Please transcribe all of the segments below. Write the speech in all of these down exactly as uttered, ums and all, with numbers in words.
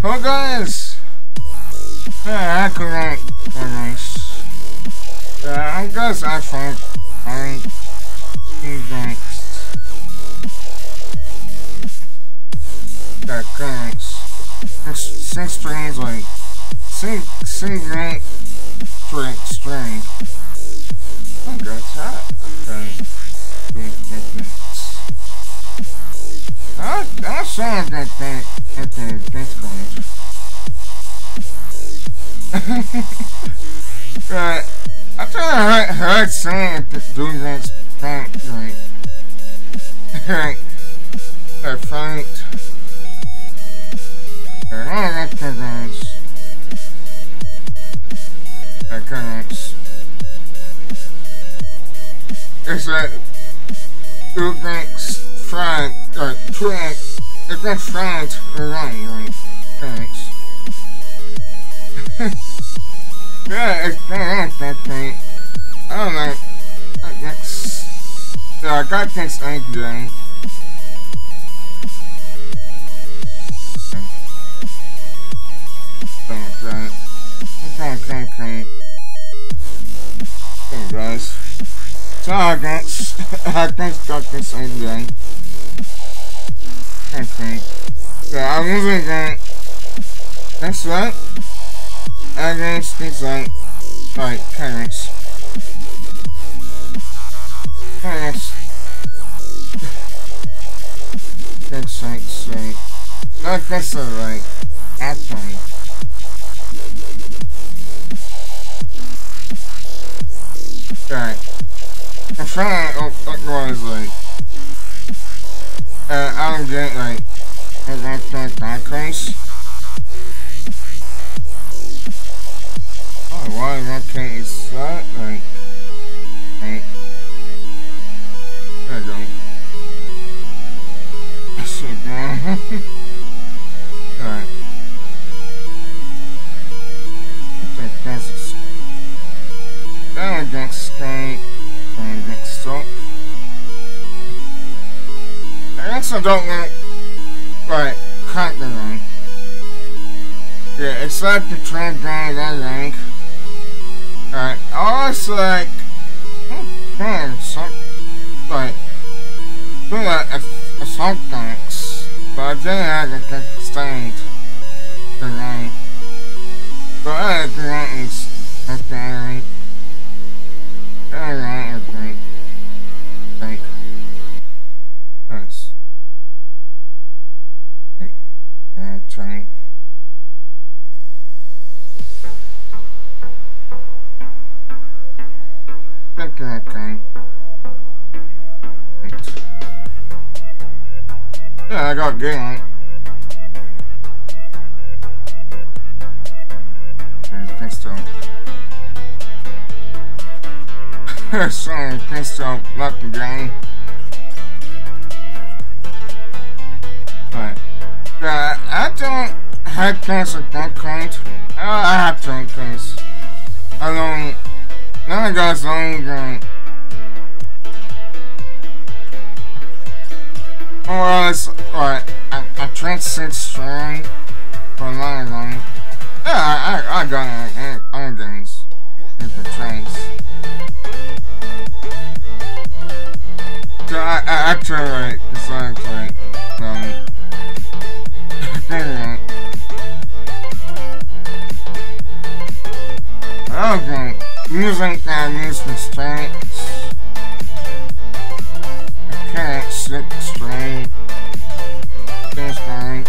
Oh guys! Yeah, I couldn't finish. Yeah, I guess I think I think next. Yeah, thanks. Six, six strings like six six eight string string. Oh that's that. Okay. Good techniques. I I saw that thing at the Discord. But I thought I heard, heard saying to do this thing, like, like, a fight. And I like the guys. The guys. It's like, two things, fight, or trick, it's like fight, right, like, thanks. Yeah, it's that, that thing. I don't know. I guess. Yeah, I got this idea. Okay. Okay, okay, okay. Hey guys. So I guess. I just got this idea. Okay. Yeah, I'm using that. That's right. Against things like, like, carrots. Carrots. That's like, say, not that's alright. Actually. Right. The front was like, uh, I don't get, like, that, that, that case. Why that can't start like like there you go. So down. Alright. Take this. Down next state. Down next stop. I also don't like like cut the line. Yeah, it's like the trend down that link. Alright, I was like, oh, man, some, like, doing like a, a somethings, but I didn't have to get stage today. But I didn't get that, I think, like, nice. That's right. Okay, okay. Yeah, I got game. There's pistol. Sorry, pistol, not the game. But, yeah, I don't have things with that kind. I have to, because I don't. Now I got something going. Well, it's alright. I, I transcend strong for a long time. Yeah, I, I, I got it on games with the trains. So I, I actually like, it's like, like, um, anyway. Okay. Music that moves me straight. I can't sit straight. This way.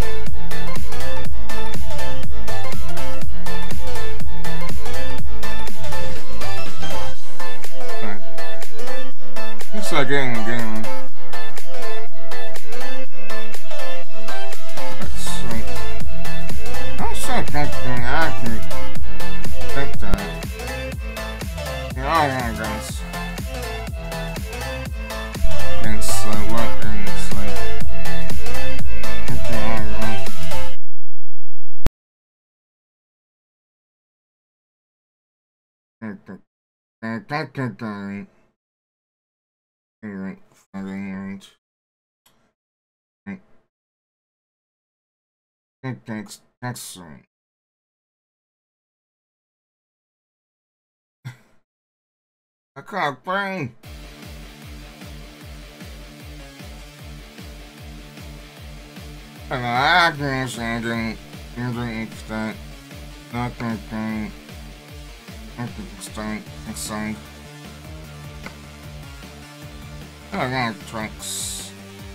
But it's like getting a game. That's like, that's like that thing I think. Think that. Oh my gosh. And so what and it's like okay, alright. That that that that Alright, alright. Thanks, thanks soon. I can't brain. And I can say using extent, nothing thing, nothing extent, extent. I got tricks.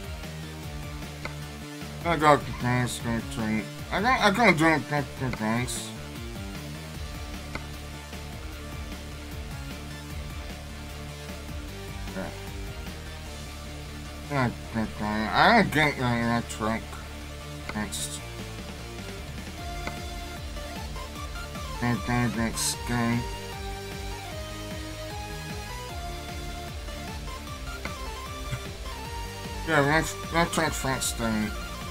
I got the things to treat. I got I got do the things. Yeah. I don't get that trick. Next. And then next game. Yeah, let's let's try first thing.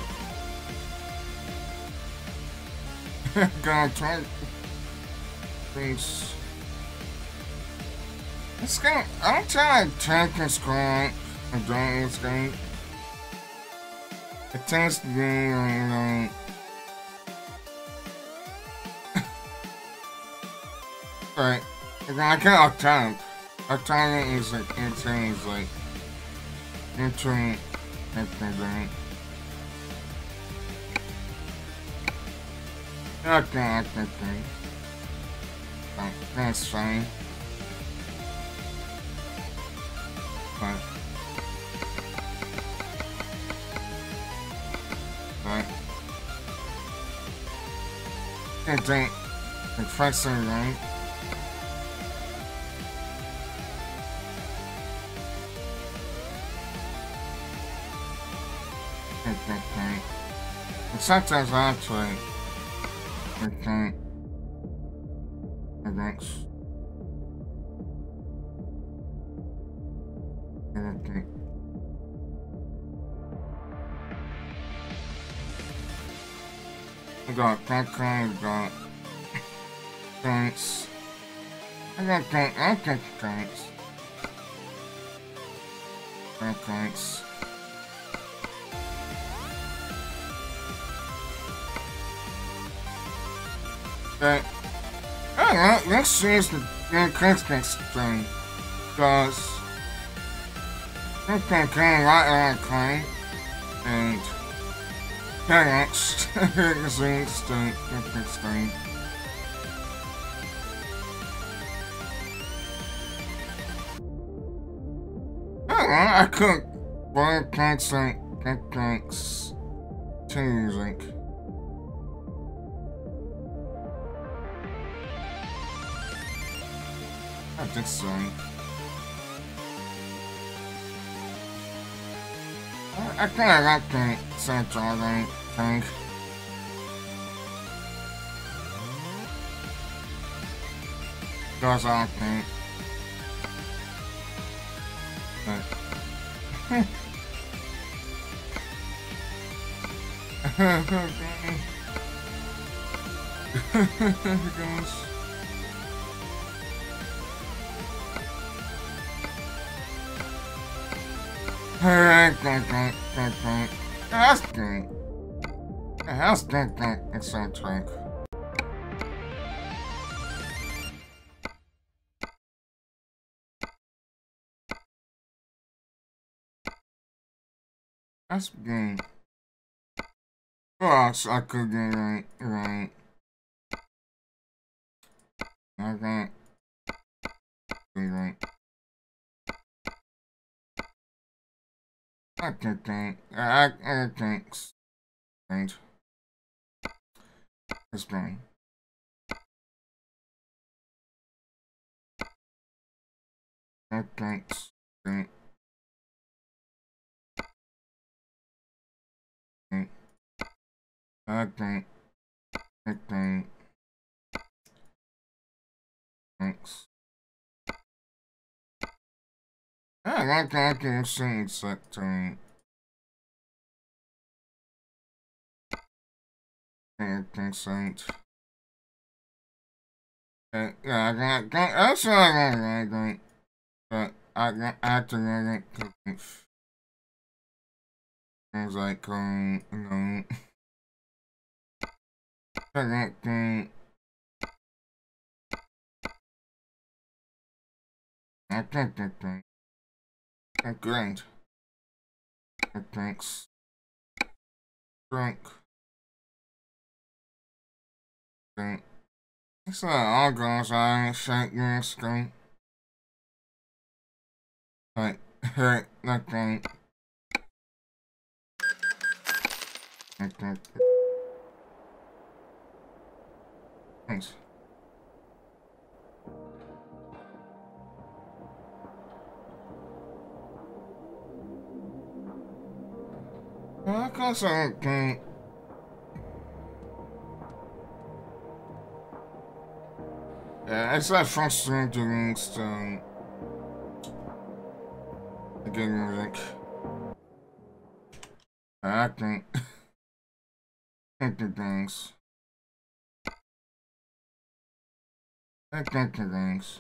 Gonna try please. This game I'm trying to tank this game and doing this game. It tends to be, you know, alright, I can't Octave. Octave is like, insane, is like, entering, everything. Okay, everything. But that's fine. But, but, I think, the first thing, right? Okay. And sometimes I actually, okay, and that's, okay. I got that kind, I got thanks. I got that, I got thanks. Got thanks. But, I don't know, let's change the Christmas thing. Because, I can kind of like that claim. And, parents, it's the instant Christmas thing. I don't know, I could, well, can't say, get thanks to music. I think so. I think I got the central, I think. Because I think. Gosh. That's good. That's good, that eccentric. That's good. Gosh, I could get right, right. I got right. I can think. I I thanks. Right. It's fine. I thanks. Right. Right. I think. I think. Thanks. I like that game saying set time. I think so. Uh, yeah, I got that. That's what I got right, right. But I got after that, it was like, um, you know. Connecting. Connecting. Grind. Thanks. Drink. Drink. It's not all girls are shaking screen. Like, hurt, nothing. Okay. Thanks. I got something. Yeah, it's like frustrating still. Again, music. I think. Think the things. I think the things.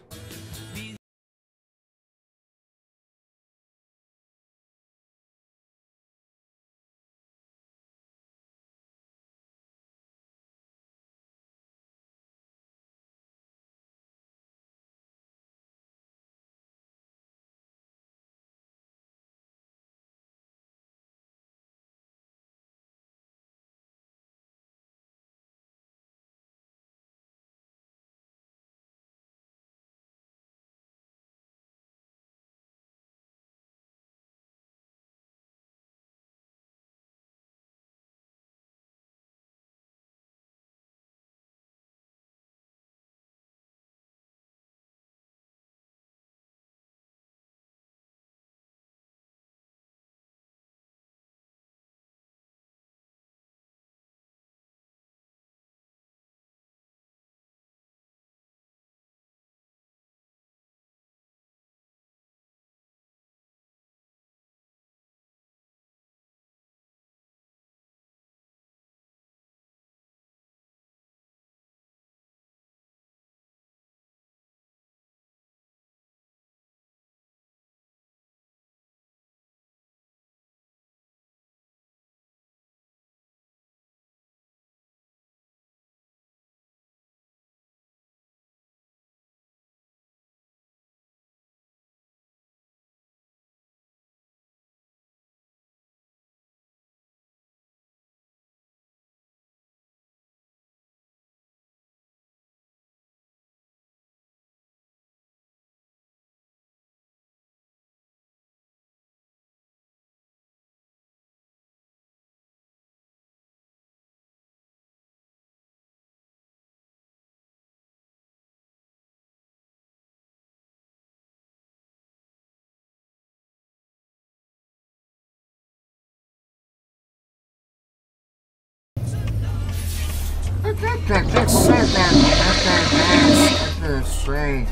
I think that that's something I can dance. I can sing.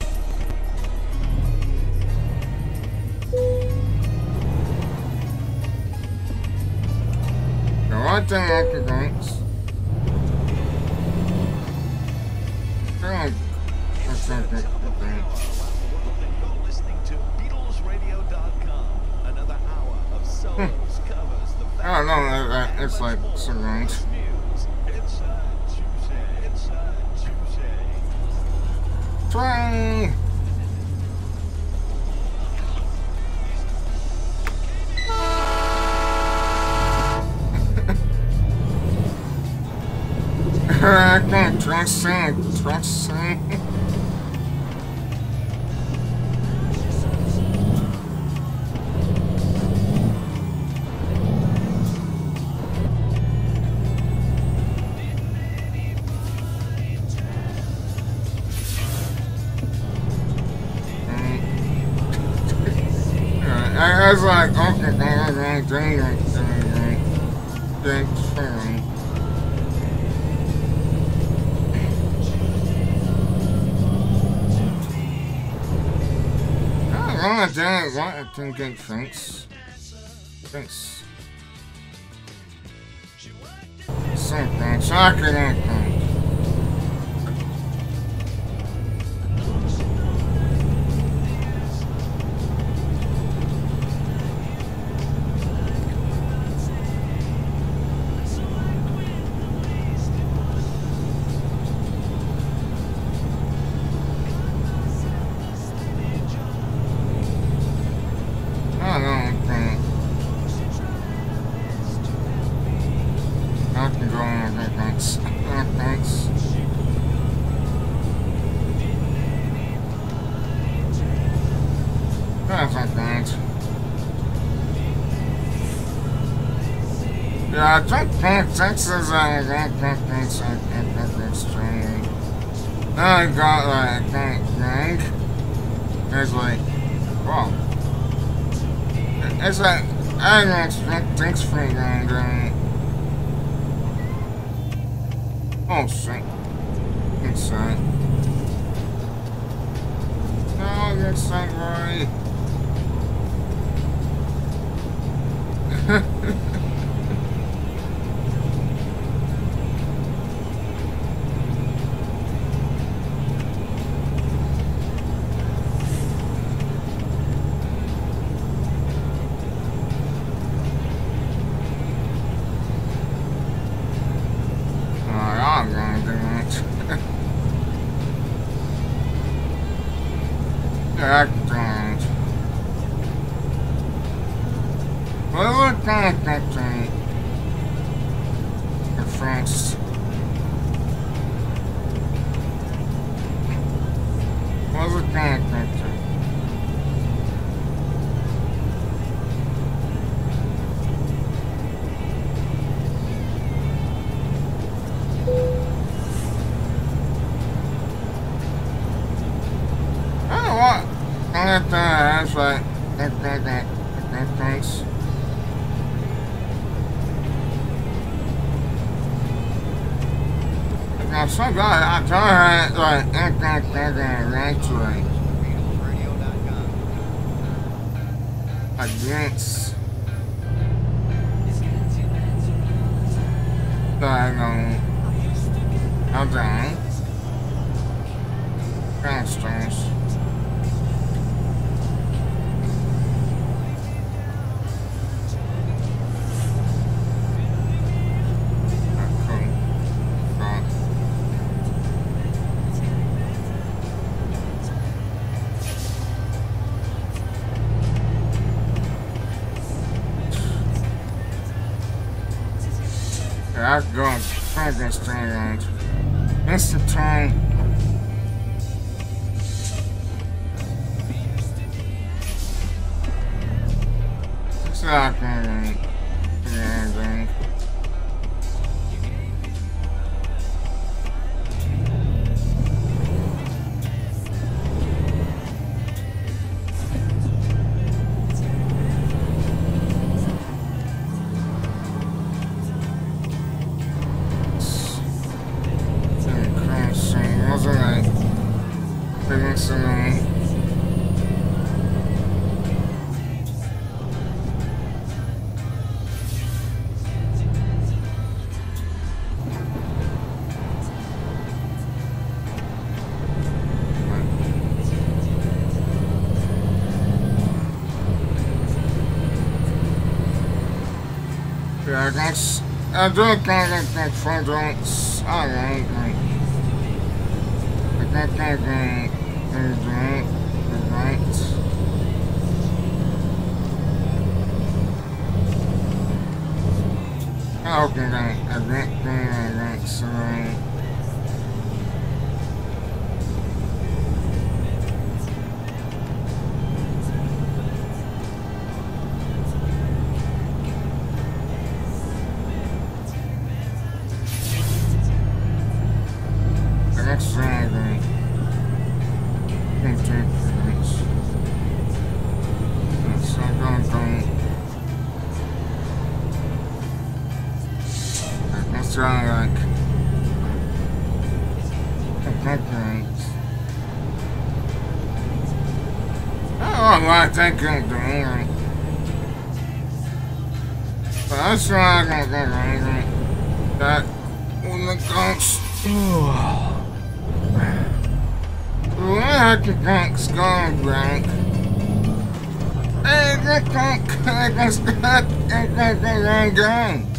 The one thing I can dance. I think that's something. You're listening to Beatles Radio dot com. Another hour of solos, covers, the I don't know, it's like surround. It's uh, Tuesday. It's uh, Tuesday. Try. I can't trust it, trust it. I was like, okay, I'm going to drink it. Thanks for me. I don't want to get thanks. Thanks. Something, soccer, anything. okay, thanks. Uh, thanks. That's not bad. Yeah, I think that Texas, I got that things I think that's strange. Then I got like, I think, it's like, wow. It's like, I didn't expect things for long, right? Oh shit. It's that. No, that's not right. I'm gonna do it. Yeah, I don't. Well, look at that thing. The France. Well, look at that thing. I don't know what. That, uh, that's like, that, that, that, that thing's. Now, some guy, I told her, like, that, that, that, that, that's right. Against. So I go, I'm down. Downstairs. I go try this thing around. That's the time. It's not gonna be anything. Yeah, that's, I do think that that fraudulence, alright, like, but that that that is right, is right. I hope that I, I bet that that's right. That's right, right. Can't take this. That's not going to That's right, like. That's right. I don't know what I think I'm doing, right? But that's right, I got that right, right? That when the ghost. Well, I had the bank's gone blank. Hey, that bank, that's that, that, that, that, that, that,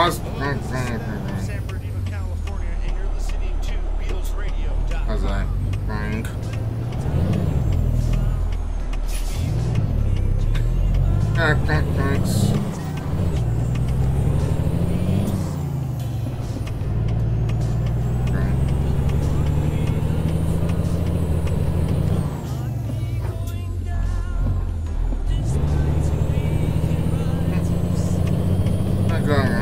was not saying anything. San Bernardino, California, and you're listening to Beatles Radio. How's that? Frank. Yeah, thank- thanks. Okay. I got it.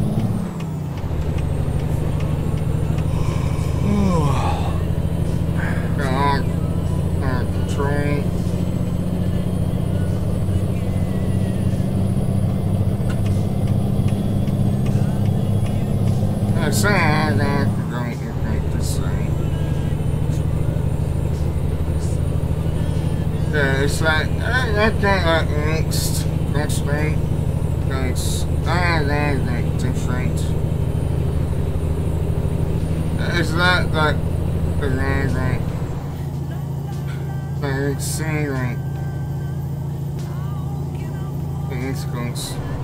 Got uh, control. I say I got going to make this thing. Yeah, it's like I like that like mixed next thing. It's I don't like different. It's not like the way like like it's saying like the East Coast.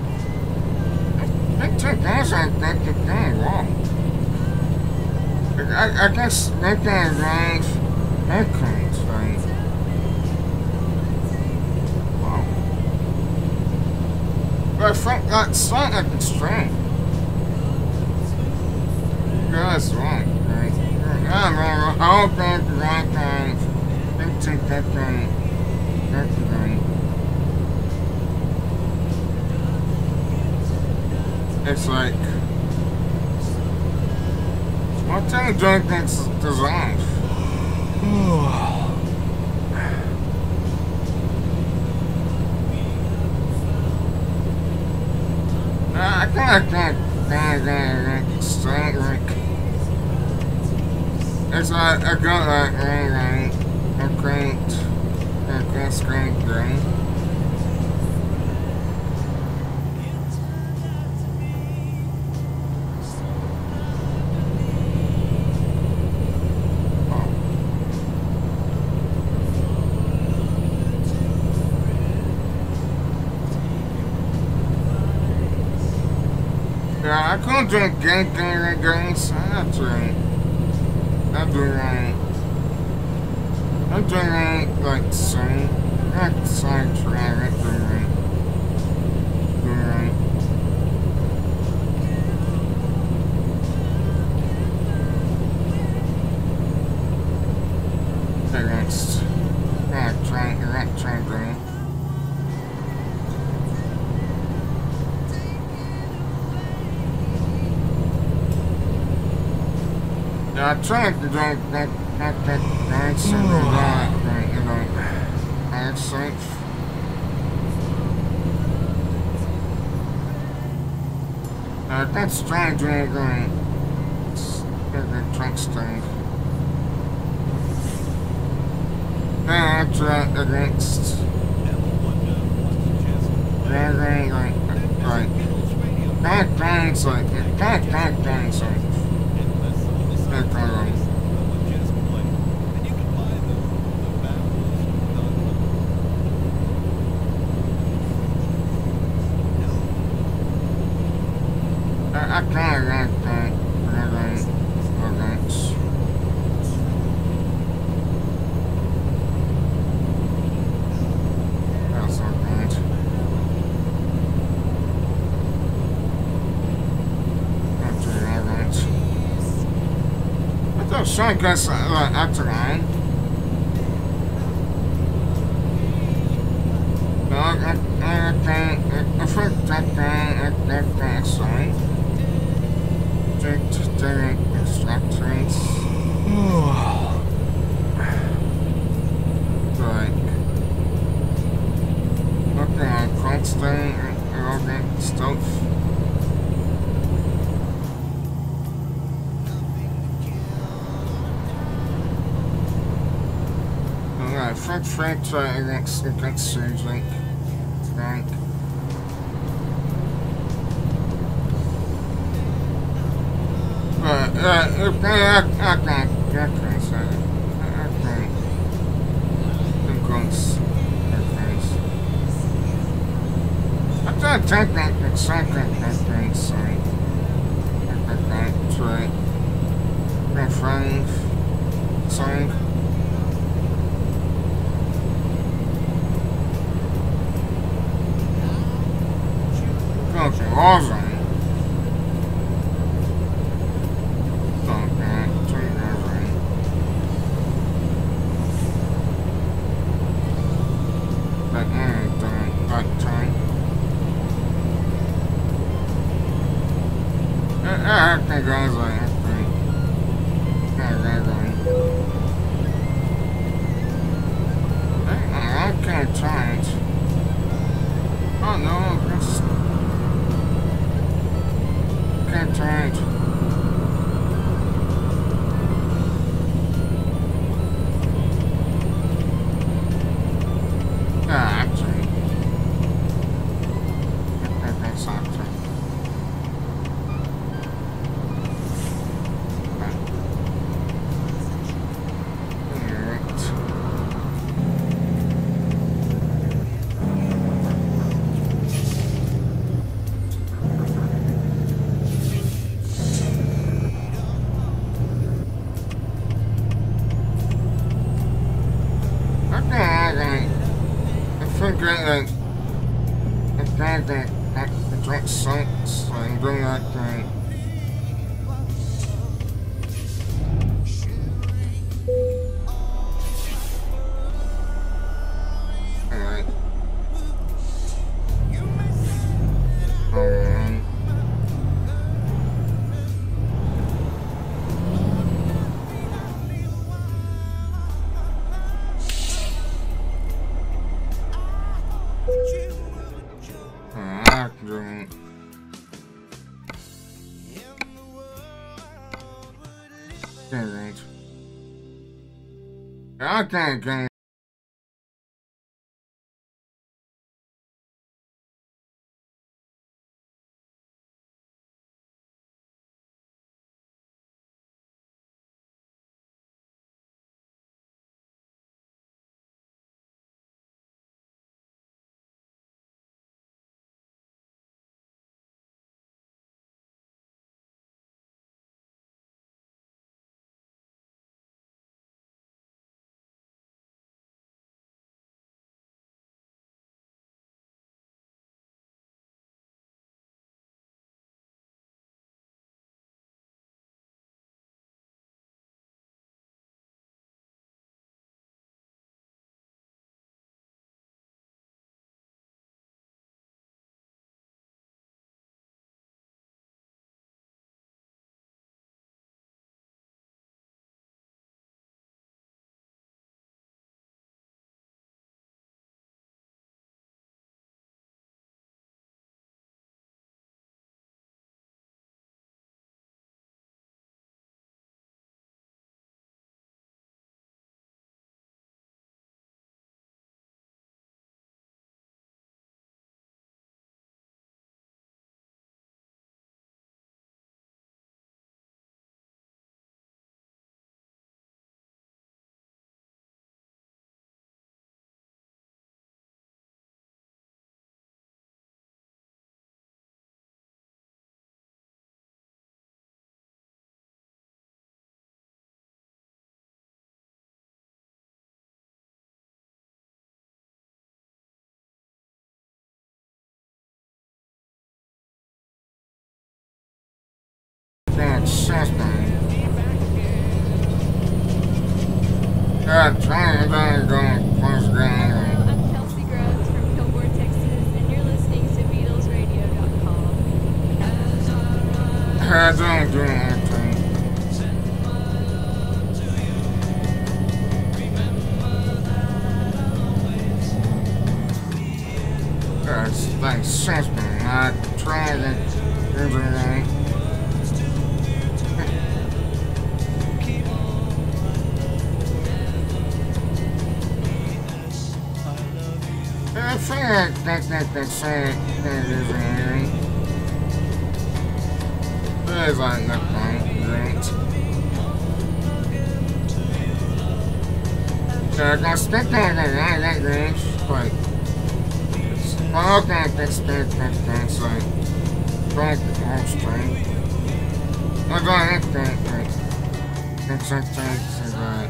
I think those are that they're doing wrong. I, I guess they're doing wrong headcounts, right? Wow. But I think that's not like it's strong. Yeah, that's wrong, right? I remember how bad the right guy didn't take that thing. That's the thing. It's like, what kind of drink that's designed? I can't, can't, can't, can't, straight, like, it's like, I got like, right, right, a great, a great screen, right? Yeah, I couldn't drink gang gang gang gangs. That's right. I'm doing right. I'm doing right, like, same. Not the same trying, I'm doing right. Doing right. Okay, next. Yeah, trying, you're not trying to drink. Yeah, I tried to drink that, that, that, that, so that, that, you know, that's safe. Uh, that's trying to drink, right? It's a drink thing. Yeah, that's right, the next. Yeah, right, like, like, that thing's like, that, that thing's like, that kind I, I kind of like that, really, events. That's not bad. Not too bad. I thought Sean got something like that tonight. No, I, I, I think, I think that thing, that thing's fine. Direct, direct instructions. Like, looking at constant and all that stuff. Alright, French French against against Susan. Right. Uh, uh, okay, okay, okay, okay, so, okay. Of course, okay. I thought take that, that second, that thing, sorry. Okay, that's right. My friend. Song. That's awesome. Okay, okay. That's something. God, trying to go close down. Hello, I'm Kelsey Groves from Kilgore, Texas, and you're listening to Beatles Radio dot com. I don't do anything. That's like something. I tried it every day. I feel like that's not the same thing as anything. There's like nothing great. So I can stick that in that that range, but it's well, okay, that's that that that's like like the whole string. we're going to think like it's a thing to that.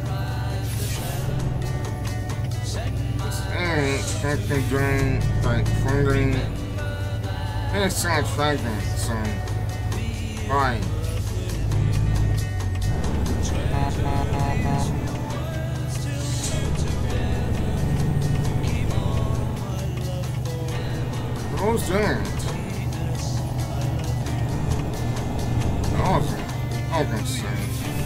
Hey, that they doing like funding. It's not fragrant, so why? Who's doing it? Awesome. Open soon.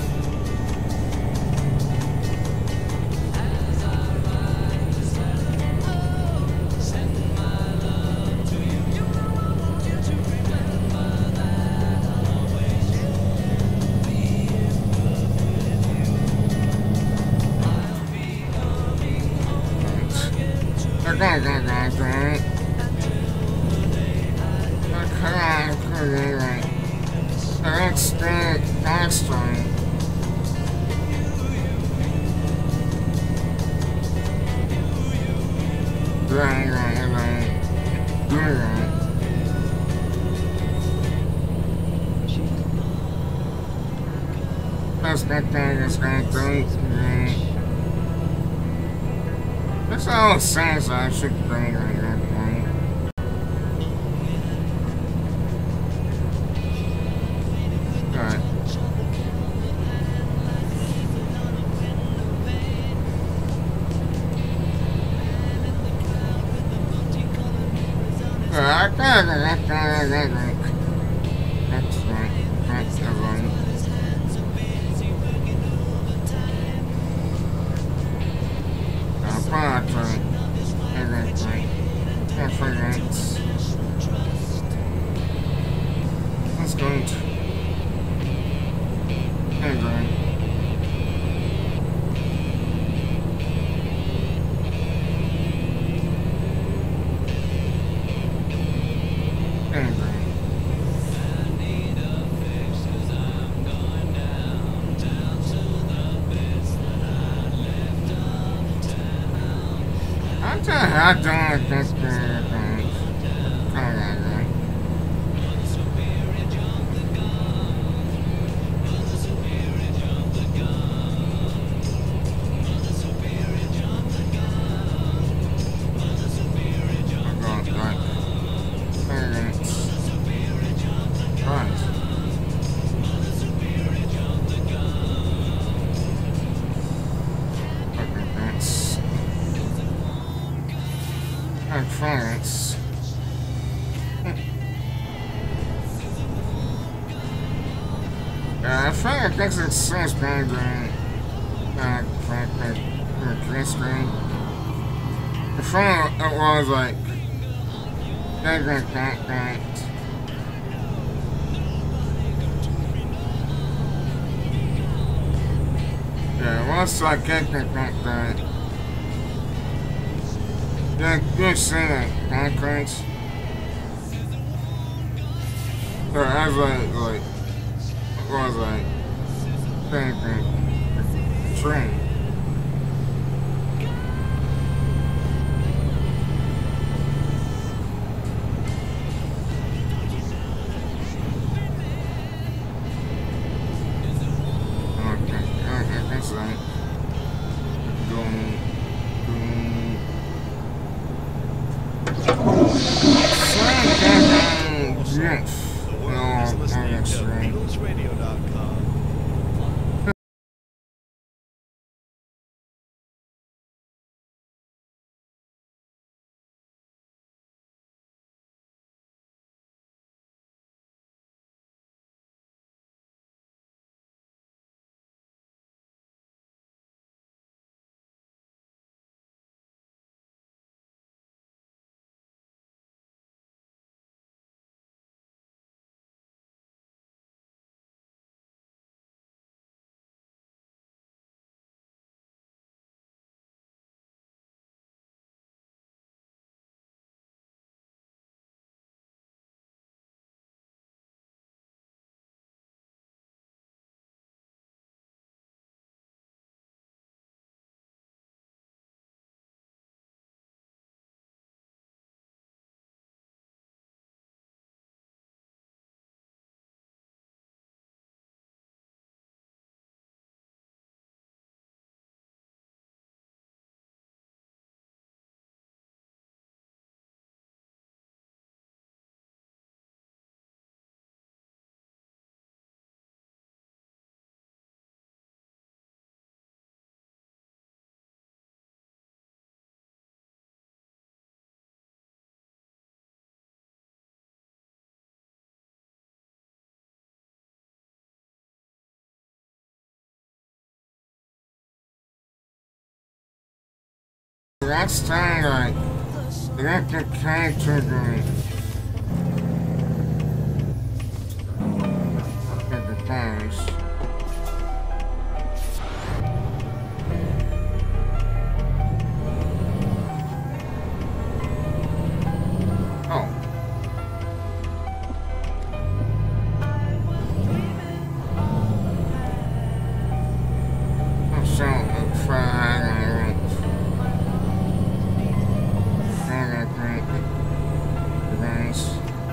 They're gonna go down to it. Come on, come on, right. Let's stay constantly. Right, right, right. You're right. That's that thing that's gonna do it. That's all it says. I should bring it right that point. Alright. Alright, that's right. That's the one. Part right. That's right. That's right. Let's go into anyway. Anyway. I'm just hot dog at this point. Come on, man. I'm going back. Alright. Right. Okay, that's... And France. Yeah, I think I guess it's so bad than uh, like, like, like green screen. Before it was like that, that, that, that. Yeah, once I get that, that, that. Yeah, you've seen it, backwards. So I was like, like, what was like, thing, thing, train. Okay, okay, that's right. Going, going. Yes. The world is listening to Beatles Radio dot com. last time, like, the electric character, like, at the times. Oh. I'm so fine. Nice.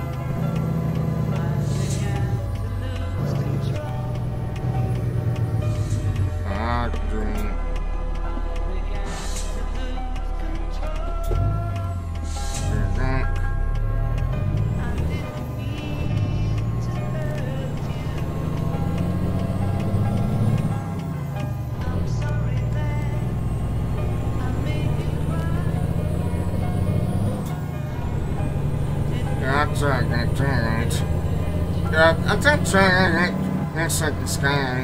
Ah, dream. That's right, that's right. Yeah, I think trying to next like the sky.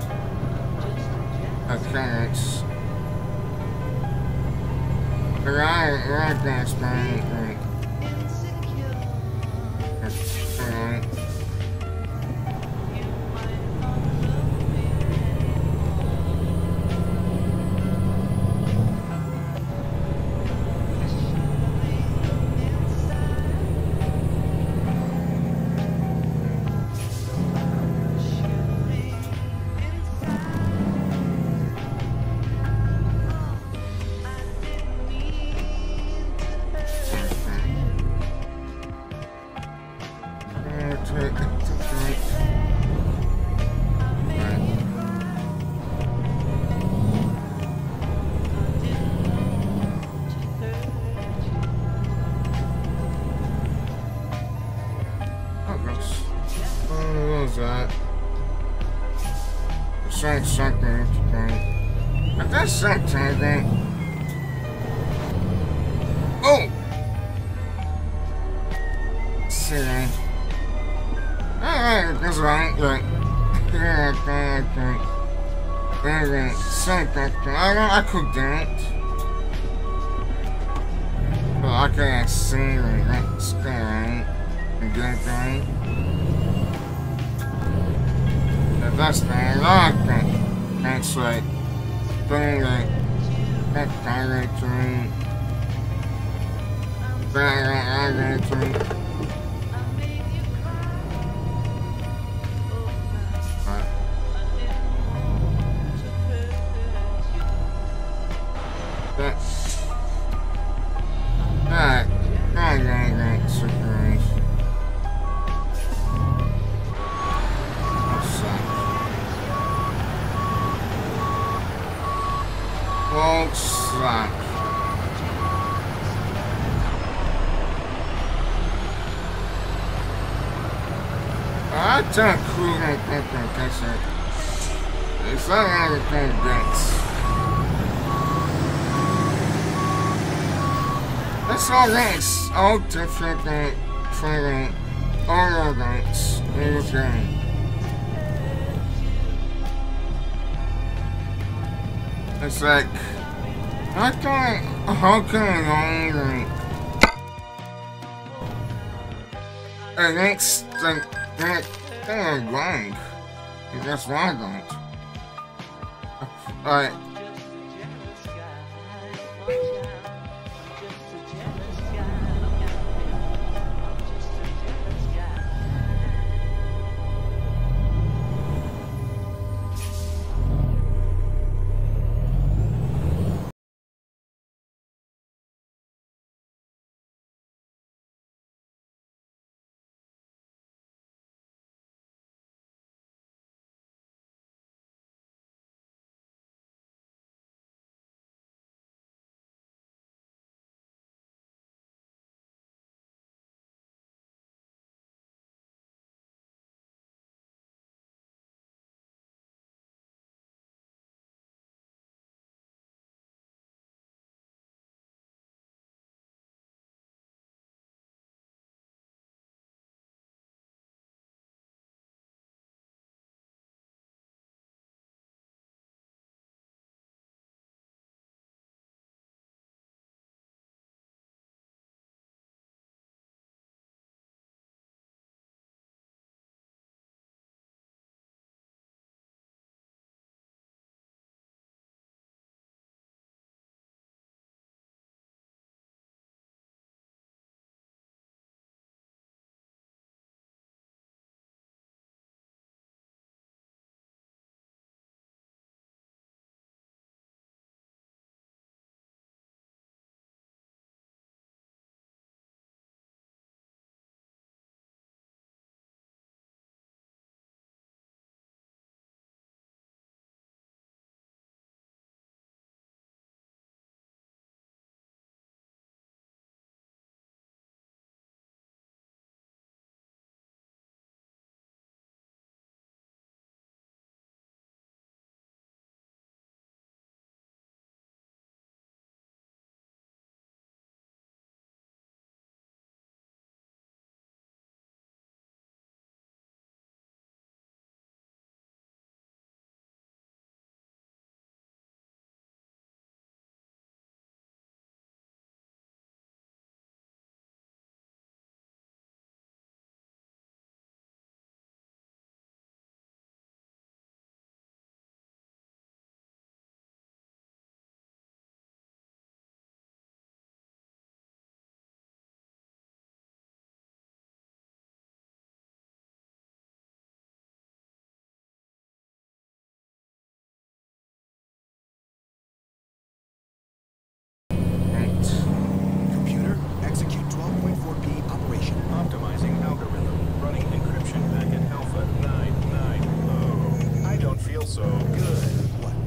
Okay, it's. But I like that sky. That's alright. That. It's like something today. But that's something. Oh! See. Alright, that's right. Like, yeah, that, that. That, something. I don't, I could do it. But I can't see, like, that's right. And good thing. That's the long thing. That's like, doing like, that directory. That directory. That's, that, that, that, that situation. Won't slack. I don't cool like that professor. It's not like a thing gets. That's all that's all different than for all of that's in the game. It's like, how can I, how can I only, like, it makes, like, that, that wrong. That's why I don't. Like,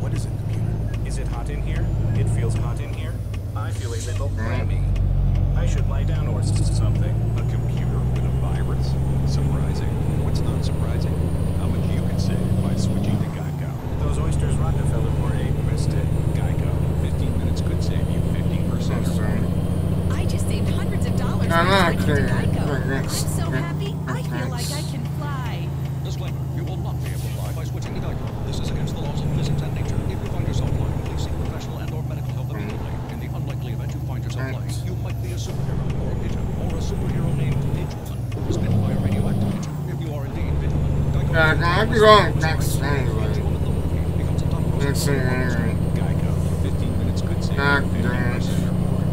What is it, computer? Is it hot in here? It feels hot in here. I feel a little clammy. I should lie down or s- something. A computer with a virus? Surprising. What's not surprising? How much you can save by switching to Geico. Those oysters Rockefeller were a mistake. Geico. fifteen minutes could save you fifteen percent or more. I just saved hundreds of dollars I'm by not switching to kidding. Geico. I'm so happy, I feel like I can fly. Disclaimer, you will not be able to fly by switching to Geico. This is against the laws of physics and nature. If you find yourself flying, please seek professional and or medical help immediately. In the unlikely event you find yourself flying, you might be a superhero or a pigeon or a superhero named Pidgewoman, bitten by a radioactive pigeon. If you are indeed Pidgewoman, Geico... Yeah, can I be wrong next anyway? Pidgewoman the movie becomes a top It's in there. Geico. fifteen minutes could save God you fifteen percent or more.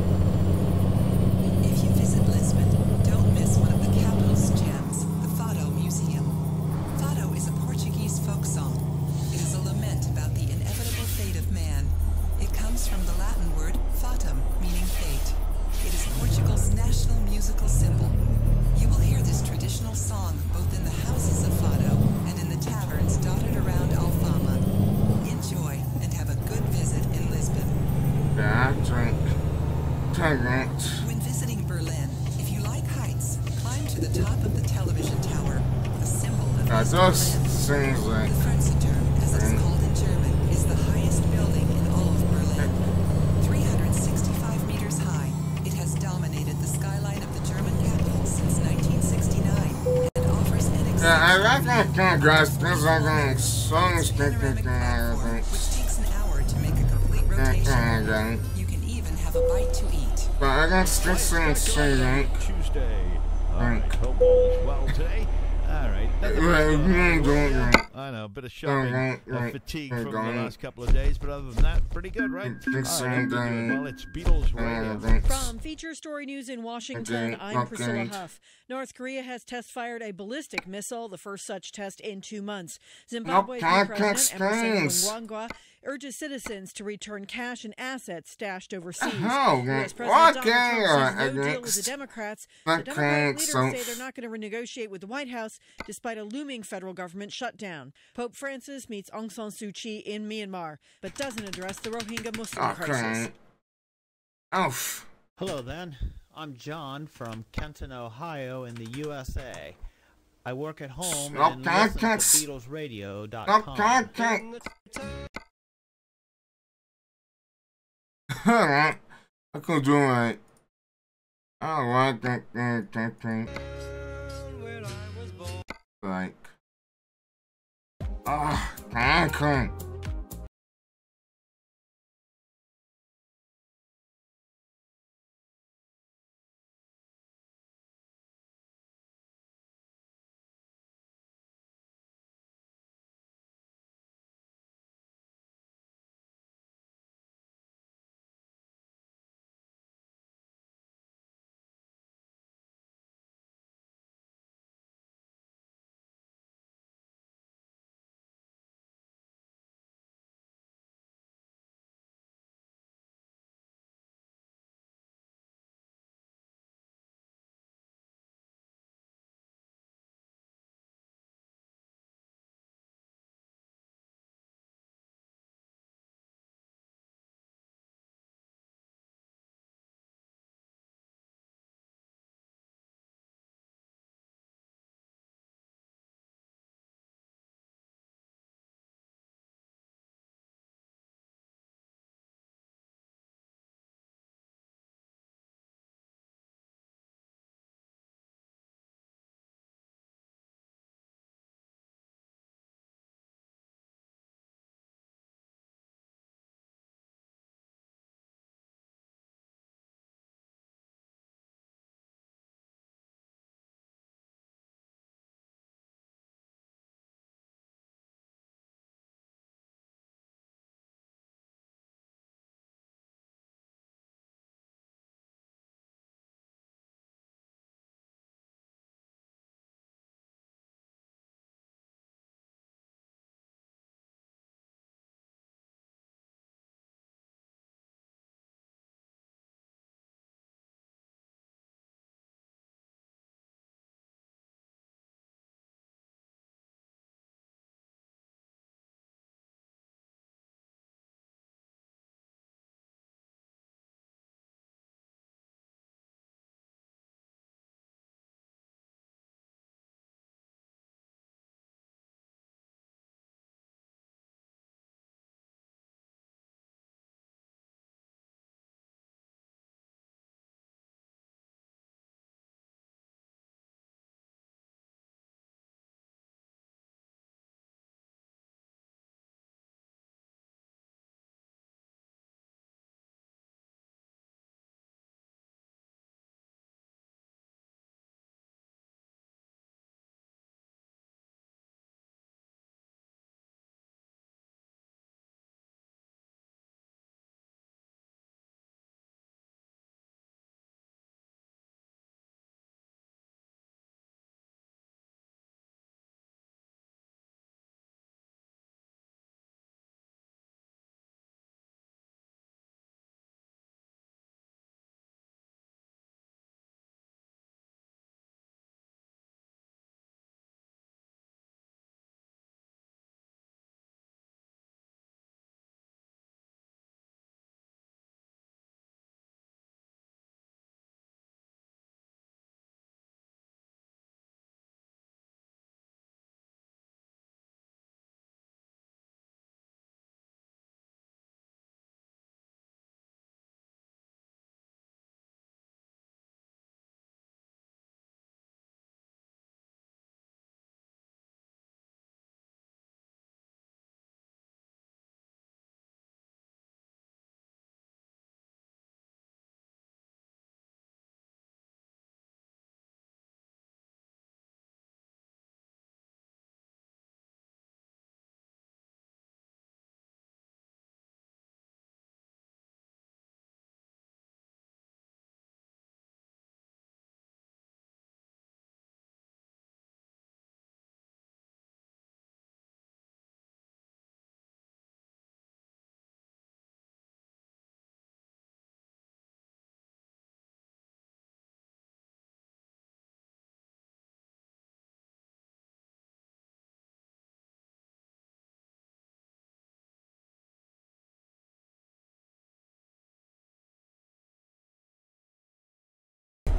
If you visit Lisbon, don't miss one of the capital's gems, the Fado Museum. Fado is a Portuguese folk song. It is a lament about the inevitable fate of man. It comes from the Latin word fatum, meaning fate. It is Portugal's national musical symbol. You will hear this traditional song both in the houses of Fado and in the taverns dotted around Alfama. Enjoy and have a good visit in Lisbon. Yeah, I drink. Drink. When visiting Berlin, if you like heights, climb to the top of the television tower, a symbol of That East does Berlin. seems like. The Fernsehturm, as it's Mm. called in German, is the highest building in all of Berlin. three hundred sixty-five meters high, it has dominated the skyline of the German capital since nineteen sixty-nine and offers an Yeah, I exceptional like that view kind of of grass. the Things like that. It's Songs a that panoramic platform, which takes an hour to make a complete That rotation. kind of thing. You can even have a bite to eat. But I got still saying singing. Tuesday. All right, Thank. hope all is well today. All right. nothing much Well, going you on. ain't doing right. I know, a bit of shopping, right, uh, right. fatigue We're from the going. last couple of days, but other than that, pretty good, right? It's All right, same hope you're thing. doing well. It's Beatles Uh, Radio. thanks. From Feature Story News in Washington, Okay, I'm Priscilla okay. Huff. North Korea has test fired a ballistic missile, the first such test in two months. Zimbabwe's new Okay, president, Emerson explains. Mnangagwa, urges citizens to return cash and assets stashed overseas. Oh, U S okay, President Donald okay, Trump says no I deal with the guess. Democrats. Okay, The Democratic leaders so- say they're not going to renegotiate with the White House despite a looming federal government shutdown. Pope Francis meets Aung San Suu Kyi in Myanmar, but doesn't address the Rohingya Muslim crisis. Okay. Oof. Hello, then. I'm John from Kenton, Ohio, in the U S A. I work at home Stop and that, listen to that's- Beatles Radio dot Stop com. talking. Alright. I could do it. I like that that that thing. Like. Ah, I can't.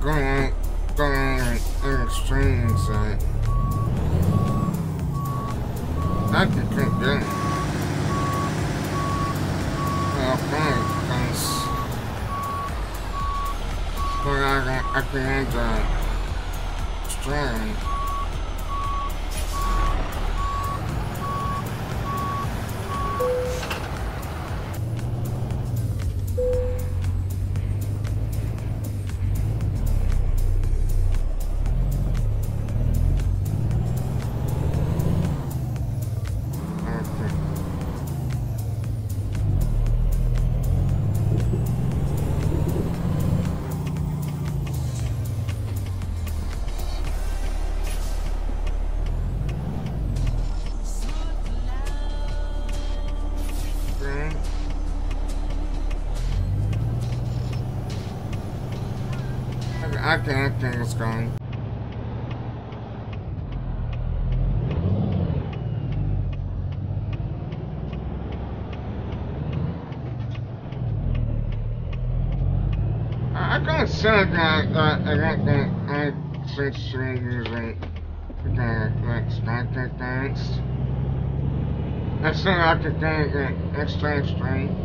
going, going like, in extremes, like, I can keep getting. Well, fine, because, but I can, I can end that stream. I can't think what's going. I can't say that I don't think I think stream using the like Skype things. That's something I could think that next time stream.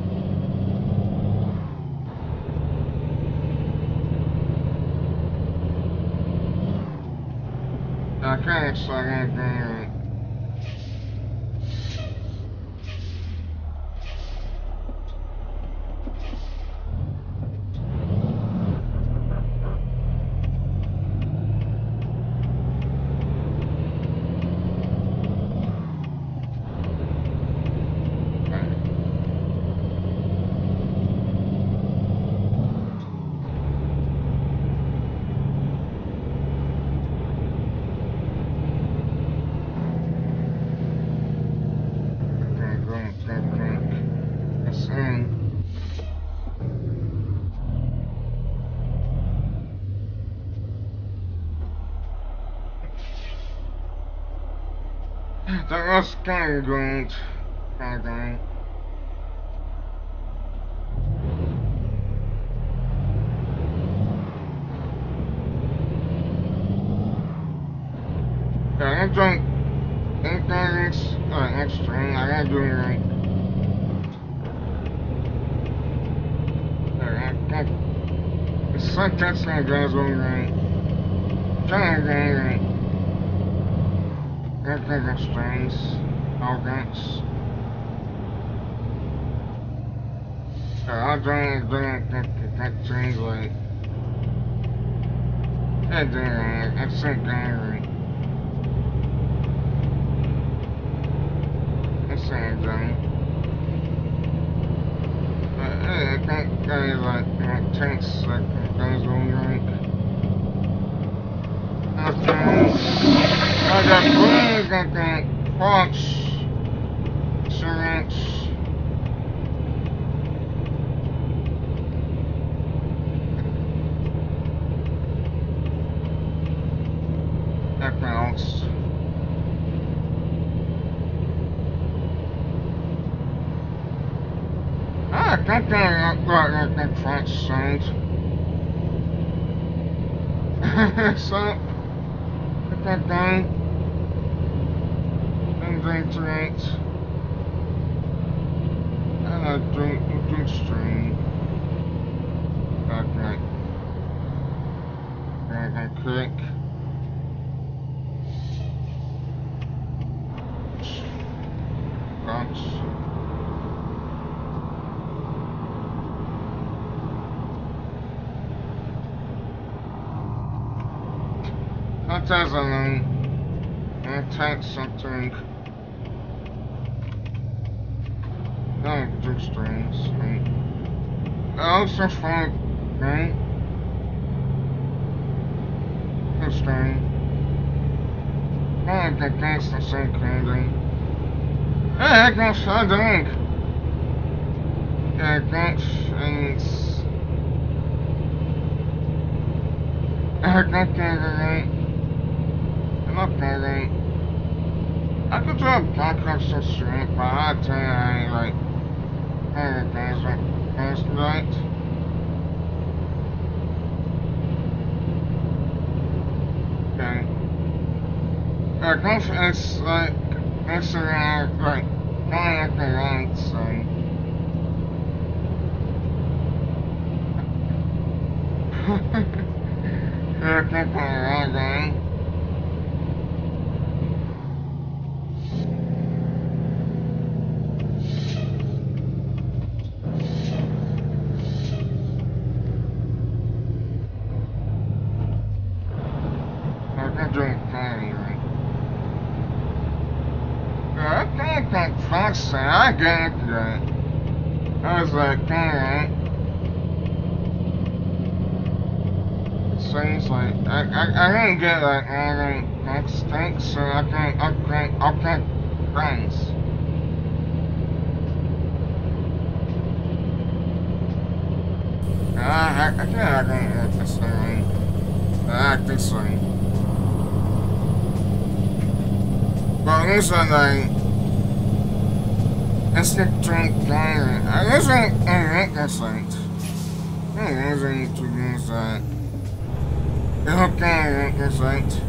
I can't say anything. That was kind of good. Kind of good. Yeah, I'm doing anything uh, extra. I gotta do it right. Yeah, I, I, it's like that's not guys over right. Trying to get it right. I think it's strange. Arrogance. Yeah, I don't think that that change like. I do that. I think angry. I say that. But hey, I think that like like takes like things going right. Okay. I got blue, got that punch, syringe. That counts. Ah, I think that like that French sound. So, put that down. Drink tonight. And I drink drink stream. Back night. Back night quick. Lunch. Sometimes I know I take something. I don't do streams, right? Oh, it's just fun, right? Good stream. I don't think that's the same kind of thing. Hey, I got a drink. Yeah, thanks, and I think that's right. I'm not that right. I could do a podcast on stream, but I tell you, I ain't like. Hey, guys, last night. like, it's, it's like, it's around, like, going at the right side. Yeah, people are all going. I can drink coffee, right? Yeah, I think that fast thing, I get that. I was like, alright. Seems like, I, I, I didn't get like all the next things, so I can upgrade, upgrade friends. I, I, I think I can work this way. I like this way. But at least I like, instant drink water. I guess I can this site. I wasn't to use that. It's okay, this site.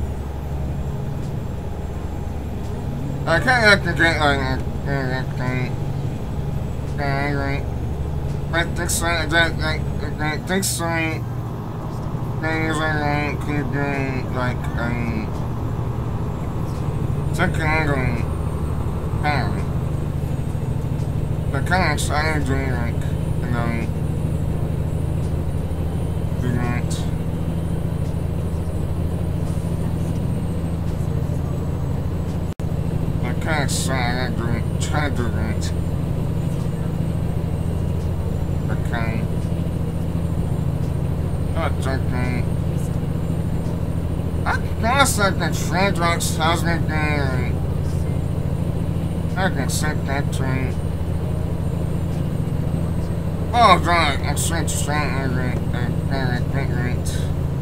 I can't have to drink like that thing. Okay, right. But this site, that, like, this site, things I like could be like, um, secondary power. But kind of excited to like, you know, do that. But kind of excited to try to do that. Okay. That's okay. I guess I can trade like thousand daily. I can set that trade. Oh god, I switched straight over it. I got a rate.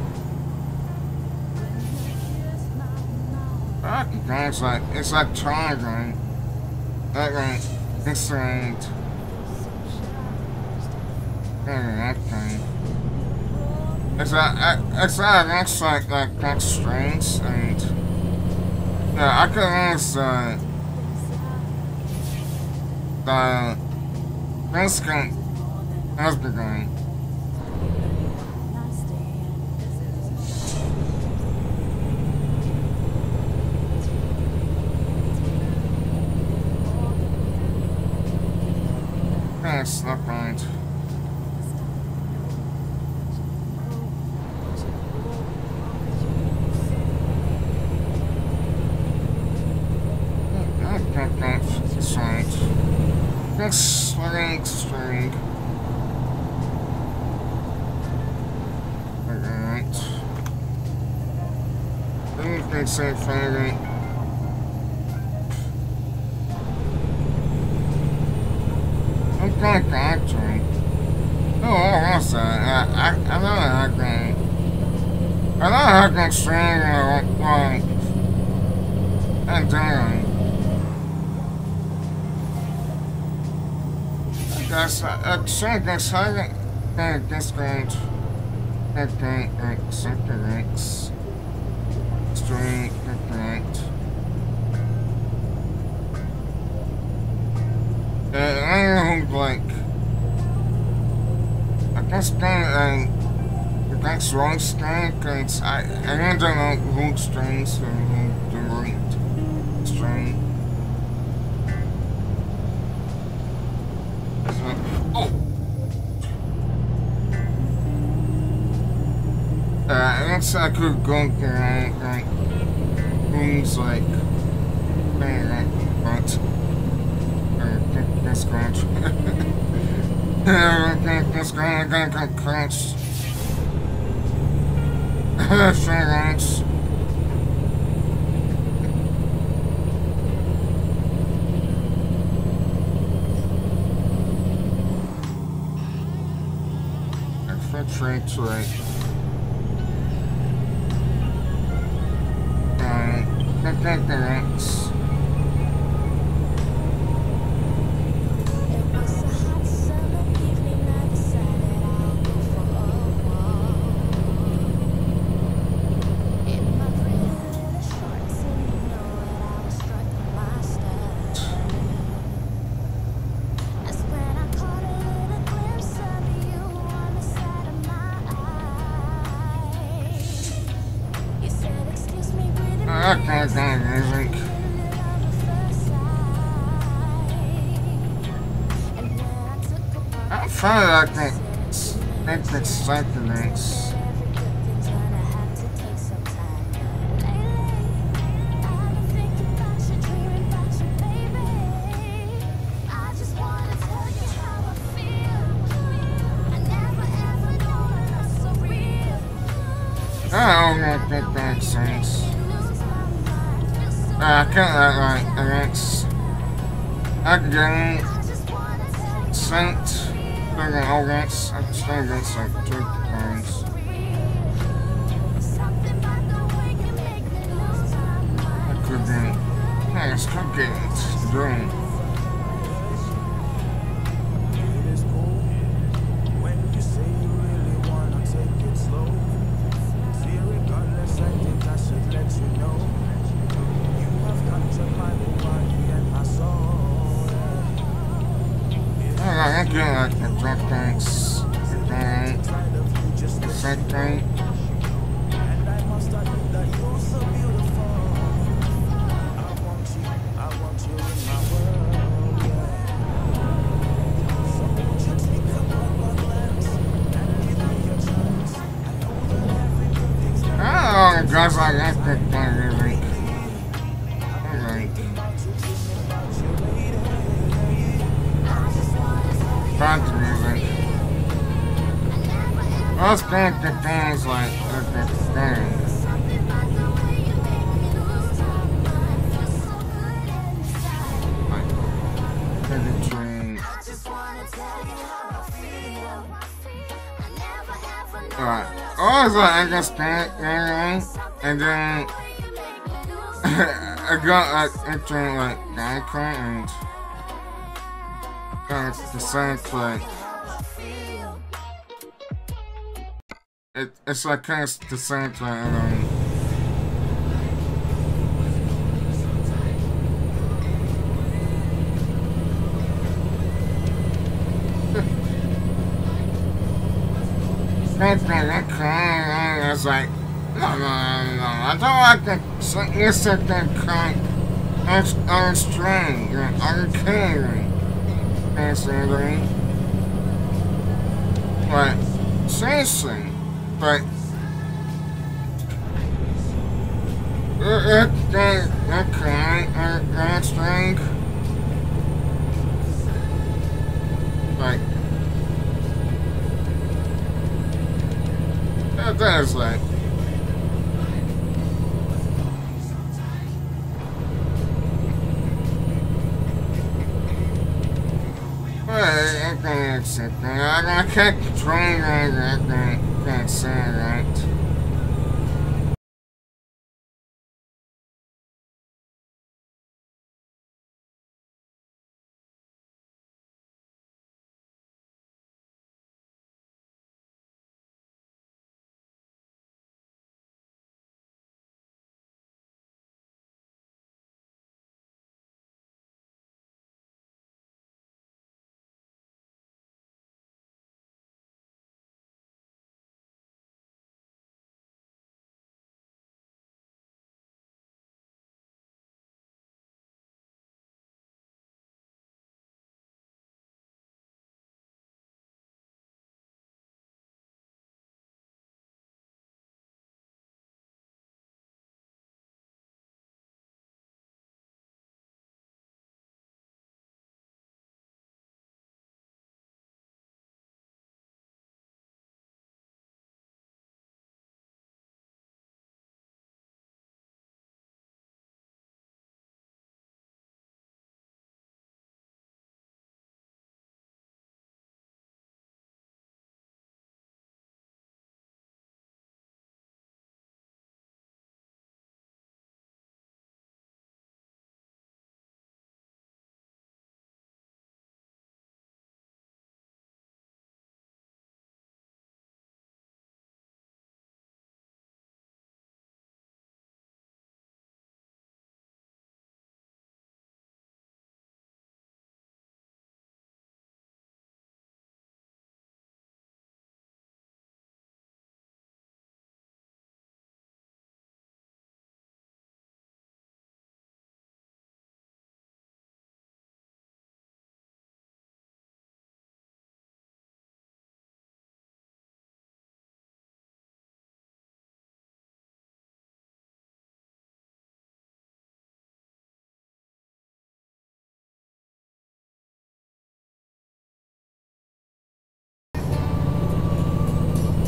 Ah, guys, like, it's like triangle. That right, this right. That thing. It's that, it's that, that's like, like, that's strange, and, yeah, I can use, uh, the, this can, that's the guy. That's not right. That's right. That's like string. Alright. Then you can say favorite. I'm going to actually. Oh, what was that? I, I, I know that game. I know that game string or like. I'm doing. That's a check that's hard to discount that they accept the X string correct. Uh, I don't know, like, I guess that, uh, that's wrong string, cause I, I don't know who strings or who the right string. Oh! Uh, it looks like we're going to, like, like, things like, man, that, but, uh, this scratch. I think this guy got got crashed. That's Trade to it. And I think the next. that kind of music. I'm trying to like that make that psychedelics. I don't know what that sense. I can't like like against again sent they're gonna against I'm still against like two points. I could be yeah, it's could get it doing. I'm getting like the drop tanks, the tank, the set tank. Oh, guys, I like that thing really. Alright. Country music. Let's think the things like the thing. Like the train. Alright. Always like I got Spanish and then I got like entering like Minecraft and kind of the same play. It, it's like kind of the same play. I mean, that thing, that crying, I was like, no, no, no, no, I don't like that instant that crying unrestrained, uncaring. Basically, but seriously, but that that that kind that that string, like that, that is like. I can't sit there. I can't control that. I can't say that.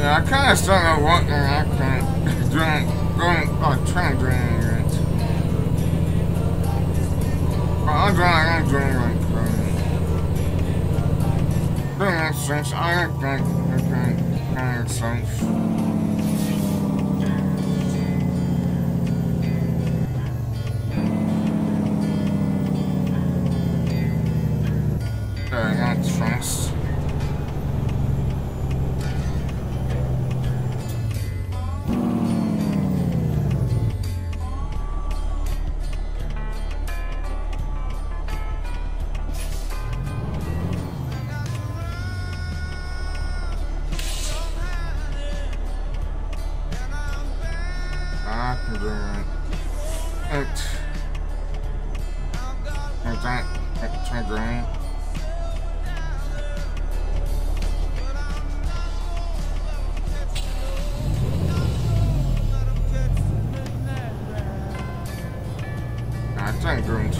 Yeah, I kind of started working on that doing, going, uh, trying to do it. But I'm doing, I'm doing like, um, doing that sense. I don't think it can make sense. Okay, that's fast. I can do it. It. Like that. Like, try green. I think good.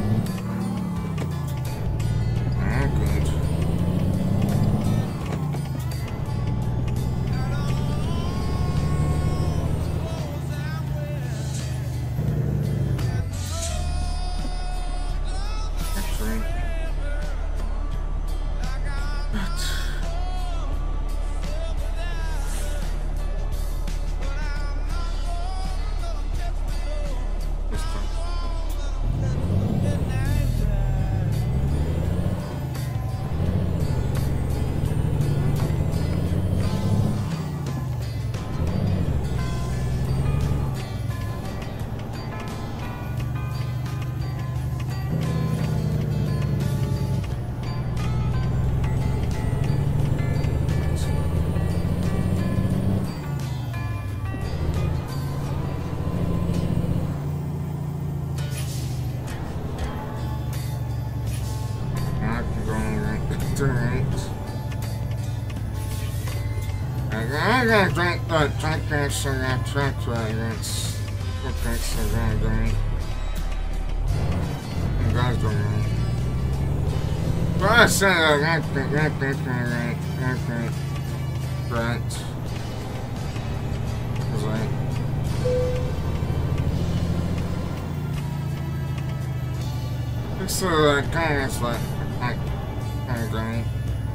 I'm good. Actually, but this time. I can go right to right. I'm gonna drink that drink that so I track that's okay, so I'm going. You guys don't know. But I said that right, right, right, right, right, right, right. Cause I. It's sort of like kind of like like kind of going.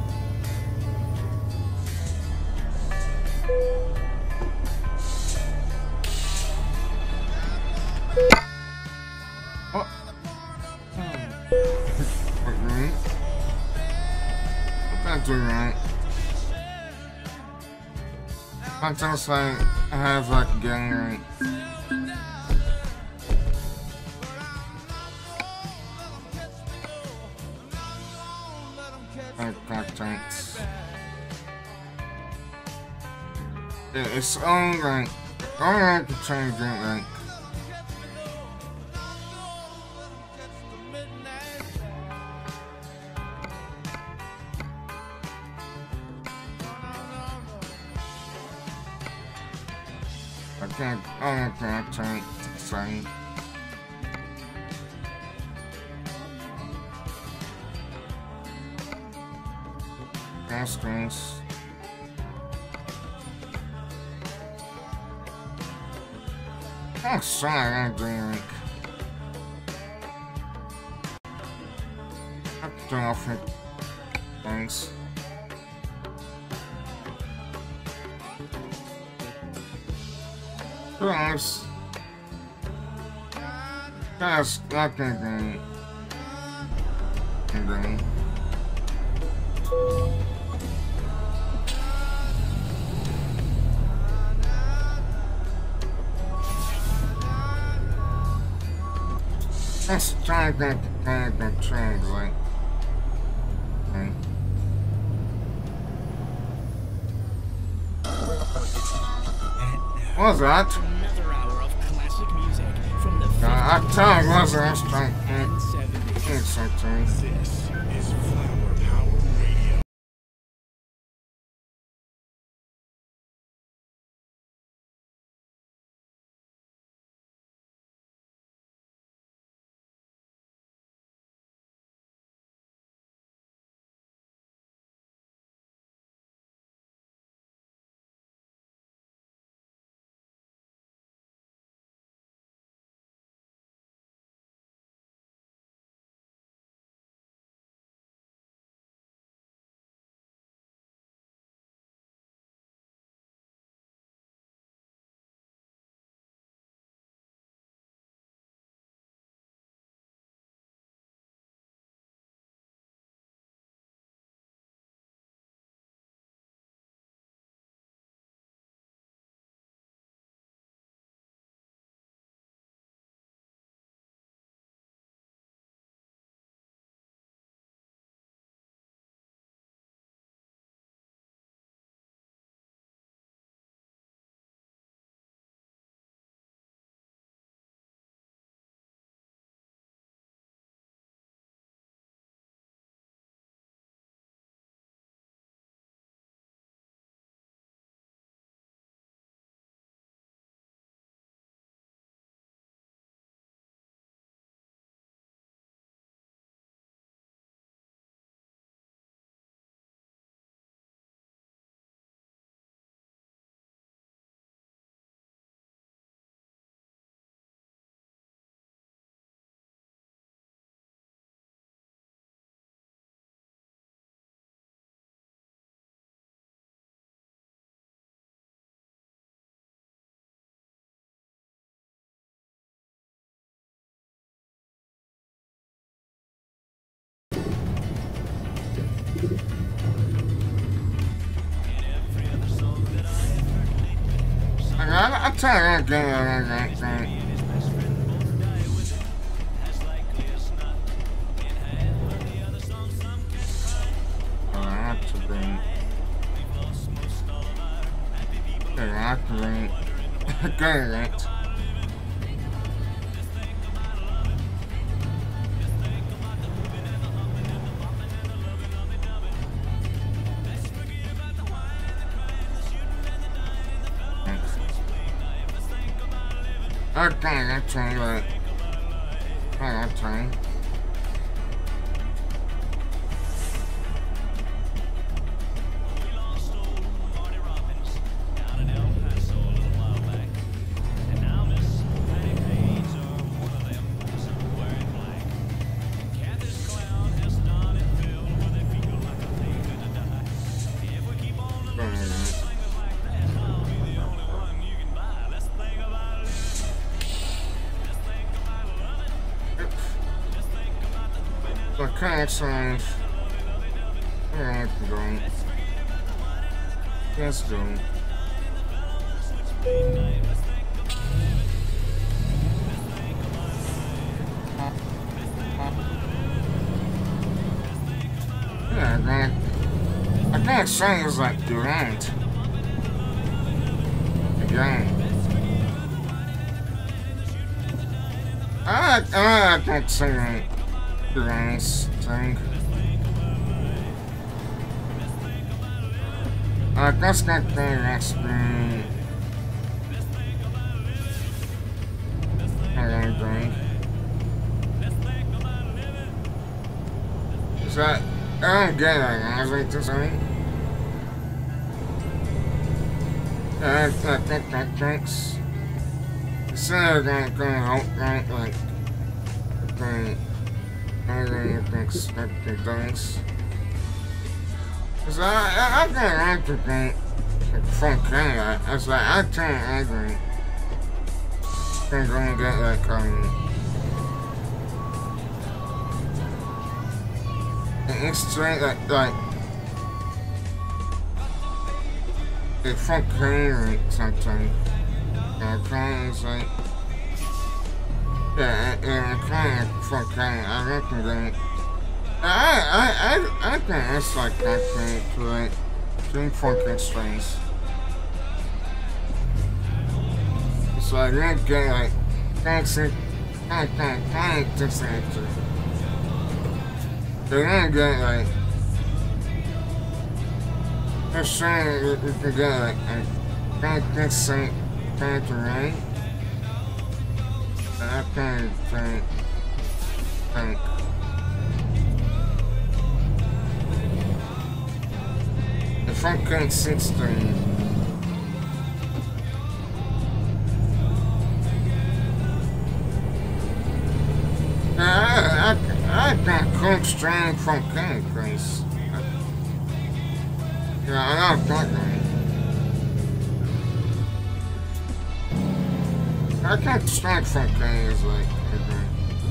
Oh. What, right? What that do right? Sometimes like I have like a gang right. Like contacts. Yeah, it's all like all right to try and drink like. I can't, I can't take the same. Gas screens. Oh, sorry, I drink. I have to turn off it. Thanks. Nice. That's not gonna be green. Let's try to try to translate. Okay. What was that? Another hour of classic music from the Uh, I tell you, what's that? seventies. It's something. This is Flower. I, I tell you, I get it on that thing. Oh, I have to bring. Okay, I have to bring. Get it. Okay, that's all right. Oh, that's right. Okay, excellent. Alright, go. Let's go. Yeah, that. I can't say it's like Durant. Again. I, I, I can't say that. Durant's thing. Uh, that's not the next thing. I don't think. Is that? I don't get it. I was like, this thing. Yeah, I think that thanks. Instead of going to help, right? Like, the thing. I didn't expect the things. Cause I, I, I didn't like to think from Canada. I was like, I can't agree. I'm gonna get like, um, it's straight like, like, it's from Canada or something. And Canada's like, yeah, and kind of fuck kind of, I reckon that. I, I, I, I think it's like that thing to like, doing fucking strings. It's like, you don't get like, thanks, it, thank, thank, thank, this answer. You don't get like, they're saying you, you can get like, thank, this, thank, thank, right? I can't think. Think. If I can't sixteen. I, I, I can't cook strong from Candy Place. Yeah, I don't think that. I can't stand from games like okay.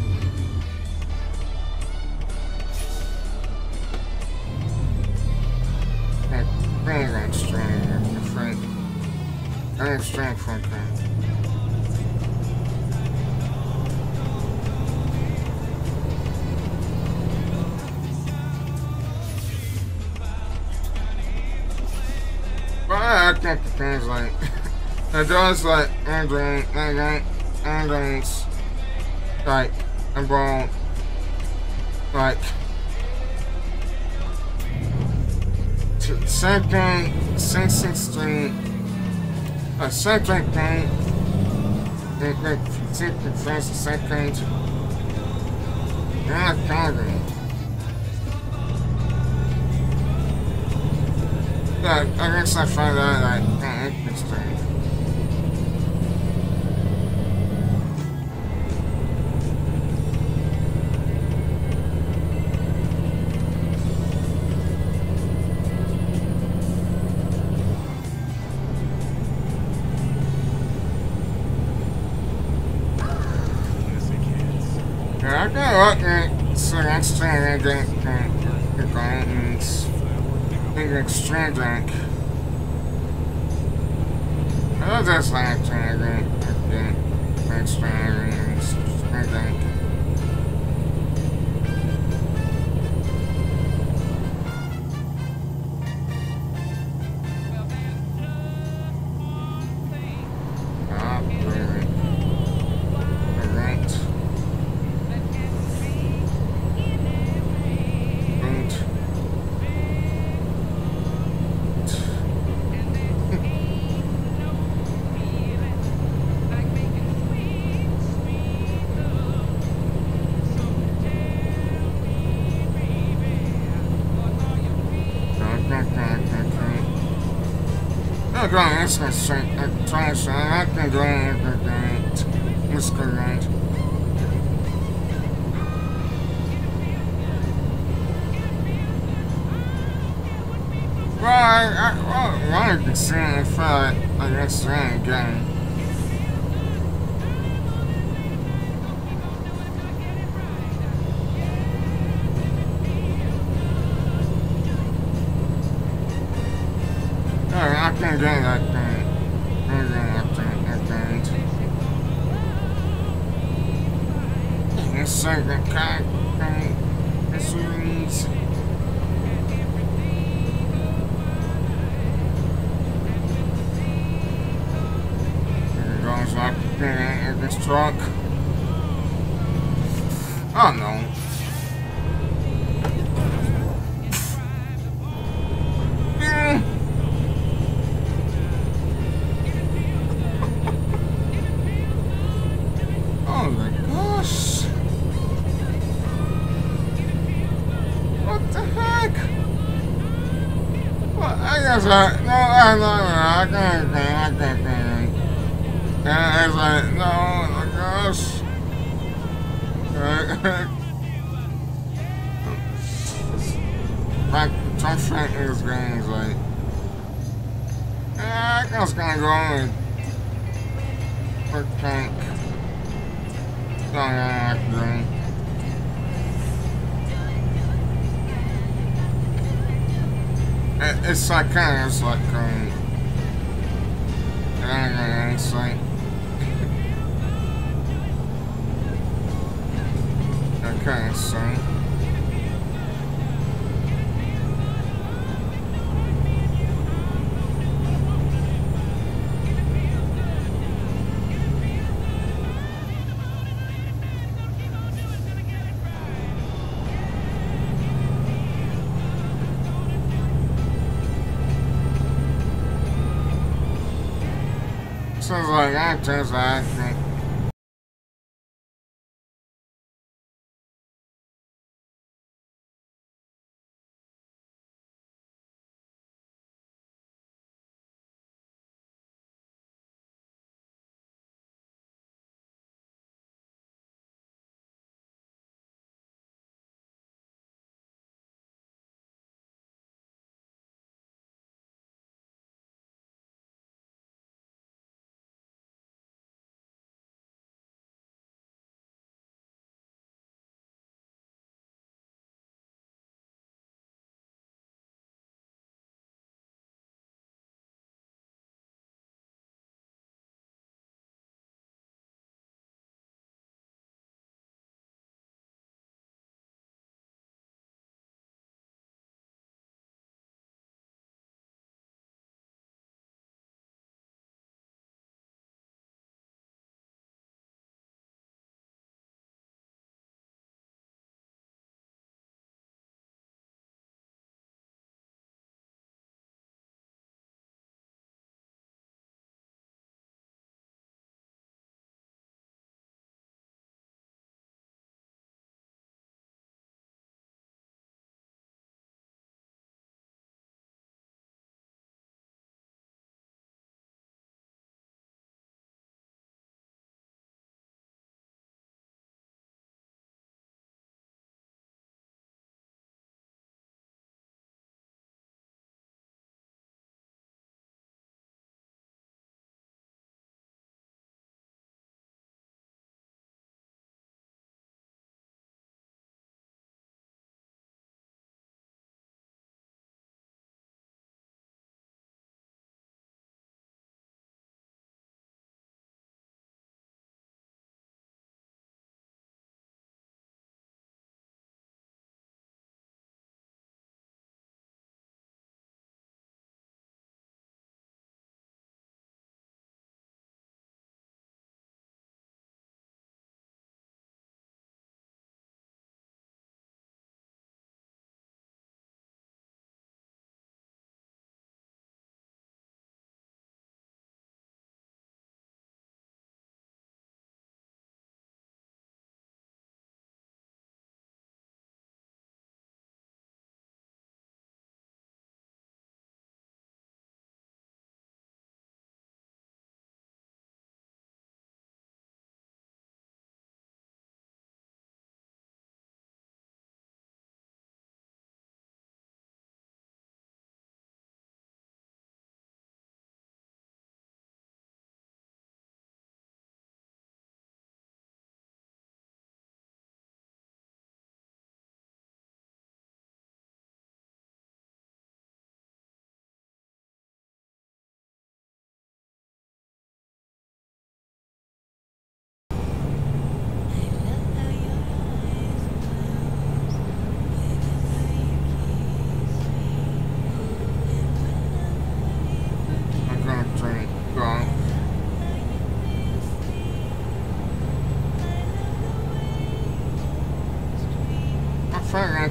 That thing ain't strong, I'm afraid. I ain't strong from games. But I think the things like it does like Andre, Andre, Andre's like about like same thing, same sixteen, a same thing, the the the first second, not counting. Yeah, I guess I find that like kind of interesting. Yeah, I got lucky, so that's trying to get the guidance. big extreme drink. I just like to drink. Okay. Extreme drink. I'm going to go straight. I'm trying to I can go in the gate. Let's go right. Well, I, I, well, I can see it if I, I guess I ain't getting. I can get that thing. I can get that thing. That thing. This second cat thing. This release. There goes like in this truck. Oh no. Yeah. Oh my gosh! What the heck? Well, I guess I no, I no, no, I can't, I can't, I can't. And I was like, no, oh my gosh! Like Trump Frank is going, is like, yeah, I was gonna go with quick tank. No, no, I can do it. It's like kind of, it's like, um, I don't know, it's like, okay, so. Sounds like actors, I think.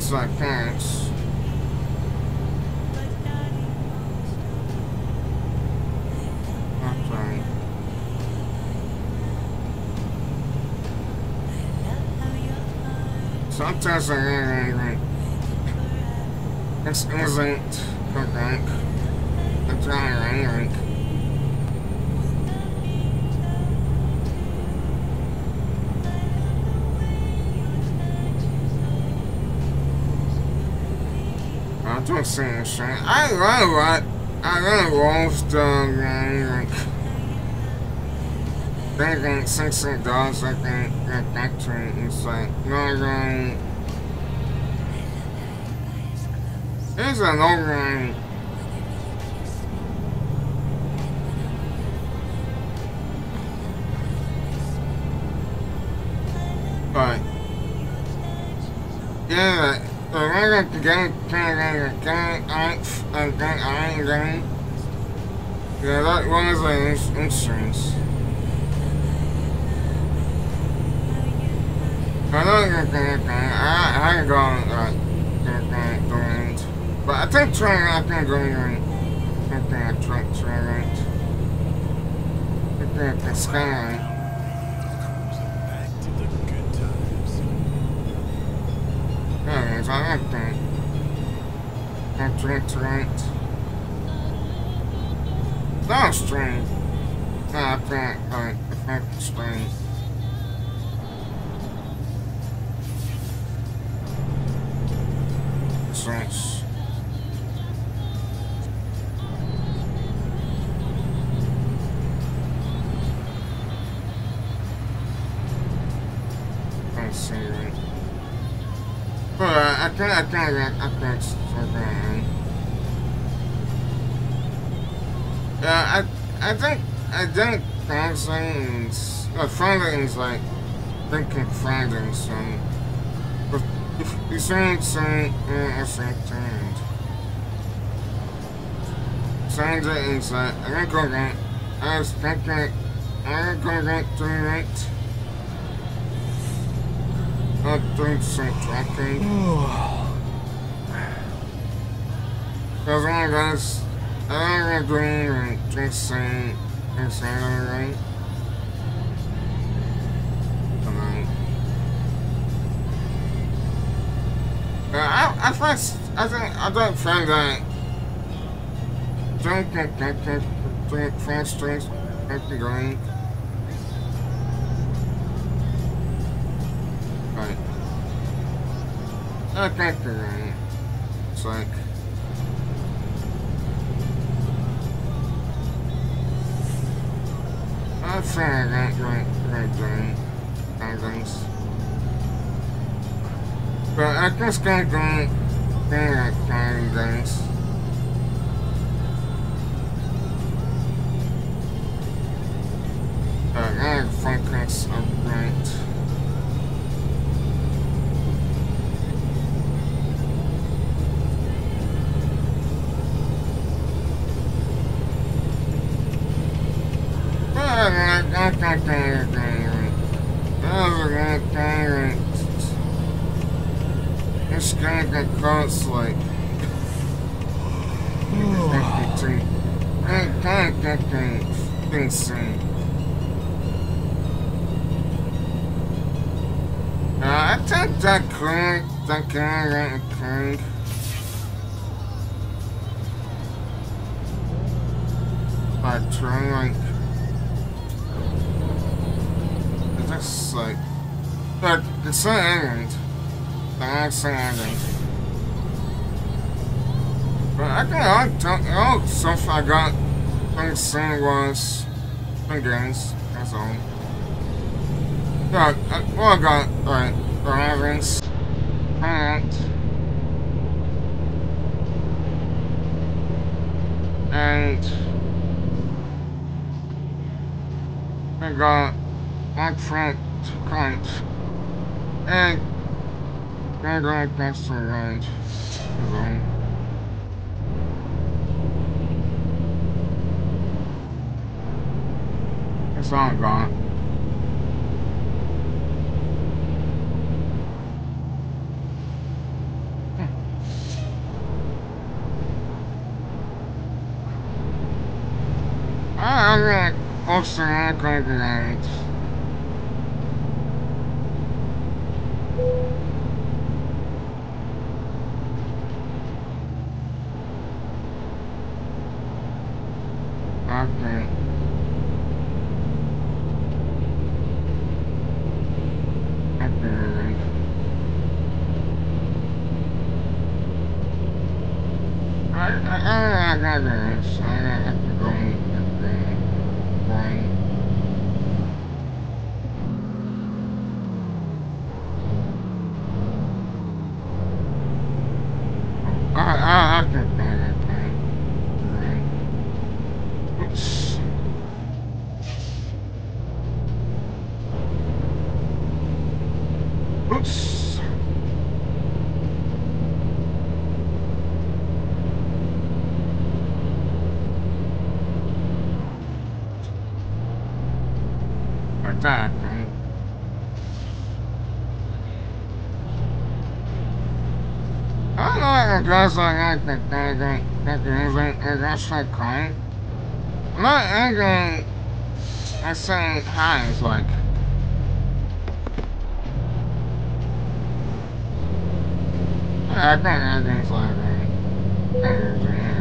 it's like parents. Okay. Sometimes I really like it's isn't correct. It's really like I don't see this shit. I love what I really love the like they think sixty dollars I think that factory is like really here's an old one. But yeah, the way that the game kind of game acts and game I game. Yeah, that one is like insurance. I don't think I I haven't gone like doing, but I think trying I think going right. I think I tried to try right. I think it's kind of. Anyways, I like that. I tried to right. That was strange. No, I think like I think it's strange. Nice. I see it. But uh, I think I think I think it's okay. Yeah, I I think I think things uh, findings like thinking findings some. You saying saying uh saying saying that inside I didn't go right. I was thinking I didn't go right to right. I think some tracking. Cause I guess I don't agree with just saying inside right. I, I first, I think, I don't find that don't get that that that fast strings at the going. Right. I think the going. It's like I feel like that right right going things. But I just got going there at time things. But I focus upright. But I got that there going. That was a good this guy got close like I can't get things insane. Uh, I think that crank, that guy got a crank. I try like it's just like but it's not end. That's ending. But I think all the stuff I got from the scene was from games, that's all. Yeah, I, well I got like the Ravens, Hunt, and I got my friend Cunt, and I got that's the range. It's all gone. I'm like, also not going to that. Okay. I, I, I got this. I have to go and go. Right. I, I have to go that thing. Right. Oops. Oops. Like that, right? I don't know if it goes like that, that, that, that, that there isn't, that that's like crying. I'm not angry. I say hi, it's like. I think everything's like that.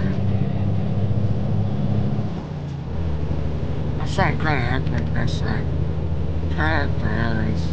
I say great, I think that's like. Character, at least.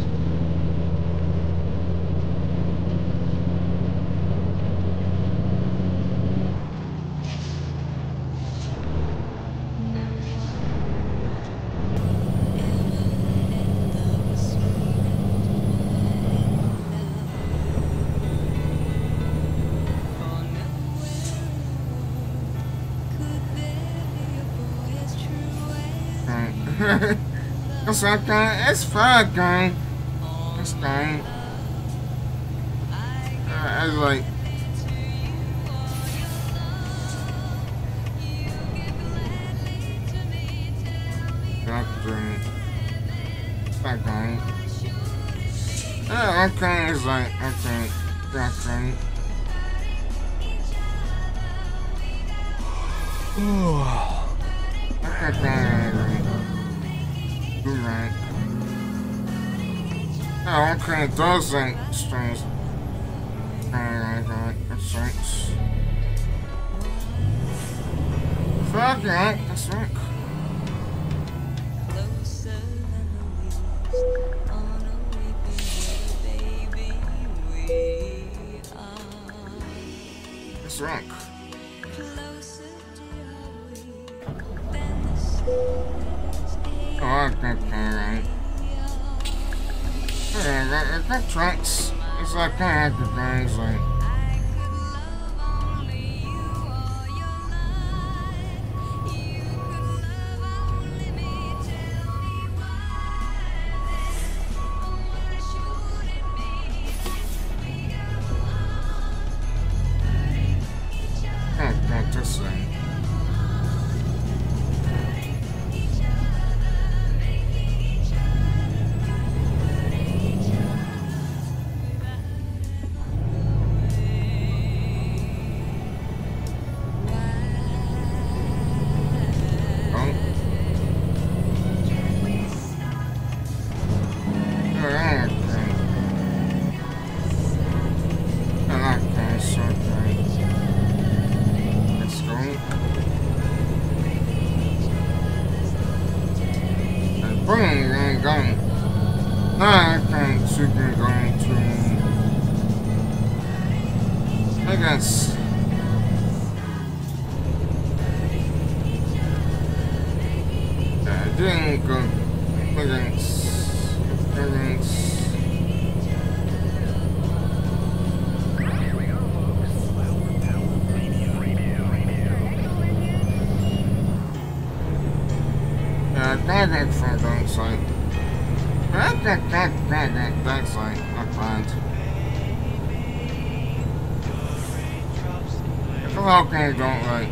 It's okay, it's fun, gang. It's fine. Uh, I was like, doctor. Okay. Oh, okay, it's like, okay, doctor. Look at that. You're right. Oh, okay, those ain't strange. Alright, alright, that's right. Fuck right, that's right. That's right. Oh, I think that right. Yeah, that, that tracks. It's like I had the things like. That, that, this thing. Okay, don't like.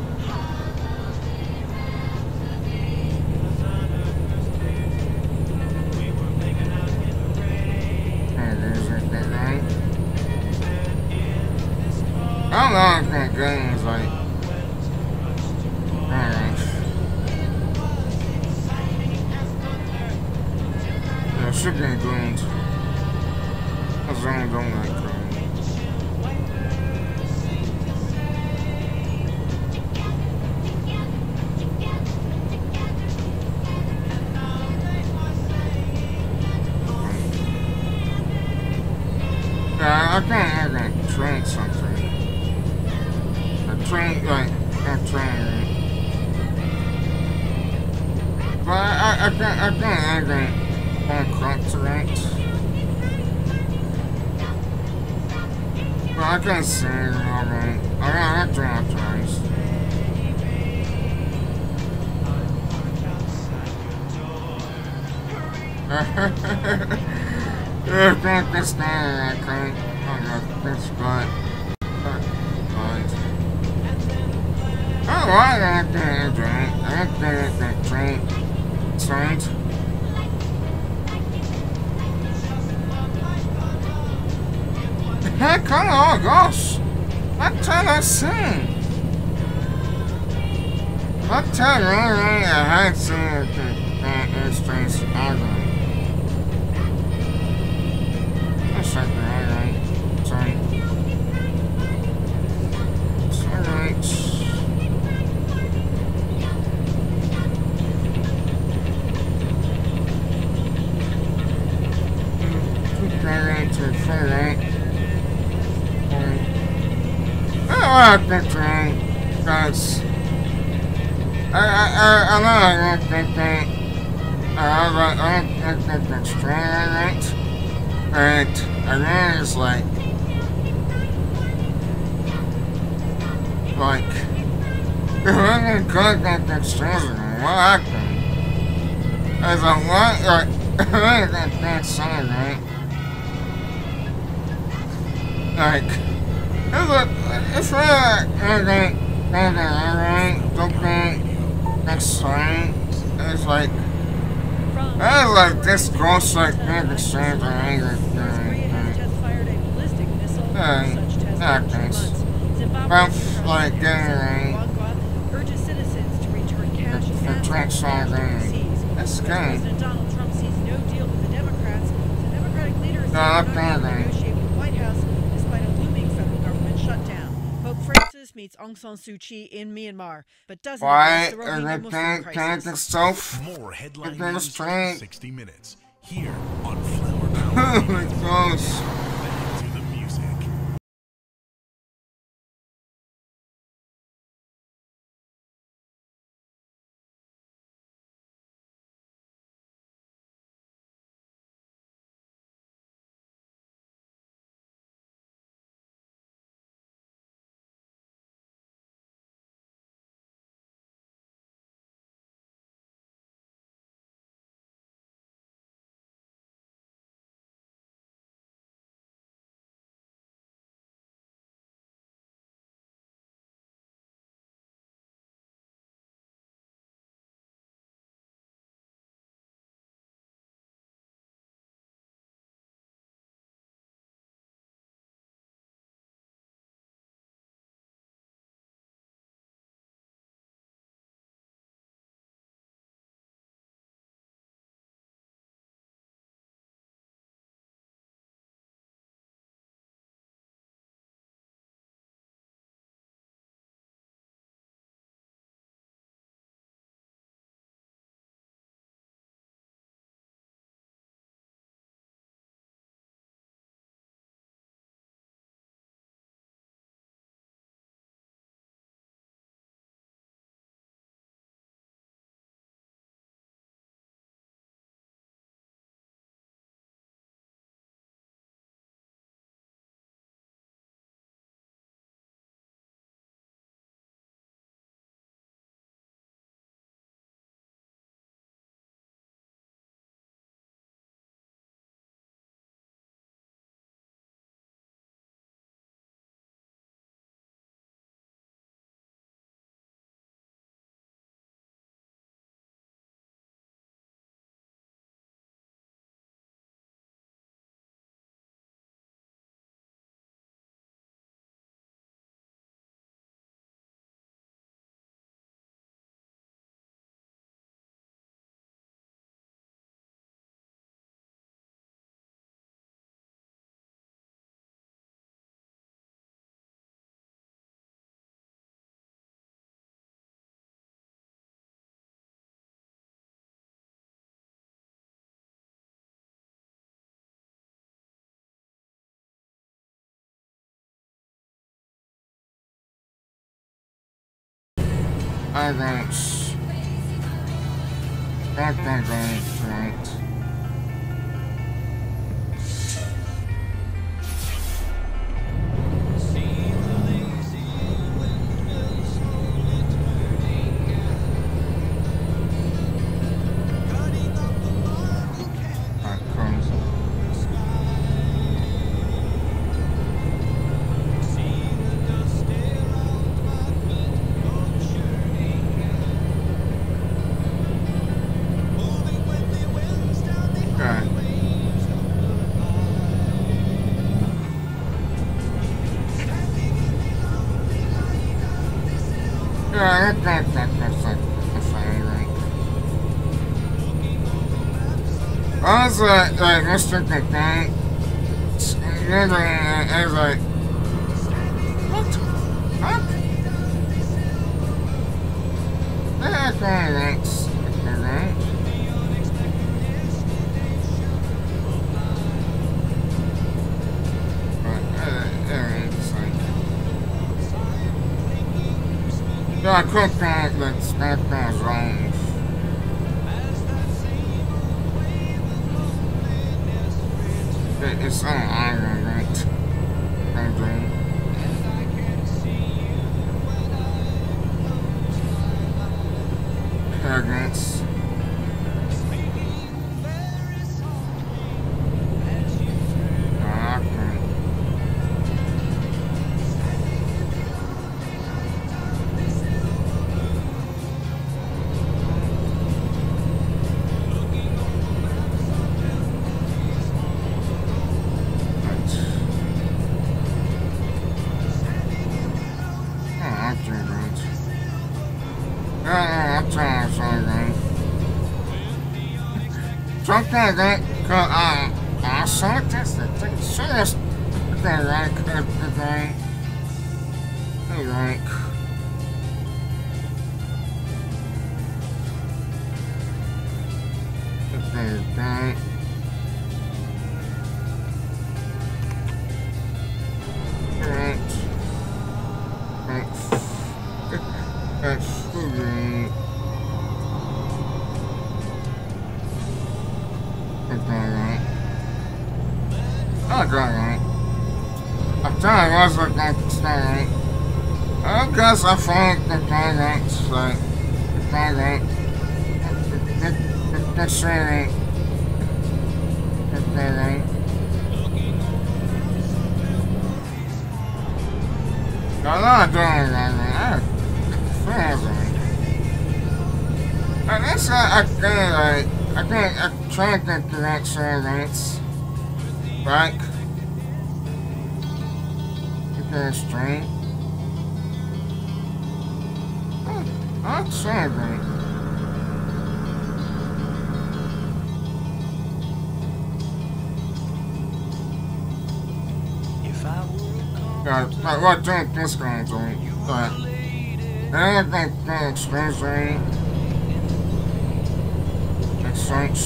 Hey, there's that, that right? I don't know if that game is like. Alright. should get groomed. Because I don't like groomed. Yeah, I think I'm gonna train something. I train, like, I'm training. But I, I, I think, I think I'm gonna go crop tonight. But I can sing, alright. I got to dramatize. Yeah, I think this guy, I can't. I got this guy. I like that thing, drink. I think that drink. Trained. Heck, oh gosh. What time I sing? What time I had seen that instance album? That's like alright. Sorry. It's alright. Alright, it's alright. I like that train, because I, I, I, I know I don't think that, I, I don't think that that's train I liked, but I know it's like, like, if I can cook that that's train, what I can, there's a lot, like, I think that that's song, right? Like, it's like, it's really like, okay, okay, alright, okay, next song, it's like, it's like, this ghost, like, maybe strange, or angry, yeah, yeah, thanks. But, like, getting, like, the track song, that's good. No, I'm not Francis meets Aung San Suu Kyi in Myanmar, but doesn't address the Rohingya Muslim crisis. More headline news in sixty minutes here on Flower Power. Oh my gosh. I don't. That don't go right. Yeah, that, that, that, that's like the same, right? I was like, like, Mister Content, and then I was like, what the fuck? That's kind of nice, right? But, uh, anyway, it's like, yeah, I could think that that was wrong. It, it's on iron, right? Maybe. Arrogance. Something like that, cause, um, I saw it, that's the thing, serious, thing, right, cause the thing, hey, like, the thing, right, right, that's, that's food. Oh, right. I thought I was like that today. I guess I think the tyrants, like, the tyrant, the, the, the city, the city. I'm not doing that, man. I feel like, and that's like, I think, like, I think I tried to get to that servants. Right? Get that straight. Oh, I'm sorry. Yeah, like what drink this gonna drink? But I don't think that expensive. Makes sense.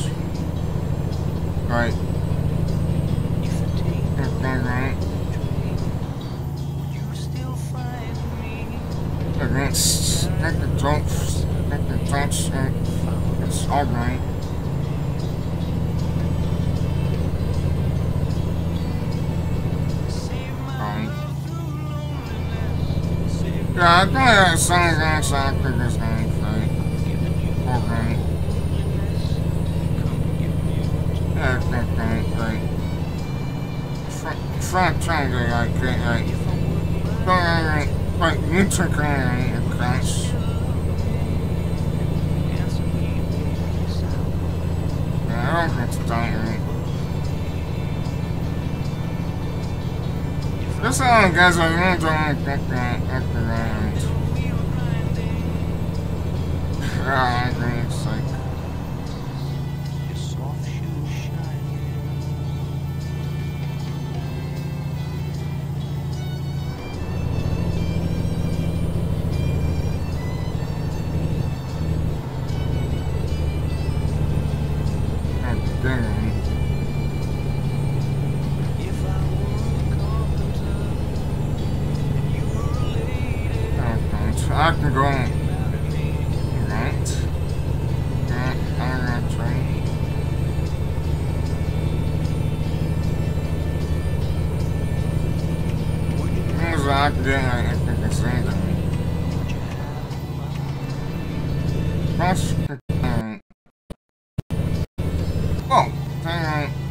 Right. Right. And that's not the drops, not the drops, it's all right. Right. Yeah, I think that song that's after this name, right? All right. Yeah, it's not that, right. Front triangle, like, like, like, like, intricate across. Yeah, I don't think it's done right. This one, guys, I really don't like that, that, that, that. Yeah, I agree, it's like, I can go on. That's right. As I can get, I think I say that. That's the thing. Oh, dang it.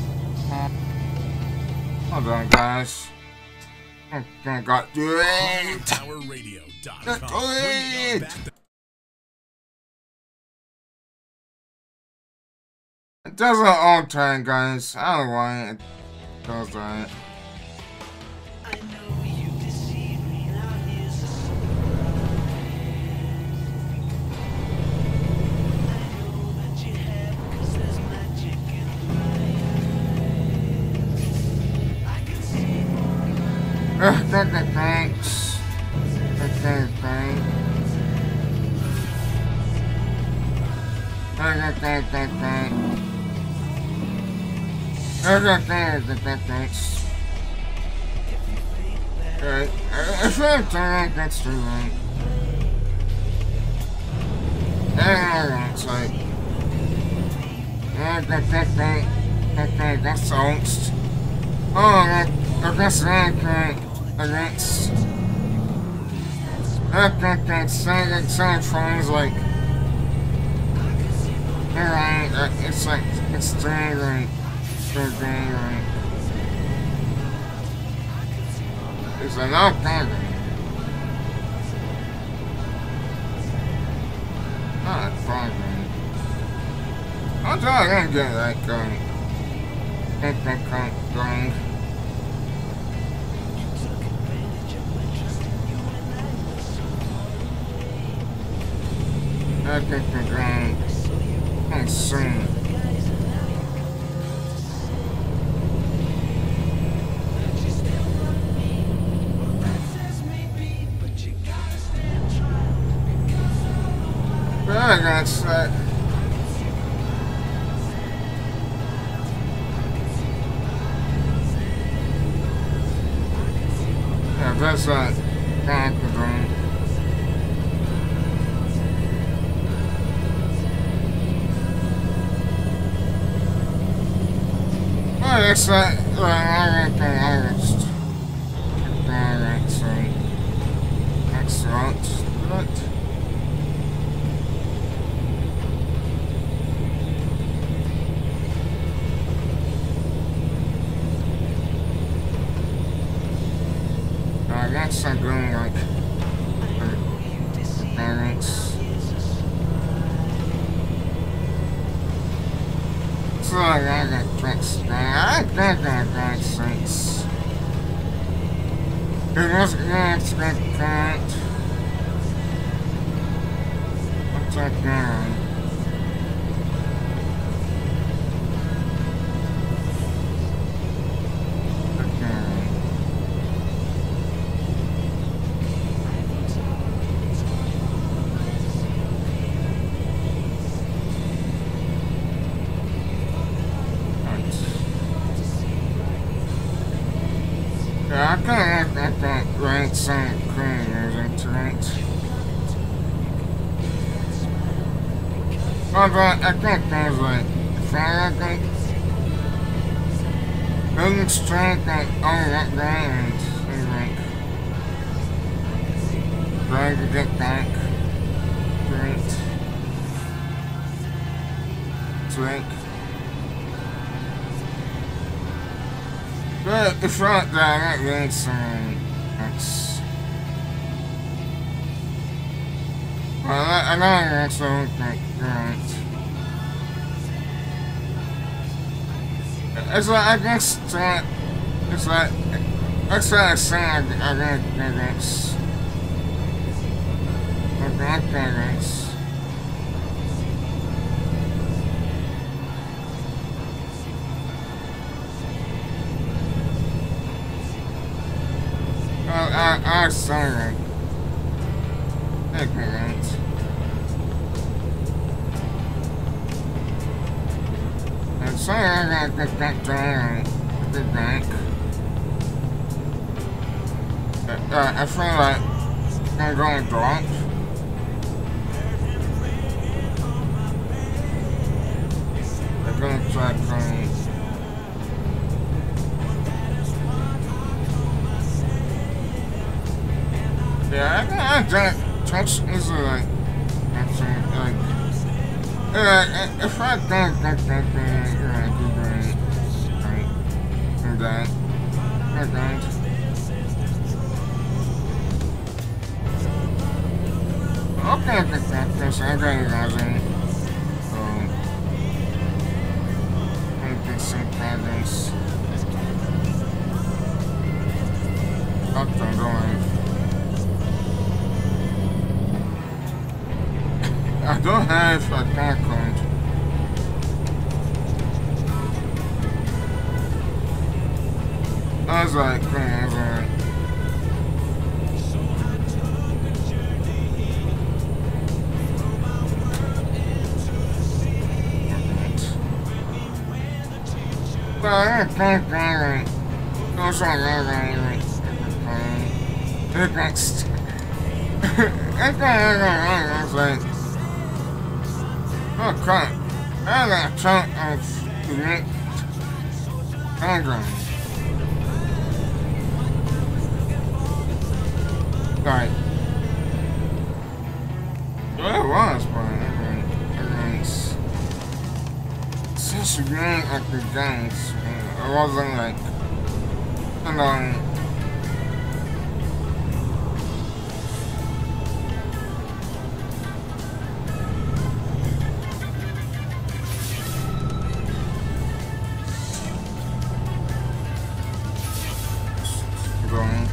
Hold on, guys. I got it. Power Radio dot com. It. It does it all the time, guys. I don't know why it does that. Uh, th th thanks. Okay, thanks. Uh, th th th thanks. Uh, th th th th thanks. Alright, if I'm done, that's too late. Uh, it's like. Uh, th th th th th that's angst. Oh, that, that's that, against that that that sound sound sounds like alright, uh, it's like it's day like the day like it's a not that not fun. I'm trying to get that going. Get that going. I think the ground and soon. But I got set. Yeah, that's not not the ground. Oh, that's not, well, I got the artist. Alright, so, excellent. What? I got some going like, the parents. So I got tricks there. I think I got tricks. It was good to get that. What's that down? Yeah, I kinda got that right side creators tonight. Oh, but I think there's like Faraday. Moving straight that all that ground and like trying to get back. Great. Sweet. But the front there, that really some that's well I, I know that's all like right. It's like I guess that it's like that's what I said I read that it's but that that it's well, I, I saw that. Okay, right. I'm sorry I gotta get that down at the bank. Uh, uh, I feel like I'm going to drop. gonna try going. Yeah, I, I don't touch is like, actually, like, uh, if I don't get that thing, you're like, you're great, right, and that, you're great. Okay, get that, because I got you guys in, so, I get some progress. Up and going. I don't have a car code. I was like, come on, I was like, well, I had a car code, like, I was like, I was like, it got stuck. I was like, oh crap, I got a chunk of the next diagram. Like, well, it was, but everything's since you great like the games, it wasn't like, you know, going.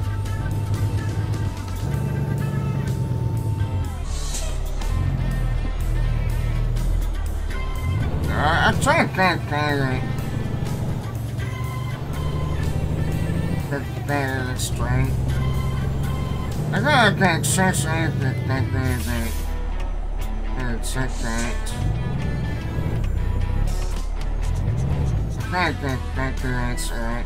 I, I'm trying to kind of kind of kind of strange. I gotta get search anything that anything. And check that. I gotta get back to that's alright.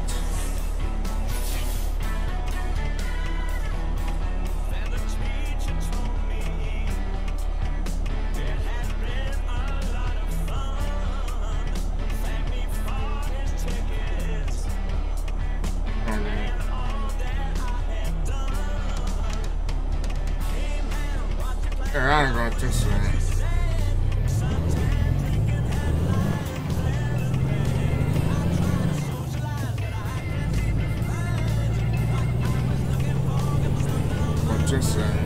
Yeah, I'm going this way. Go this way.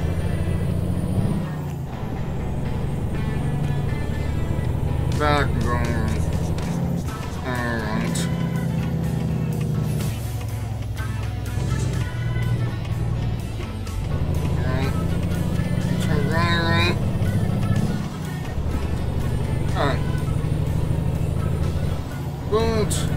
Back and going. Alright. Alright. Good.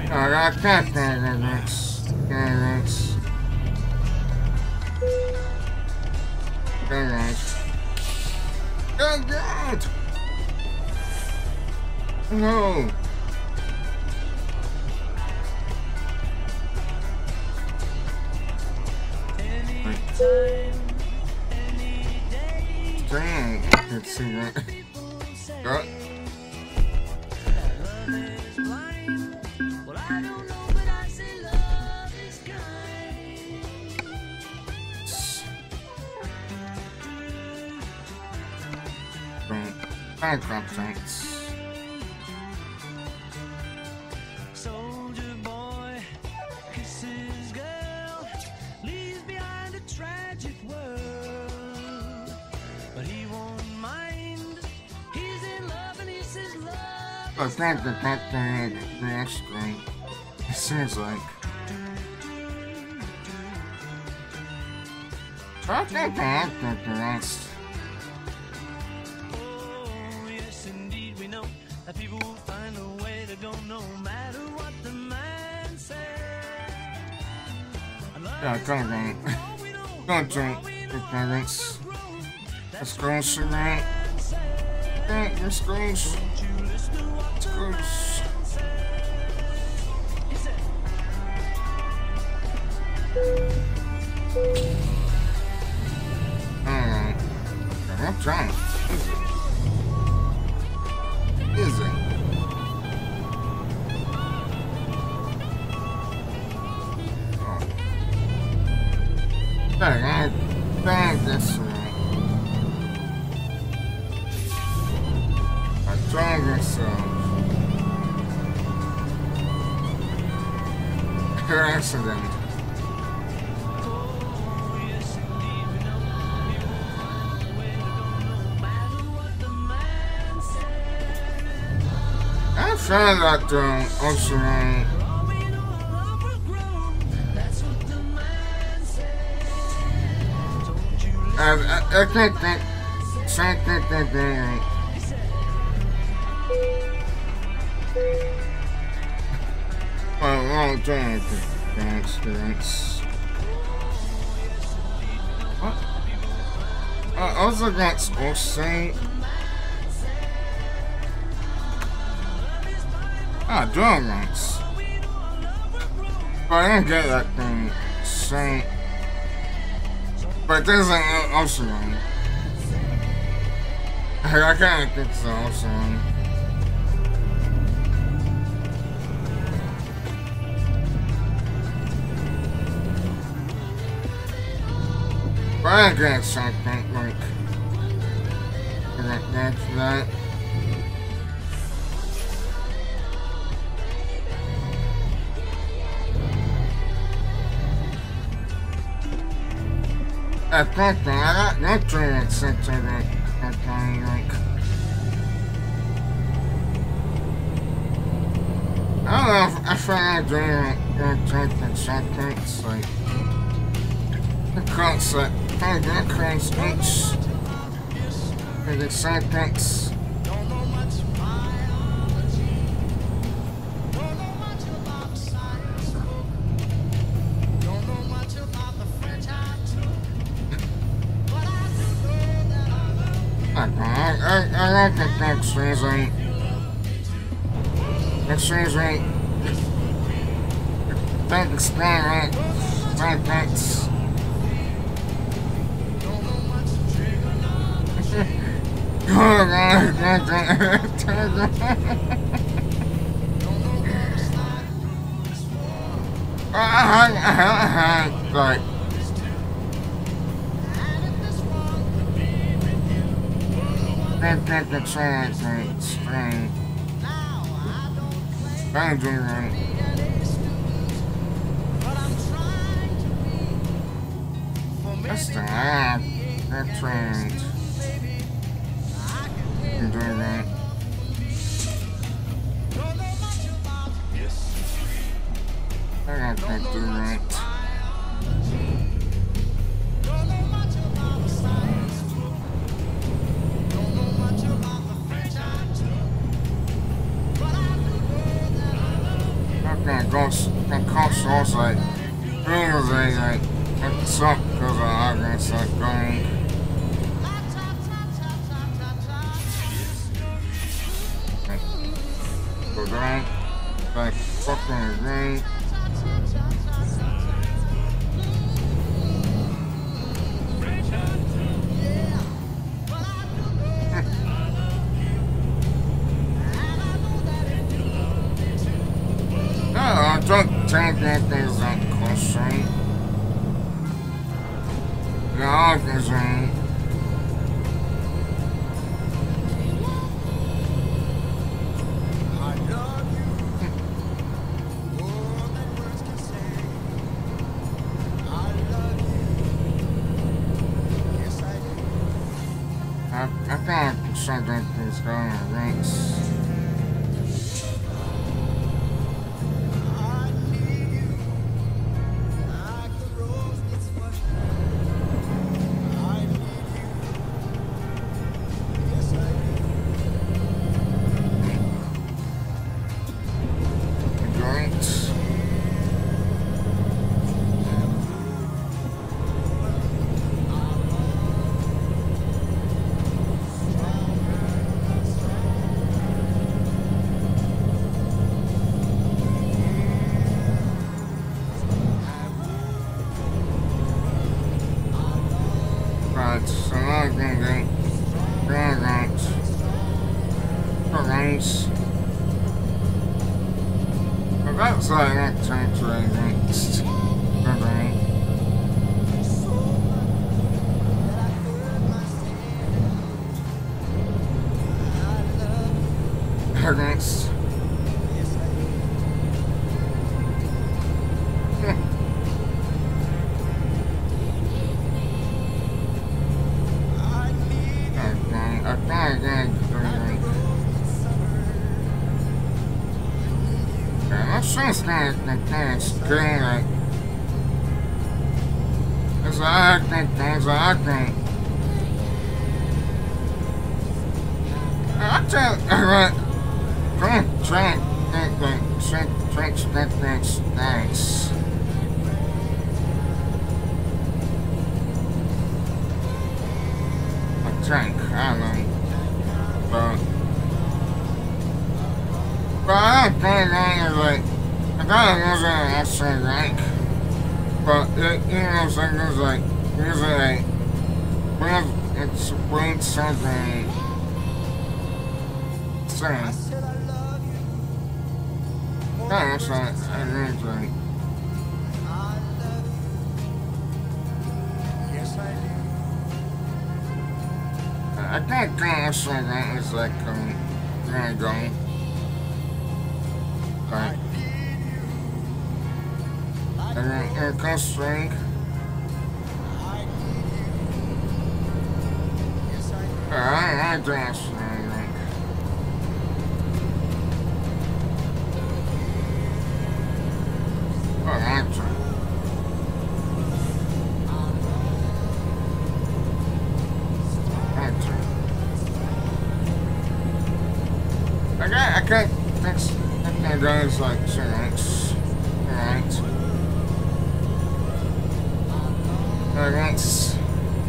I can't get the next. Get next. Get next. Get God! No! Dang, I can see that. Oh. Bankrupt tanks. Soldier boy kisses girl, leaves behind a tragic world, but he won't mind. He's in love and he says love. I think that that thing the next screen. It seems like. I think that that the next. That people will find a way to go no matter what the man says. Yeah, don't drink. Don't drink. The parents. The screws tonight. Drink the screws. Screws. Alright. I'm trying. Is it? Oh. Dang, I banged this way. I dragged myself. Pure accident. I found that um, also um, I, I, I think that same thing that they well, long time experience. What? Uh, also against Osei. Ah, drum ranks. But I didn't get that thing Saint. But this ain't also one. I kinda think it's also one. But I didn't get something like that, that's that. I think that I got no training since I got that kind like. I don't know if I find doing like something something like the concept. I got crazy speech. And the sentence. I, I, I like that that seems like that seems like that explain right like that's oh god like that that the translate string. I do that. That's the app. That trend. You do that. I got to do that. can go and cost us like feels like like it sucks because I'm gonna start going. Go down, like fucking green. No, I don't think that there's that question. Yeah, because um, I, I can't something is going on ranks. Right, so now I'm gonna go round right. Right. Well, that's like that time to right next. Right. Next. Sounds kind of kind of scary, like it's acting, things acting. I tell you, right? Drink, drink, drink, drink, drink, drink, drink, thanks. I drink, I don't know, but but I don't think I'm like. I kind of wasn't an extra rank, but it, you know what I'm saying, it was like, usually like, when it's when something, saying, yeah, that's like, I really like, I can't think extra rank is like, um, really going, like, and then here comes strength. I don't like that strength. Oh, I like that. I got, I can't, that's, that goes like strengths. Alright. Against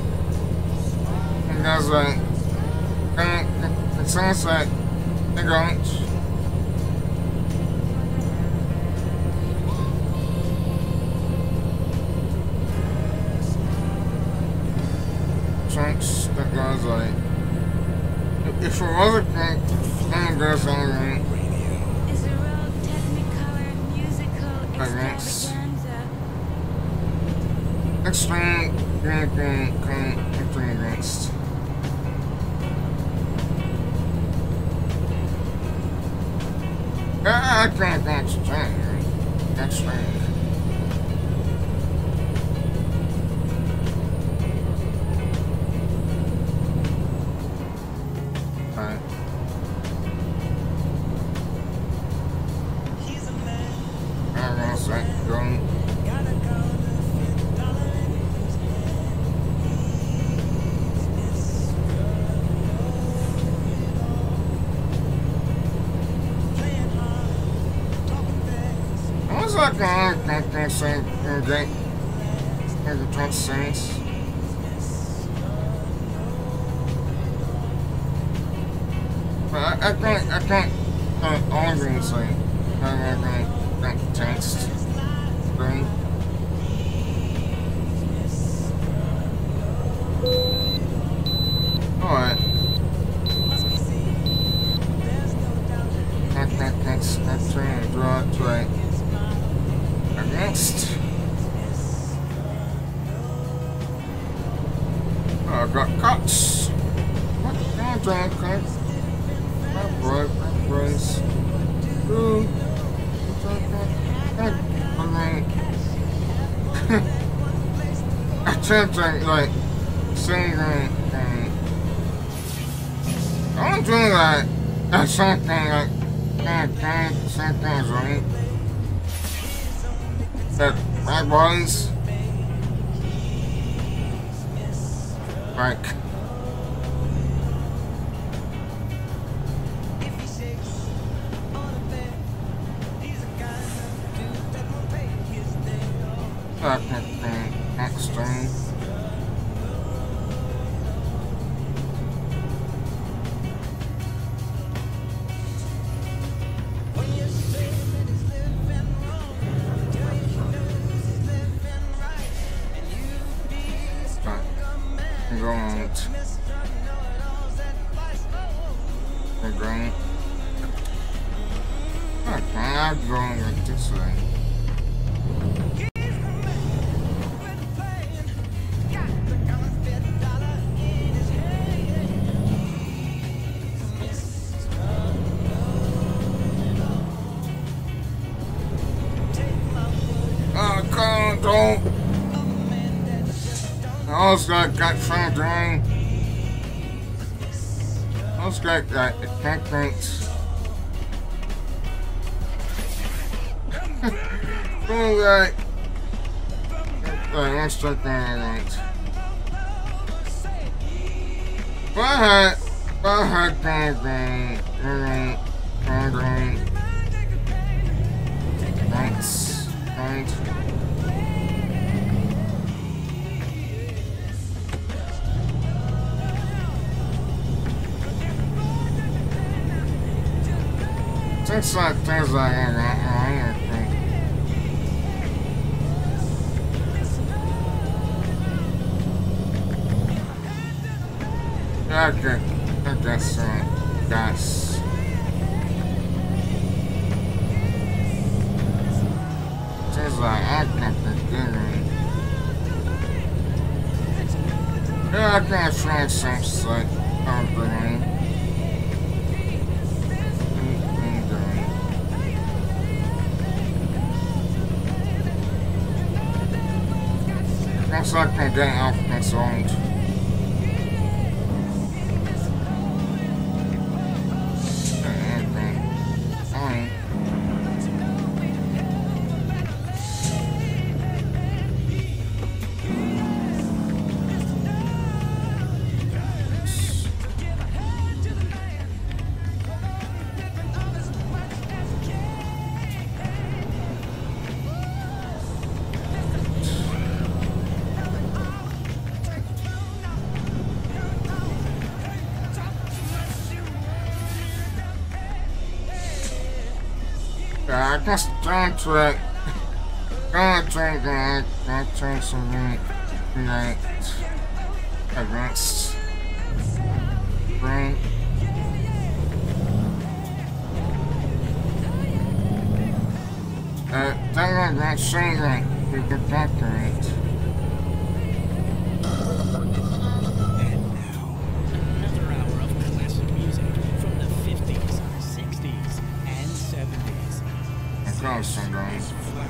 and goes like it sounds like the grunge. Trunks that goes like if it was a drink, then it goes on right. Is a real technicolor musical extravaganza. Extreme, green, green, green, green, next. I can't that's strange. That's strange. Alright. I don't know, like, going. What's that guy that they say in the in the twenty cents? But I, I think I think uh, all I'm gonna say I I'm gonna think text thing. Alright. That that that's that's trying to draw it right. Next. Oh, I got cuts. What? I'm trying to cut. That boy, that boy's. Ooh. I'm trying to cut. I tried to, like, sing that. I'm doing that. That's something like. That, that, something's right. That my boys like that thing next thing. I'm going with this way. Oh, come don't. I also got, got something. I also got, got attack points. Oh, right. Alright, let's start that right. But, but, bang, bang, alright, alright. Thanks, right. Things like things like that, I think. Okay, I guess so. Yes. Seems like I kept it getting. Yeah, I can't find some like something. Looks like I'm getting off this old. I just don't trick. Don't drink that. Don't drink some meat. Night. Against. Brain. Uh, don't let that singing. You can decorate. Go, Sunrise.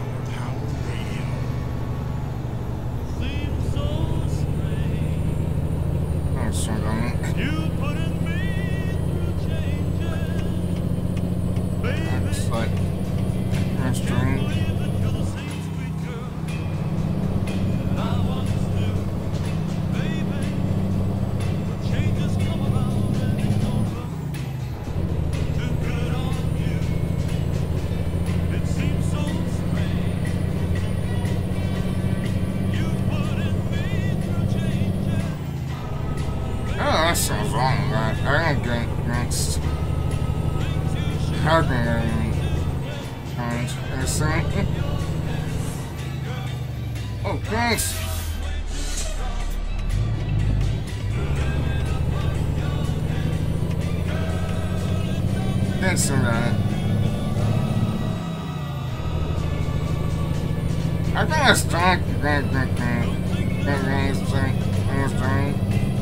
Oh, Sunrise. That's like that's strange. Oh, thanks. Thanks for that. I think I stopped that that that that race thing I was doing.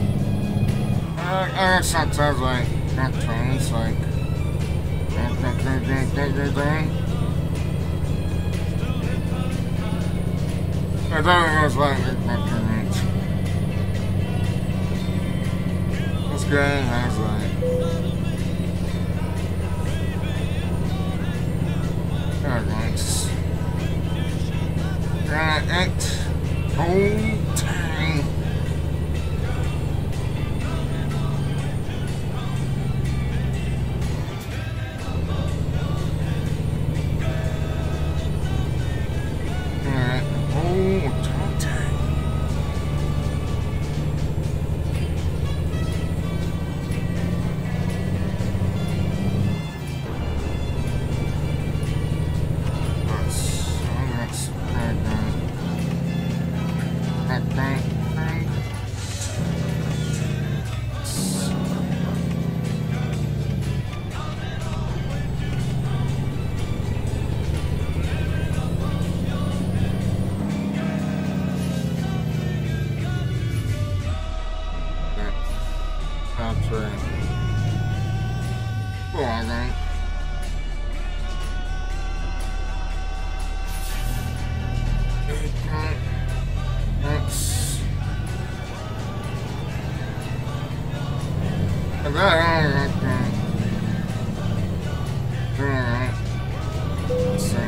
I I sometimes like not turns like that that that that that that thing. I thought it was like fucking range. This game has like nice. Got it. Whole time. Alright, whole time. That's right. Go on, then. That's. And that, okay. Alright. Let's see.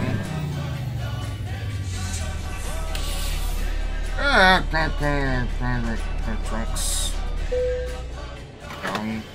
Ah, okay, okay, okay, tracks. Um.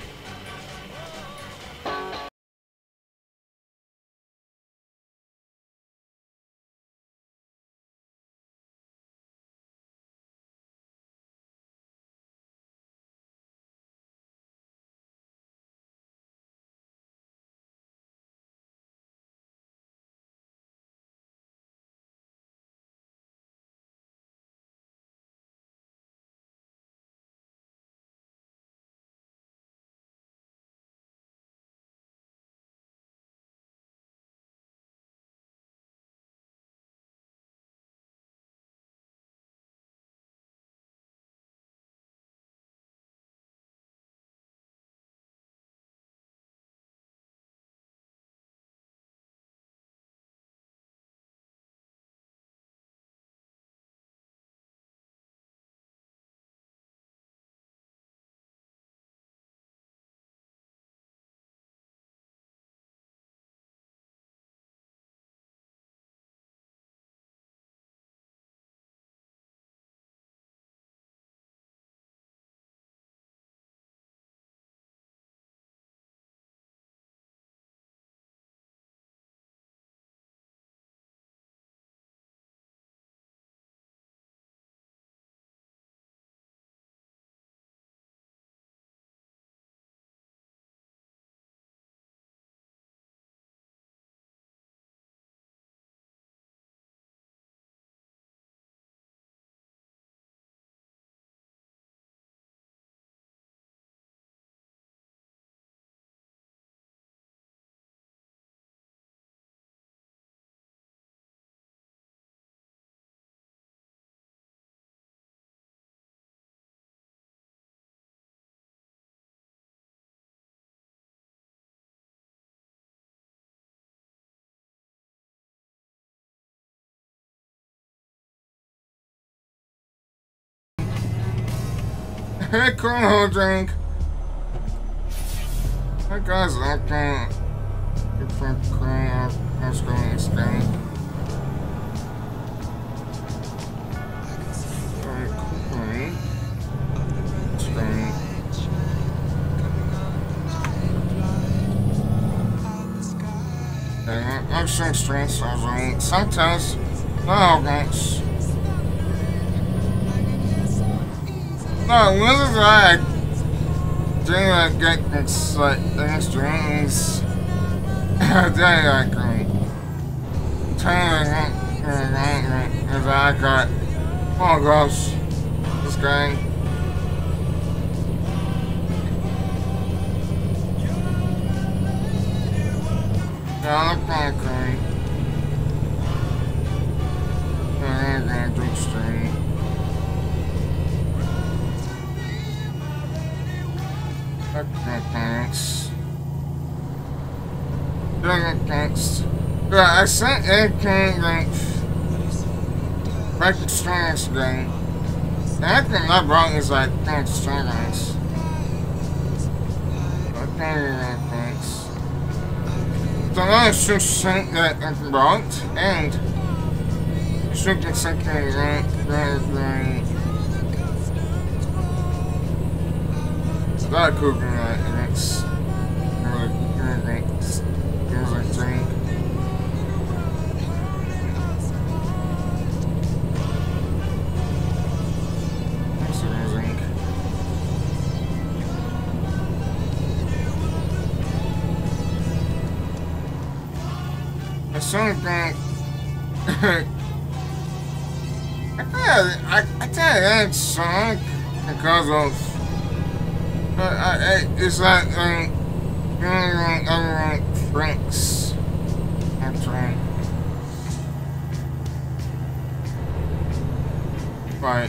Hey, cool drink. That guy's not gonna get from crap. I was going to stay. Alright, cool. Stay. Yeah, I'm so stressed. I was like, sometimes, no, thanks. No, when is I doing that get this like things dreams? Then I can kind of is I got, oh gosh, this guy. Yeah, I'm kind of crazy. Yeah, I'm gonna do stream. Okay, thanks. Yeah, thanks. Yeah, I sent eighteen links back to streams today. And I think my brought is like ten streams. Okay, thanks. So now I should send that in brought and I should get something right, right, right. So that could be right, and it's really, really, it's really thing. That's amazing. I sort of think I think I, I think that song because of but I, I, it's like um like um like Frank's. That's right. But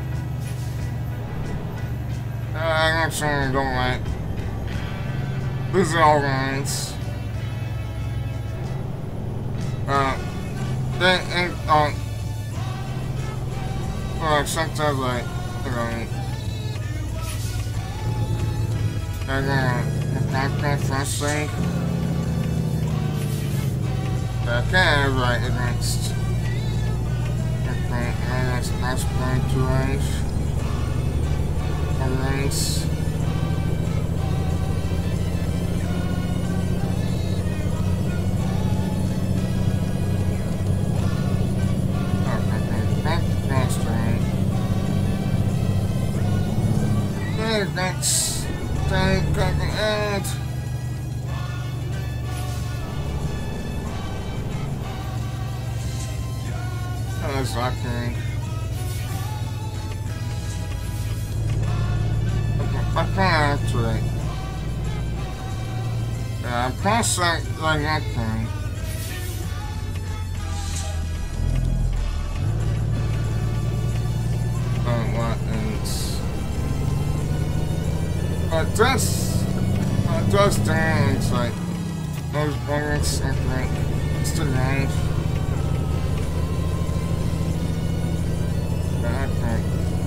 uh, I'm not saying I don't like. These are all lines. Uh, they and um. Well, sometimes like you know. I'm gonna back that first thing. Okay, right next. Okay, that's that's point two range. One range. Next thing coming out. Oh, that's locking. I can't actually. Yeah, I'm past that like that thing. Oh, what is? But just, uh, just dance like those bullets. I think it's the knife. I think.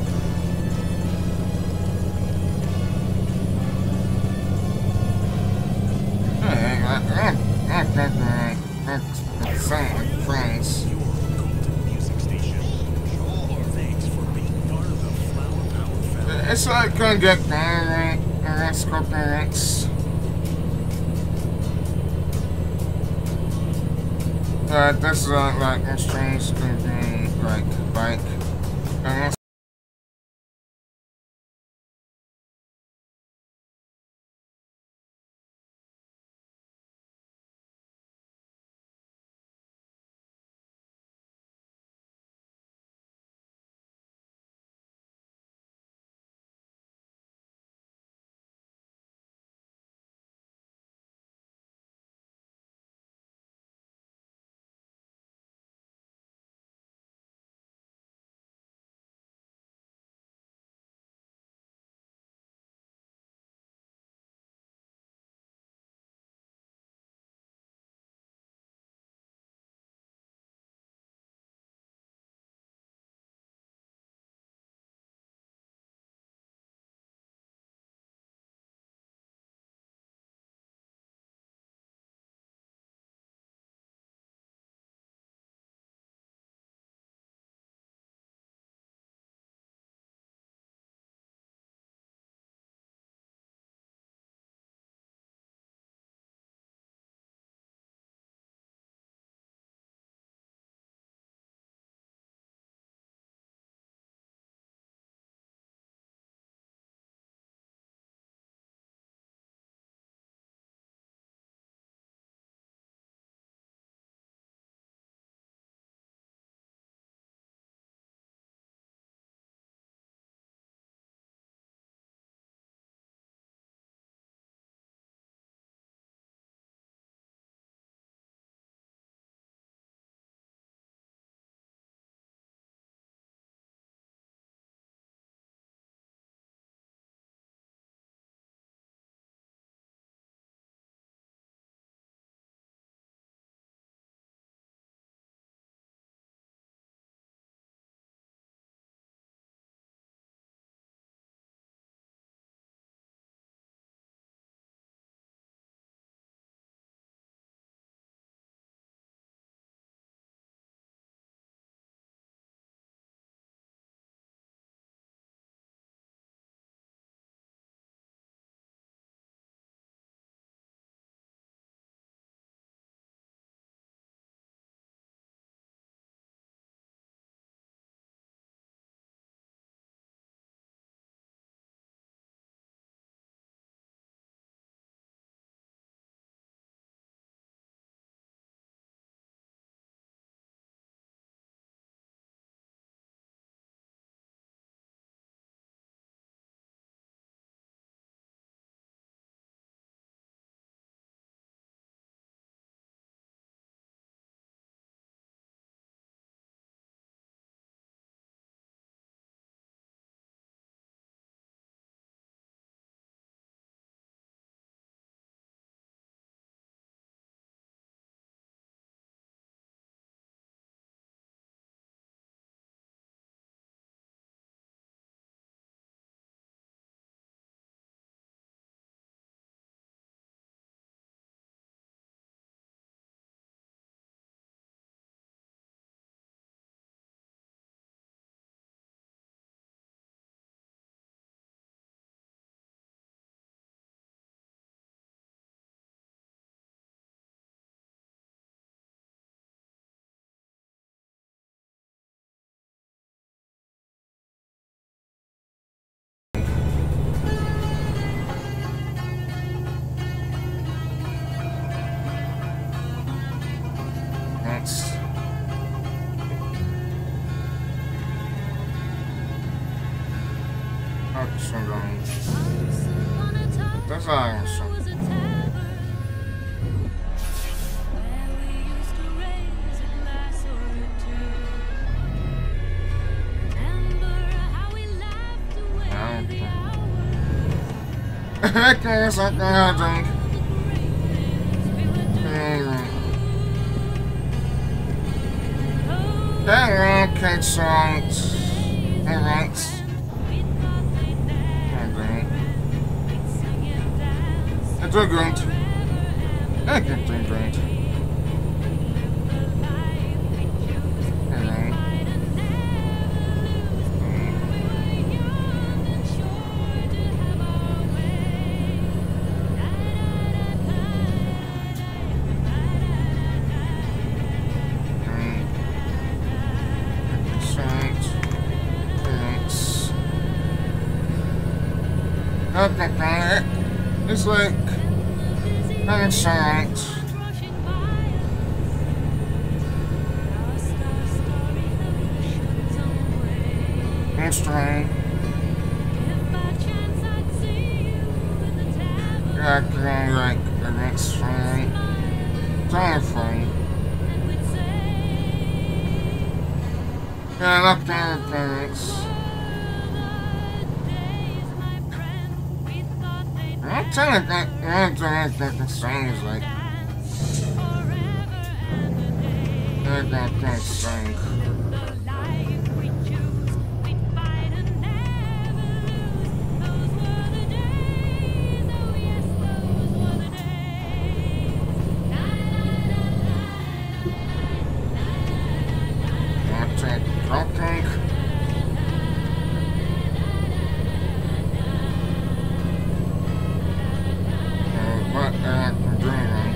Hey, I, I, I think that that's the same friends. It's like gonna get better, right? And let's go next. Uh, this is uh, like a strange gonna be like bike. And That's so going. That's awesome. I guess I can drink. That one can sound. Alright. It's a grunt. I can drink grunt. It's like that's alright. That's right. Yeah, I can like the next fine. Telephone. Yeah, I looked at the parents. I'm telling you that, I'm telling you that the song is like, I got that song. What's that, drop tank? What I'm doing wrong.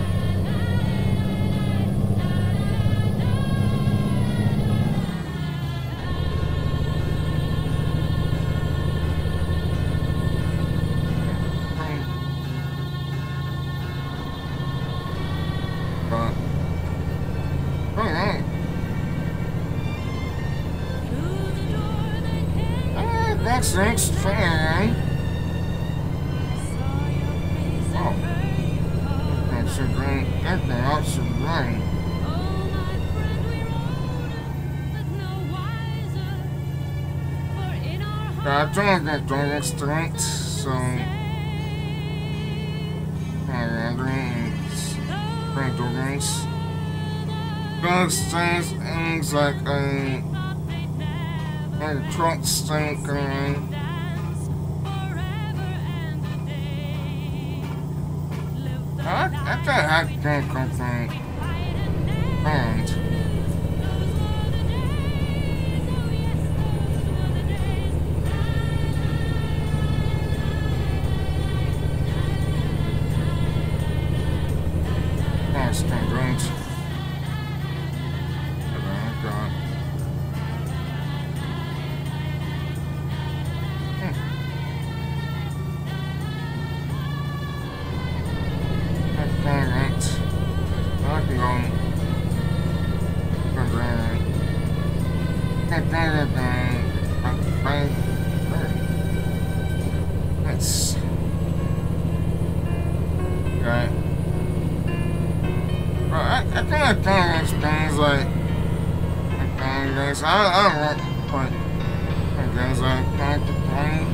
But, alright. Uh, that's next fine. That's a great, that's an awesome rain. I don't get donuts tonight, so I'm wondering pretty donuts. Those things, things like a, a truck stink around. I, I thought I can't complain. And that's not great. Oh God. Alright. I can go. Alright. Let's. Right. Well, I, I kind of think it's things like. I guess I, I don't know, but I guess I can't complain.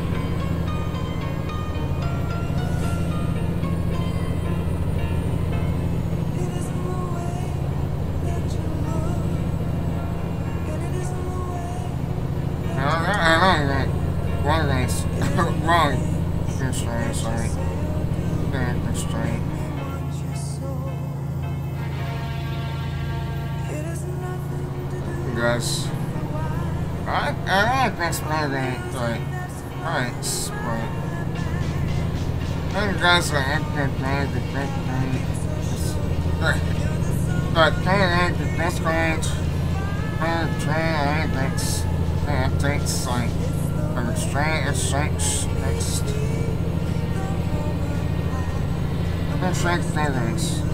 Wrong constraint, sorry. Bad constraint. Guys, I I don't think it's probably like rights, but I guys are acting like the best thing. But kind of like the best point. I try, I think, I think like. I'm restraint and strength next. And strength feelings.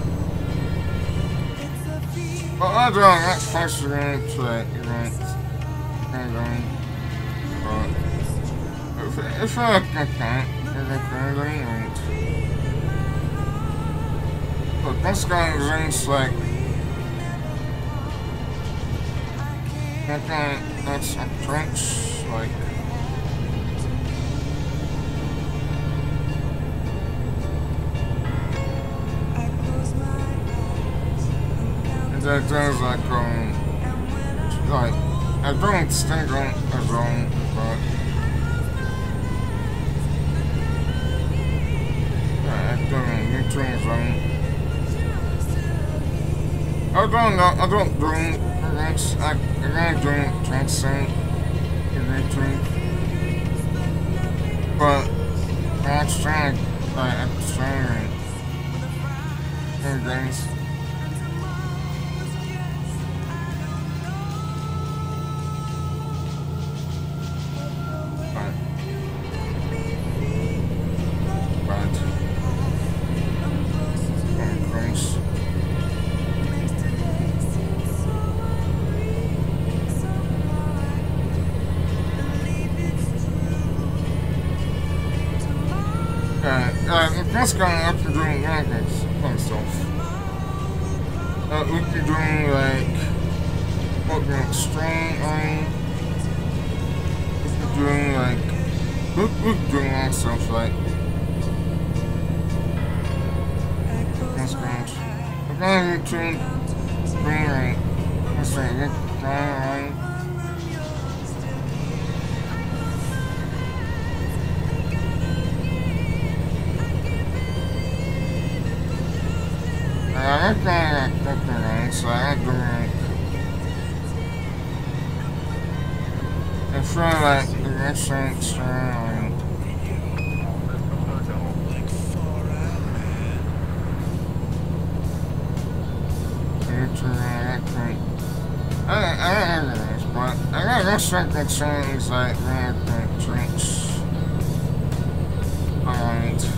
But I don't know, that's closer to it, you're right. There you go. But If, if I like that, if I really but this guy is like okay, that's a trench, like and that does like um like I don't think on as long but yeah, I don't need to as long I don't know, I don't drink, I, I don't drink, transcend, I drink, but I'm trying, like, I'm trying, and things. But, but, oh, Christ. Uh, uh, that's going up to doing rankings and stuff. Uh, we could be doing like, what we like, strain on. We could be doing like, we we could be doing all stuff like. That's great. We're going to bring like, let's say, we're going on. I don't think that's the right, so I don't do it. I feel like the restaurant style. I I don't know this, but I got a restaurant that sounds like that that drinks. Alright.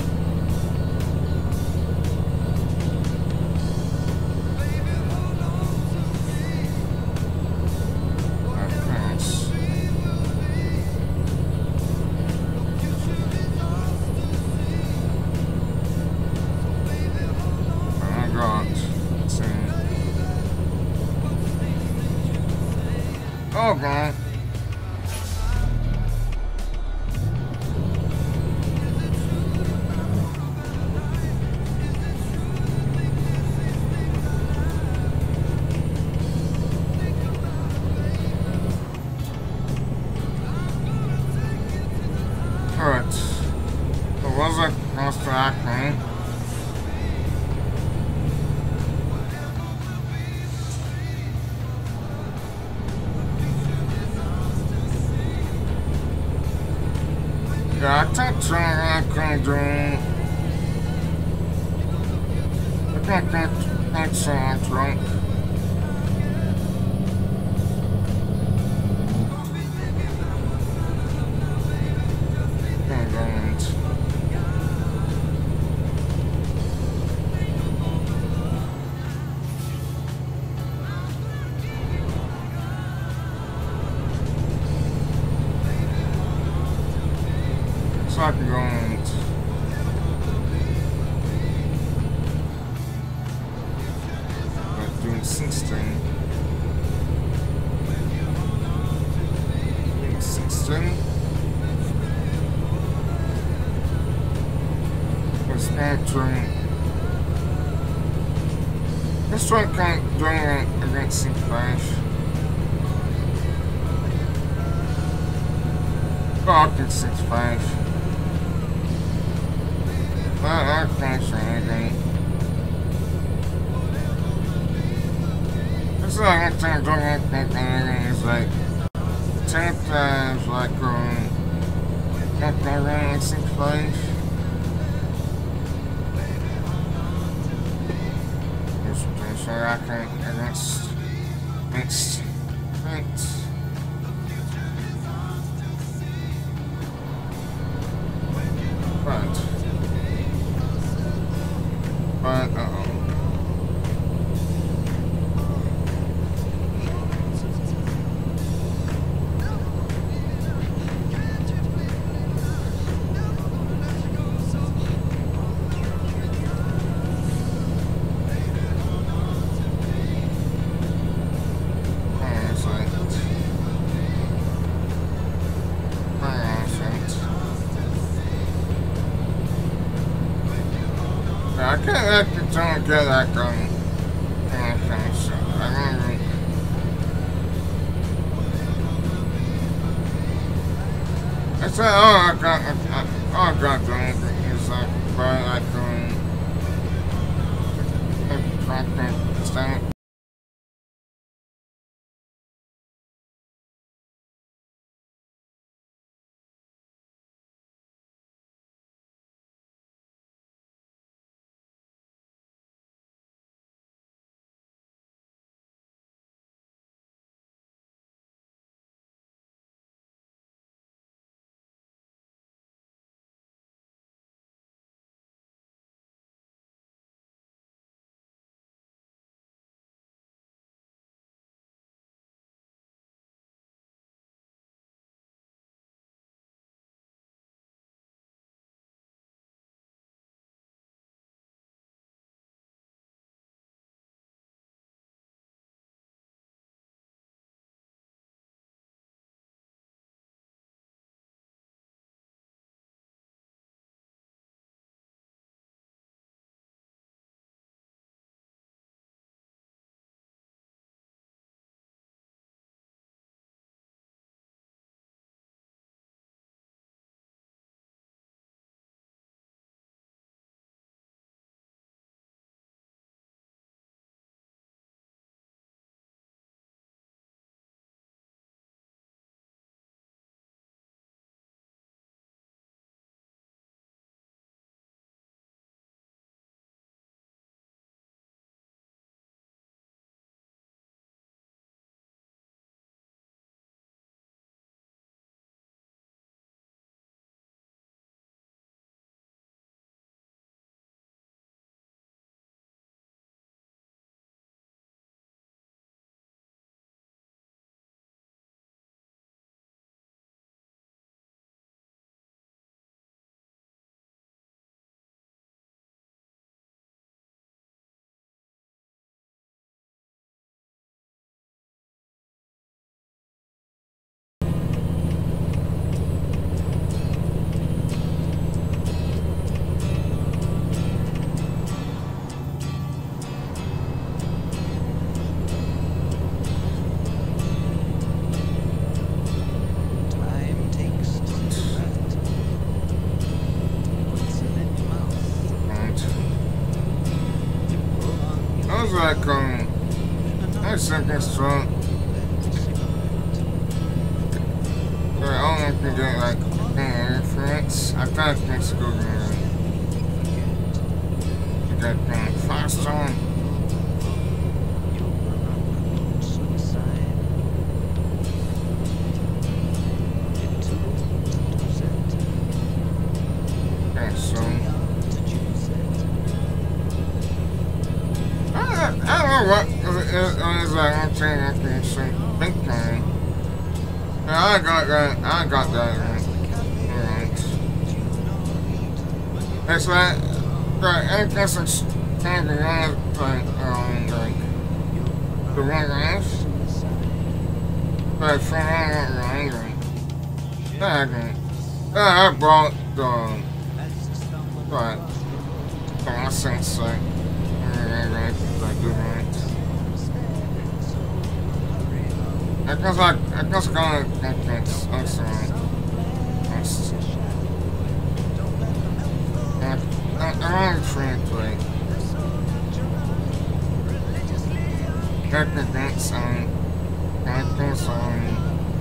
Oh god. Alright. It wasn't close to acting. Yeah, I think so. I can do. I think that that's uh, drunk. And so I can go and like doing sixteen. Doing sixteen. Let's not try. Let's try kind of doing it against sixty-five. Oh, I'll do sixty-five. Well, I can't say anything. It's like I think doing anything is like ten times like um not that around sixty-five. So I can against mixed mixed. Right. But, uh-oh. can't actually don't get that going. That kind of stuff. I don't really. I said, oh, I got, I, I, oh, I got drunk. He's like, but I couldn't. I can't stand it. Like, um, I think it's strong. But I don't know if you get, like, any influence. I think it's good, man. You get, um, fast on. Okay, so. I don't know what it is, like, I'm saying I can say big time. Yeah, I got that, I got that, right. It's like, like, I guess it's kind of wrong, like, um, like, the wrong life. Like, from all wrong, right. Yeah, I can, yeah, I brought the, like, the essence, like, right, like, do right. I guess like, I guess kind of think it's excellent. It's, like, I don't translate. I think that's, um, I think, um,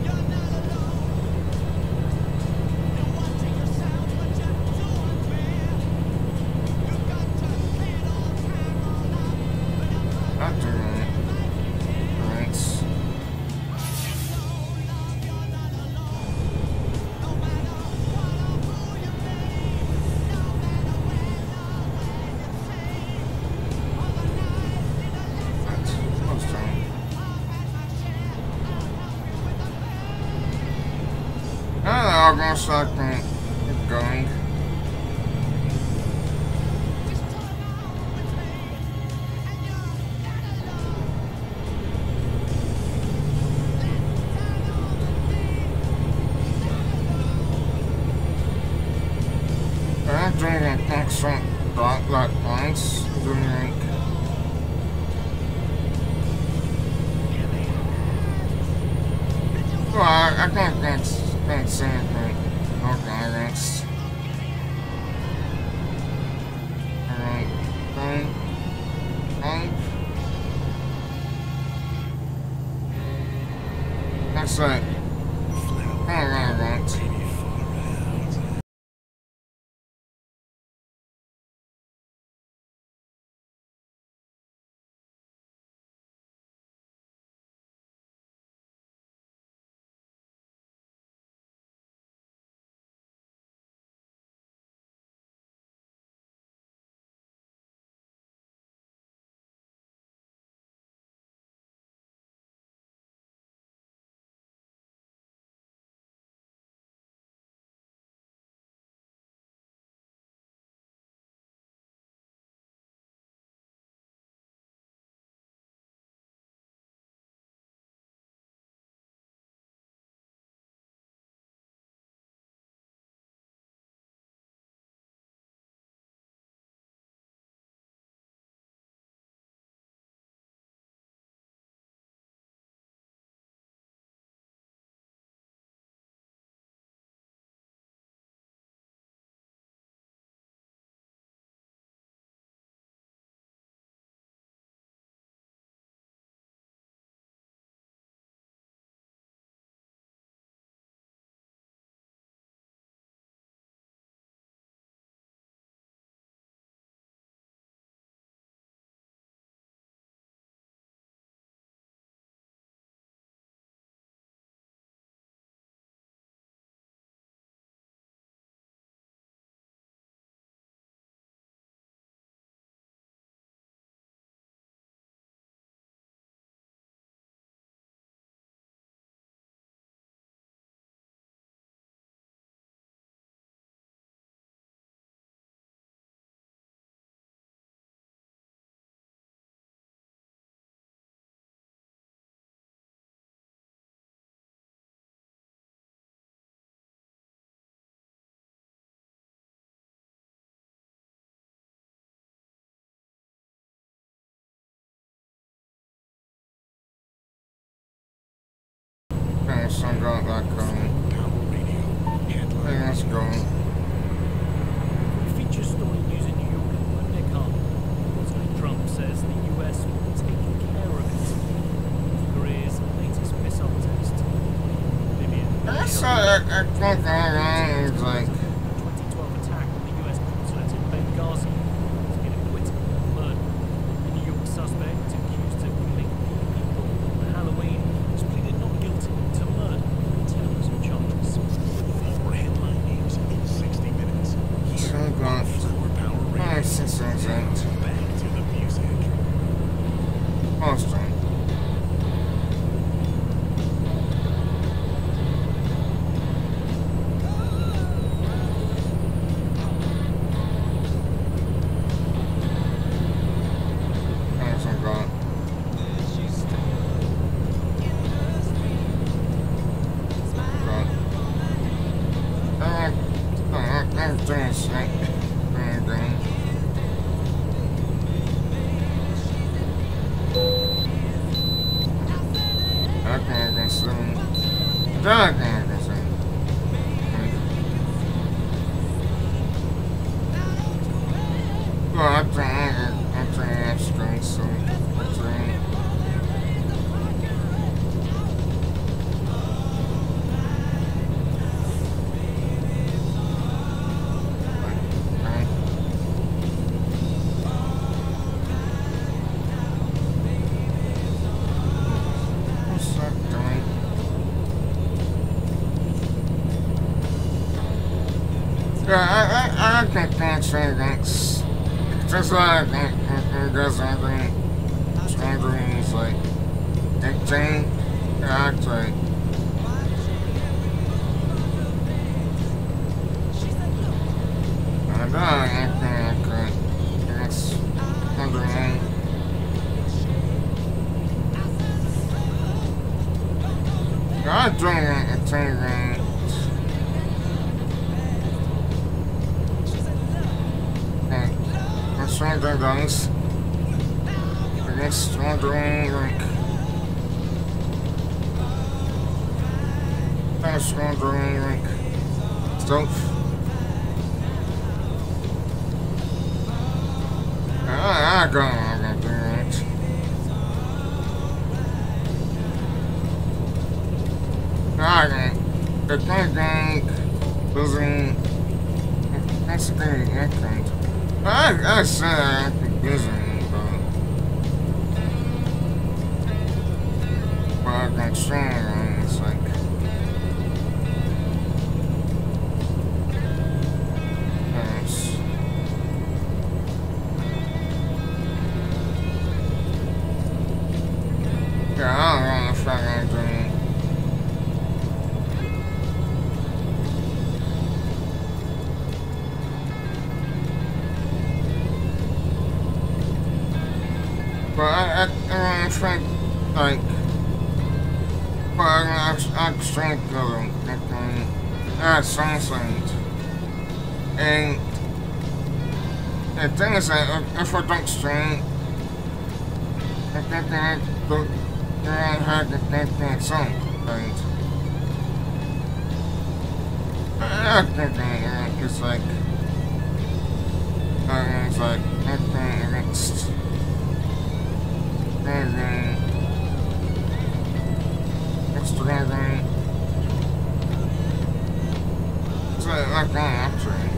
I'm gonna start going. I'm doing a constant dot like points. I can't, can't, can't say anything. Okay, that's... Alright, thing, thing. That's right. Alright, right. Okay, so I'm going back home. Hey, let's go. Feature story news in New York by Nick Hart. President Trump says the U S will be taking care of it. North Korea's latest missile test. Libya. I saw that, I think I was like... twenty twelve attack on the U S consulate in Benghazi has been acquitted of murder. The New York suspect, accused of killing people on Halloween, has pleaded not guilty to murder and terrorism charges. More headline news in sixty minutes. So gone. Oh, since I was out. Back to the music. Most time. Oh, so gone. Gone. Oh, oh, I'm doing a snake. I'm doing. I can't go soon. I can't go soon. Well, I'm trying, I'm trying to screen soon. I'm trying. What's that doing? Yeah, I, I, I can cancel things. Just like it goes angry. Angry is like eighteen. Yeah, actually. I don't know anything like that. It's underneath. I'm doing it at ten grand. Hey, let's try that, guys. The next one doing like. a screwdriver, like, stuff. I, I don't know how to do that. I don't. The thing gang doesn't. That's the thing, that kind. I, I said I could be busy, but. But I got strong on it's like. Yes. Yeah, I don't know if I'm gonna do it. But I, I, I want to try, like, but I, I, I strength to them, like, um, uh, sunset. And the thing is that if I don't strength, I think that I don't, I have to think that song, right? I think that it's like, uh, it's like, I think it's, it's together. It's like, like that, actually.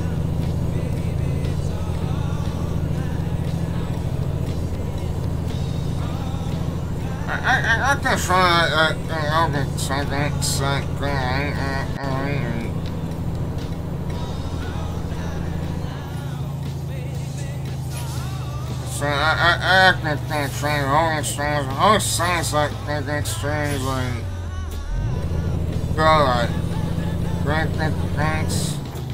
I, I, I can try that, that album segments that go on, uh, on, so I, I, I actually can try all the songs, all the songs like that get strange, like, go like, great big thanks.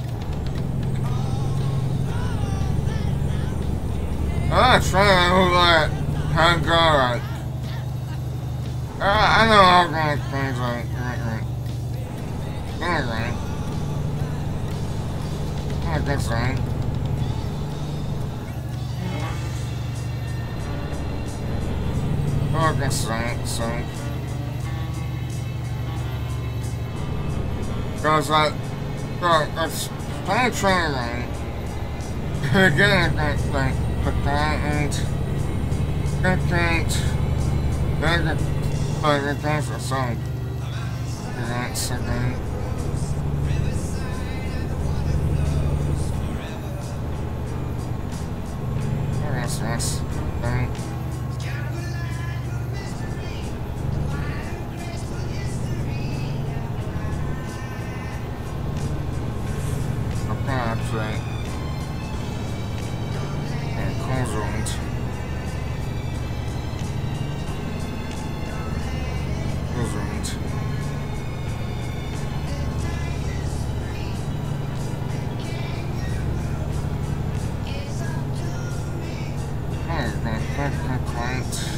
I try to do like, how to go like, Uh, I know all kind of things like that. Anyway. I think so. I think so, so. Because, like, well, it's kind of training. Again, I think, like, the content, content, content, like, it does a song. And that's something. Oh, that's nice. Thing. Apparently. And constant. Constant. Oh, not, not, not quite.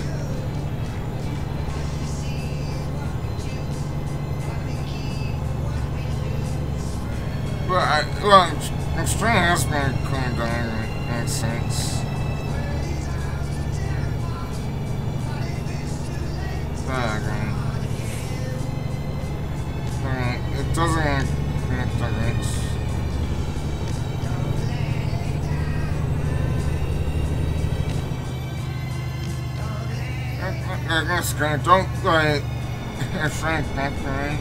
But I, well, Australia has been coming down in that sense. But again, uh, it doesn't make the difference. I guess, guys, don't like think that way.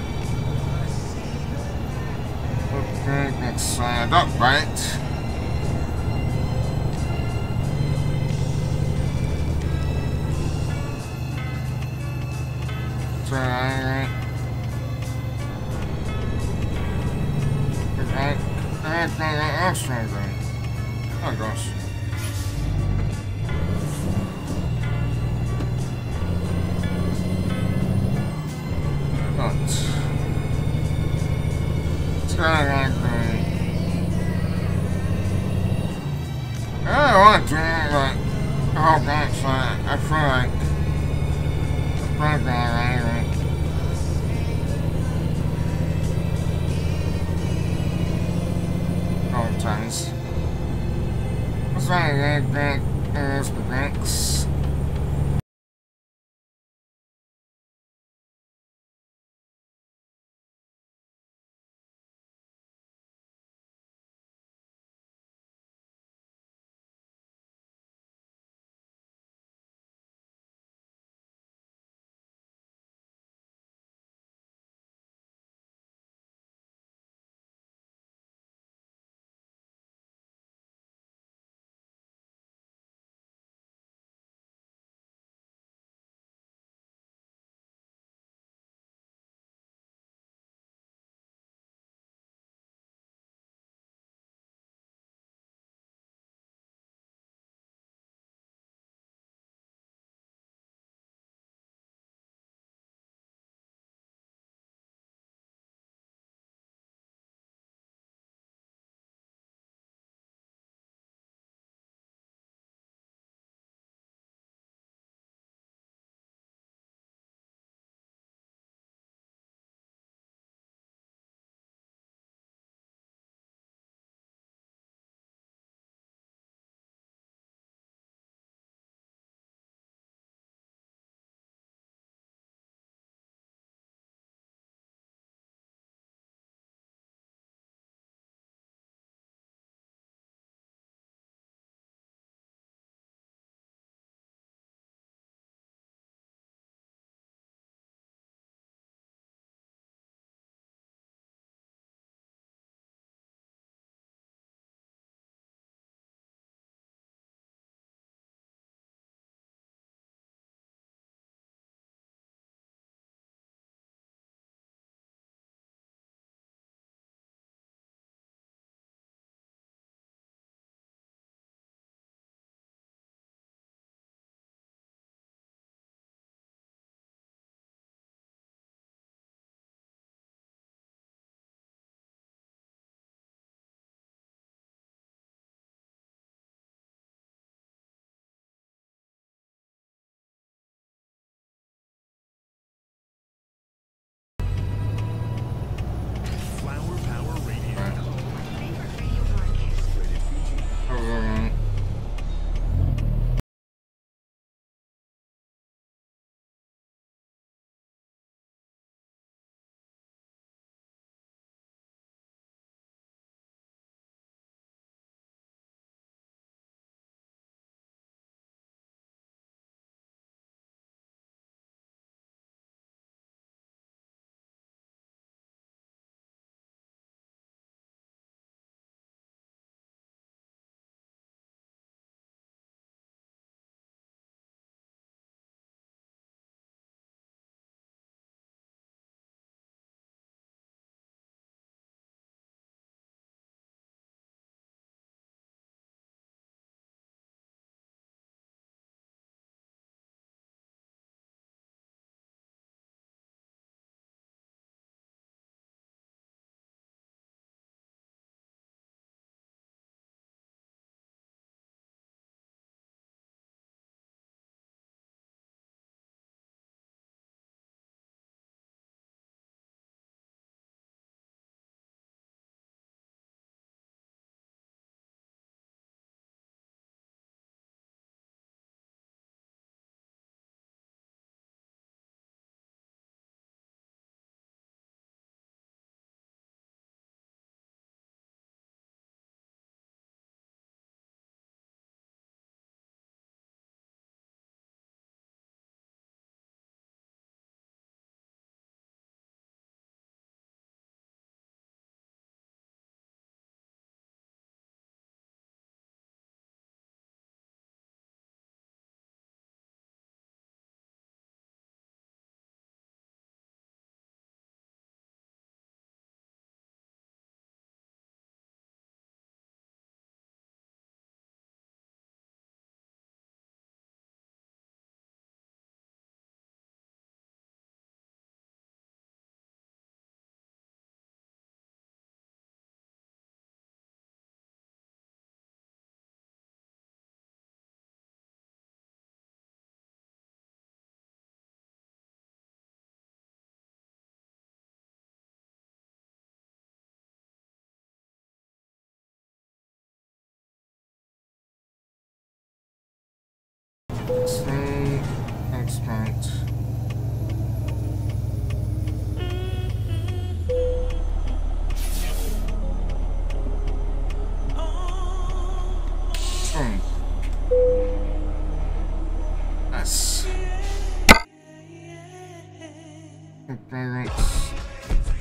Okay, that's uh, not right. So, alright. Okay, I think that's something. Oh gosh. But I don't want to do like a whole bunch, like, I feel like it's pretty good anyway. All the times. It's not a good thing, it is the next.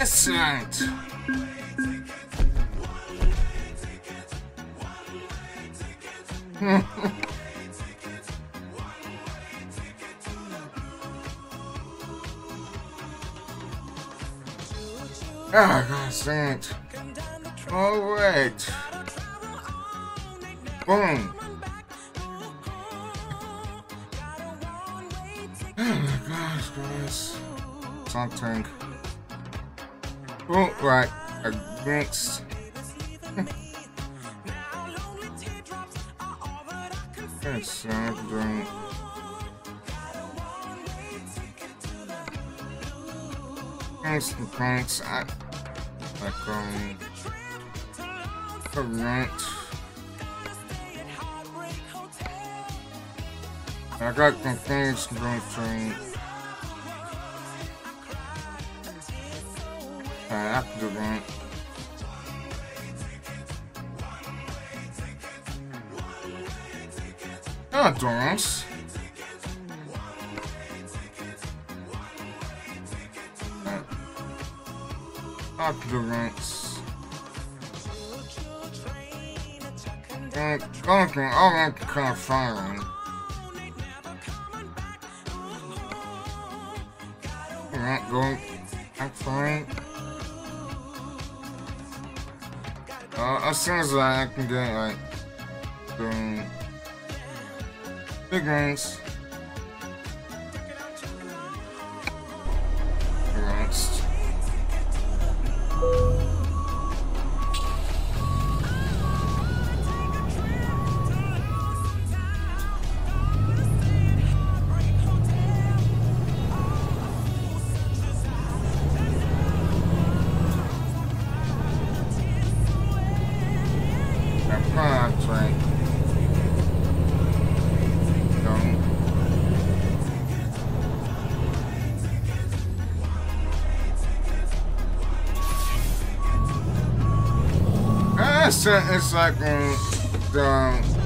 Excellent. Ah, God, dang it. Oh, wait. Boom. Oh my gosh, guys. Something. Oh, right. Against. Yes, something. Against the points. I. Like, um. Correct. I got some things going to. I have to do that. Oh, Doris. I have to do that. Uh, okay, I like to kind of firing. Alright, go. I'm fine. Uh, as soon as I can get, like, doing big rings. Relaxed. It's, it's like um, the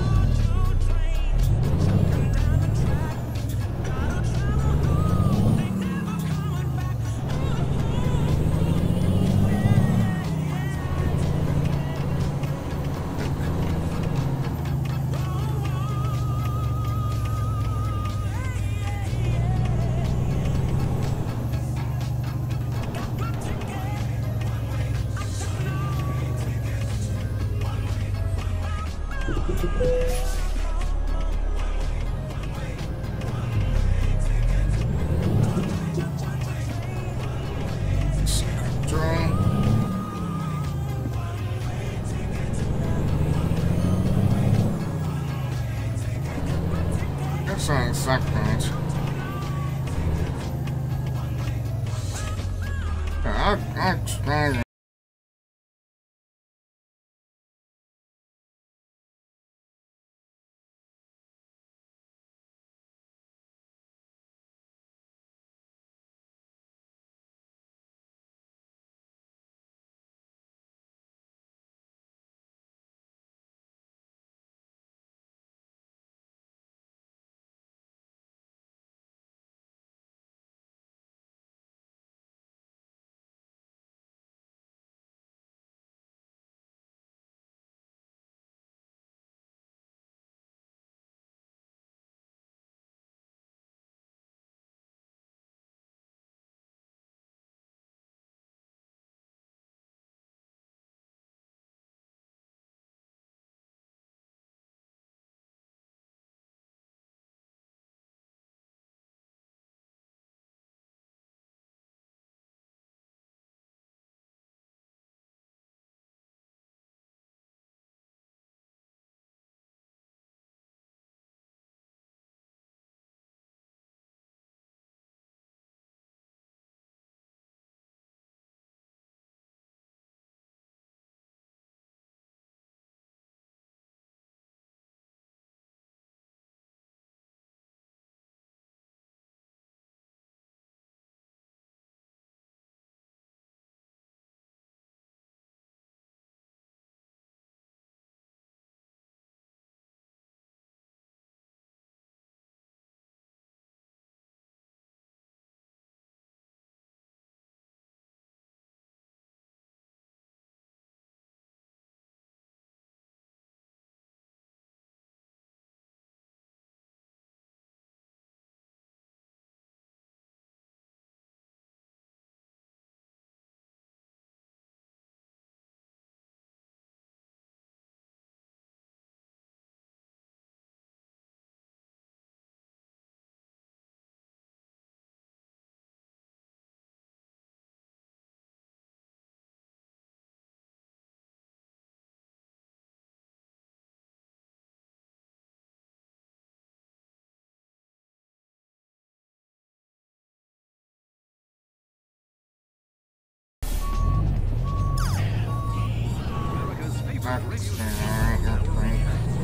second. I, I, I That's alright, I think.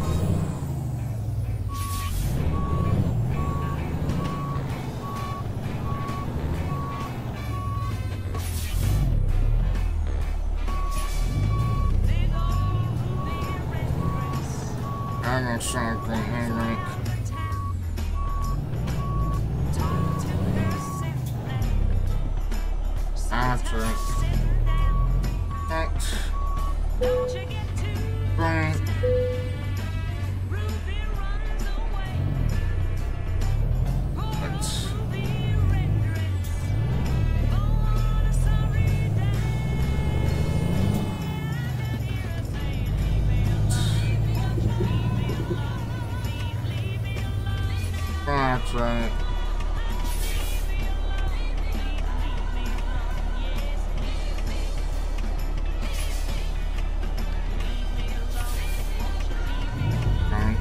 I got something Henrik. After it. Thanks. Boom. Let's. That's right. Okay.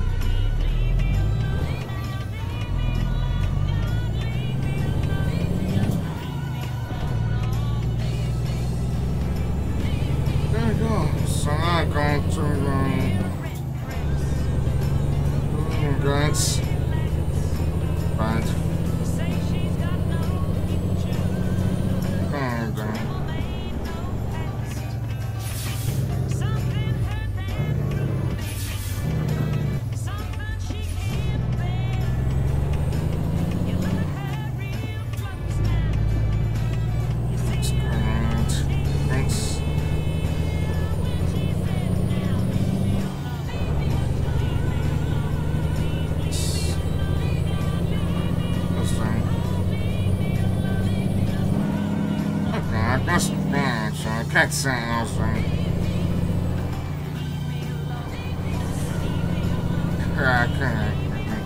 There we go. So now I'm going to um, guys. Right. Oh, God. Thanks. That's bad, so I can't say anything. Yeah, I can't.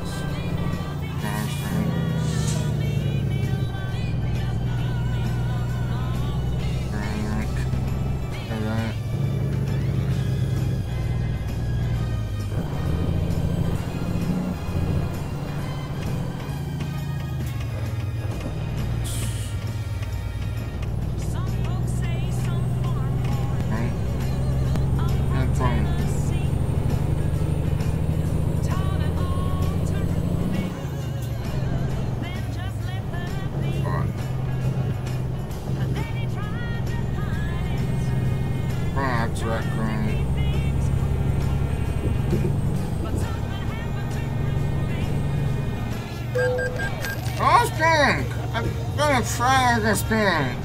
Oh, Spink! I'm gonna try this Spink!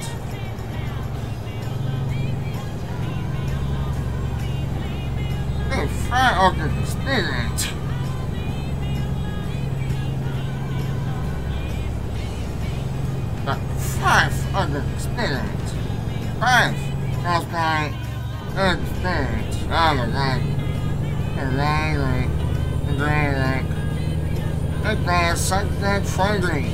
I'm gonna try this Spink! But five other experience. Five! That's my experience. I'm a guy. I'm angry. I'm angry. That guy is such that friendly.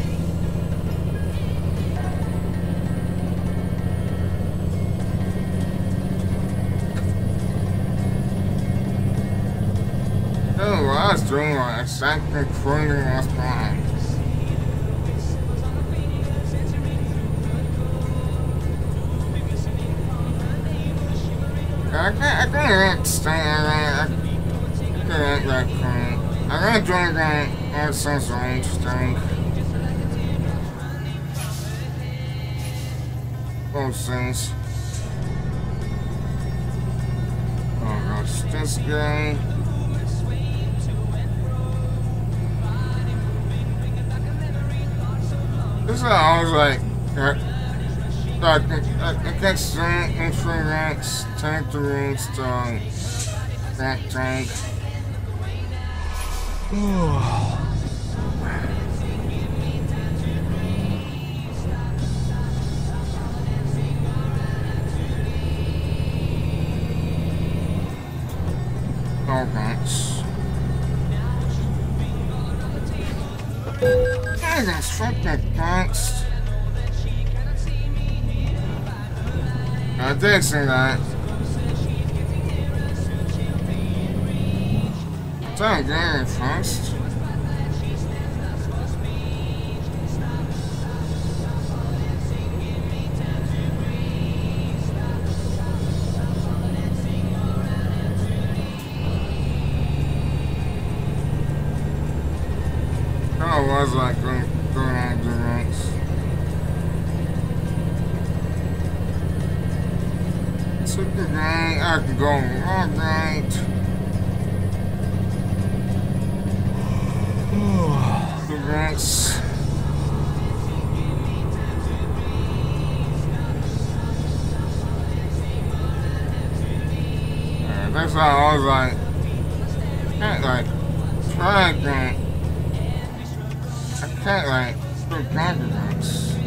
Oh, I was doing like exactly friendly last time. I can't, I can't understand that. I can't that cool. I'm gonna drink that. That sounds so interesting. Those things. Oh gosh, this guy. This is how I was like. Uh, I, I, I can't see infrared, tank the roots, to that tank. Oh, thanks. I got fuck that thanks. I did say that. Don't get it first. was like going, going on the ranks. Super great, I can go all great. The ranks. That's why I was like, can't like try again. I can't like do confidence.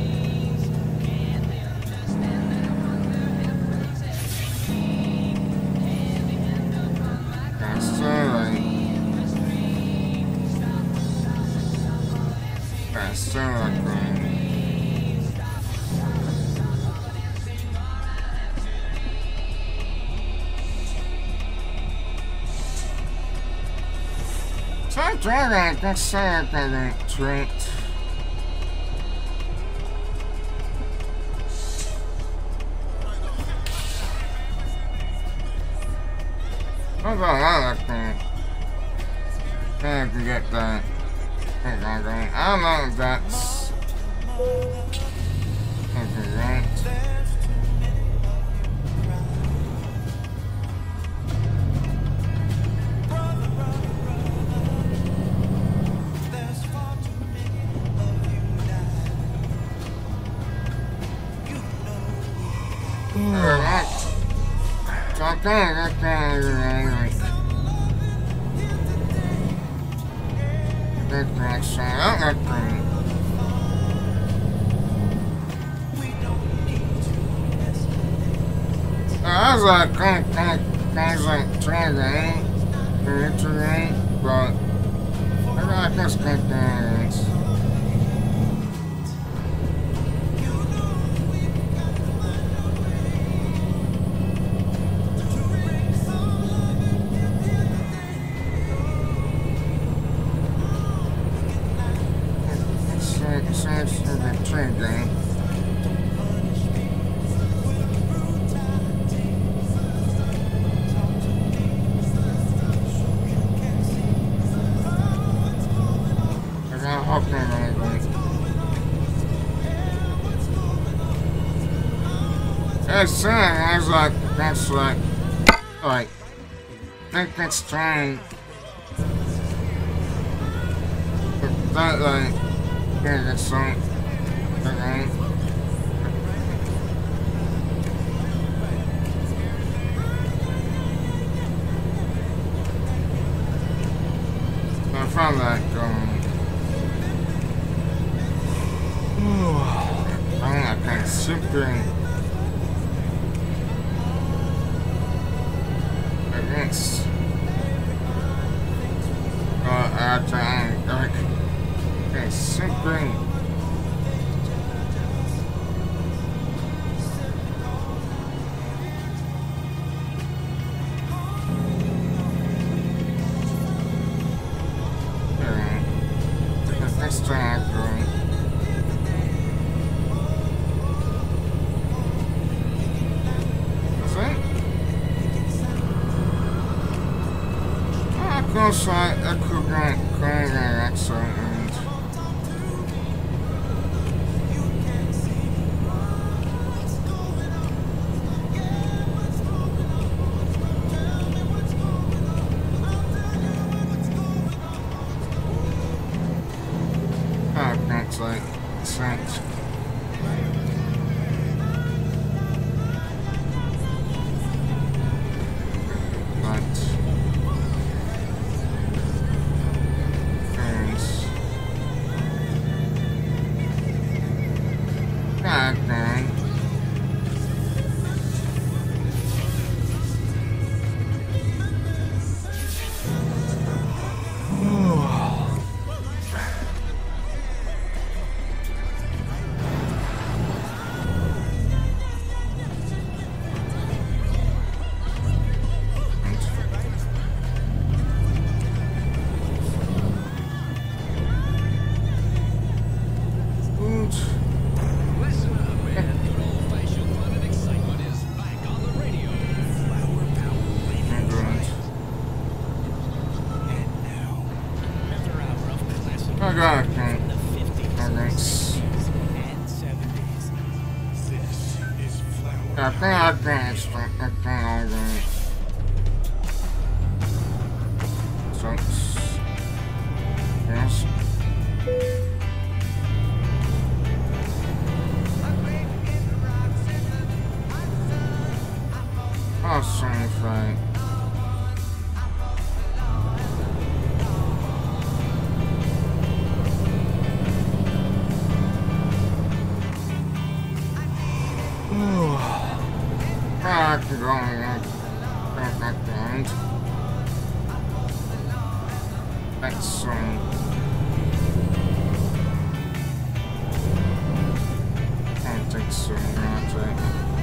That's so like, that's so like, um, so I'm trying to get sad by the treat. I don't like that. I can get that. I don't know if that's okay, right? I was like, kind of, kind of, kind of like trying to aim, to aim, but I like this kind of things. It's a train game. I got hooked on it. As soon I was like, that's like, like, I think that's trying. But that like. Yeah, that's something. Okay. I found that going. I don't know, kind of super. Against. Uh, after I'm like. Okay, super. Let's try out going. Is it? Oh, of course, I, I could go going that side. It's like sense. But and I think I danced. I think I danced. So, yes. Oh, same thing. I can go on that band. That's song. I don't think so, not right.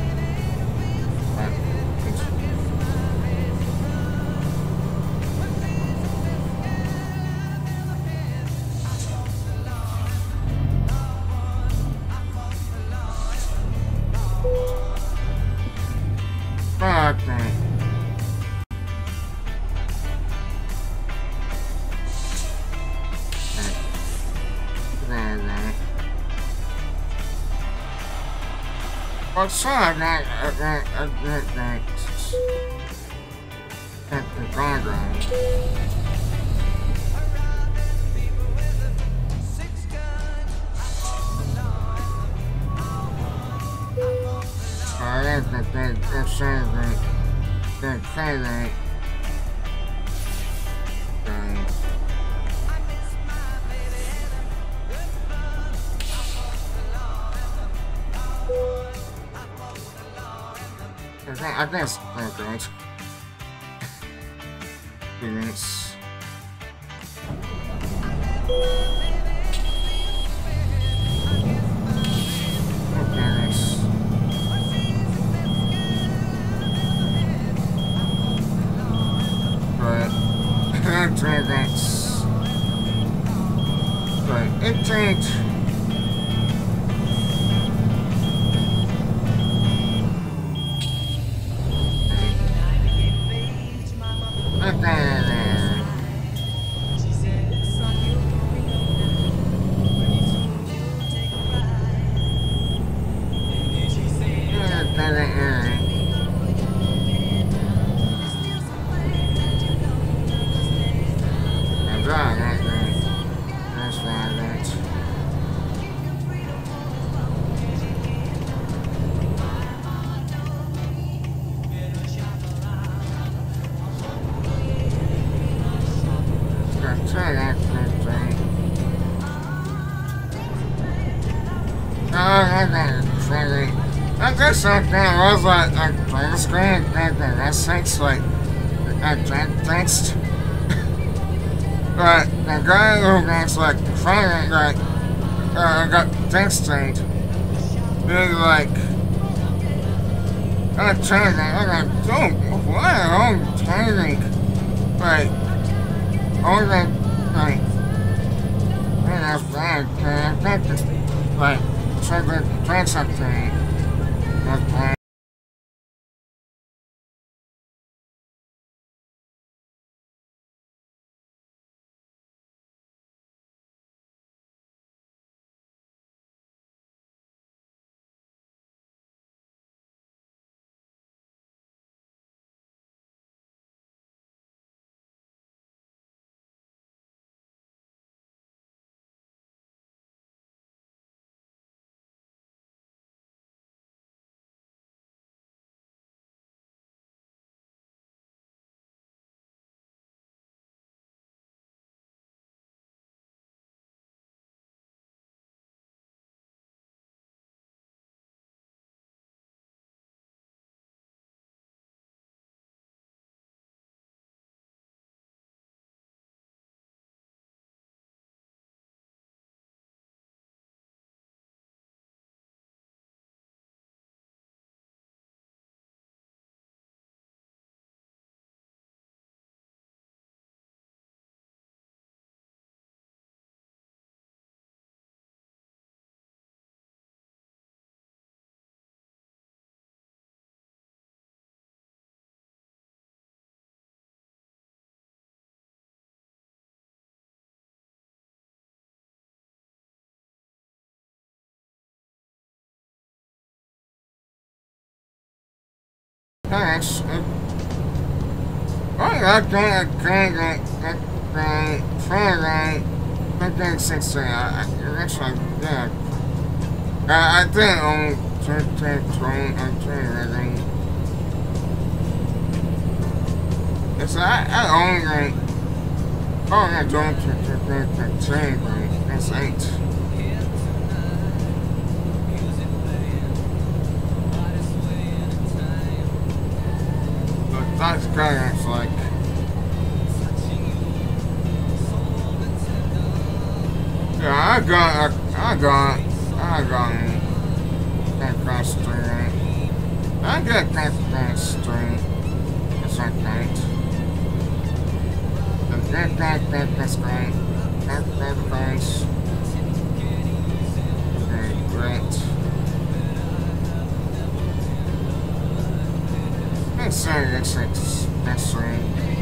Fuck me. What's up? I I I I at the background. I like that they they say that they say that um, I think I think it's oh god. Goodness. Oh goodness. But I tried that. But it changed. I guess something I was like, like, on the screen, that, that, that seems like, I danced. But the guy who danced, like, finally, like, uh, got dance trained. He was like, I'm changing. I'm like, dude, why am I changing? Like, all that, like, man, that's bad, man. I think, like, trying to train something. That's thanks. Uh, I got going, going, going, going, going, going, going, six, I, actually, yeah. I, I think on turn, turn, turn, on turn, it's, I, I only, oh, I don't, turn, turn, turn, turn, turn, that's eight. That's kind of like yeah, I got, I, I got, I got that kind of string. I got that kind of string. It's not right. That, that, that, that's great. That, that, that's okay, great. Let's say it's like that's right.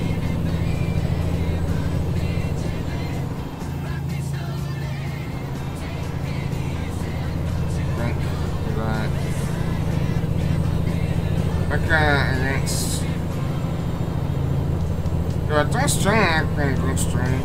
Think that. Okay, next. Yeah, that's trying to act like this train.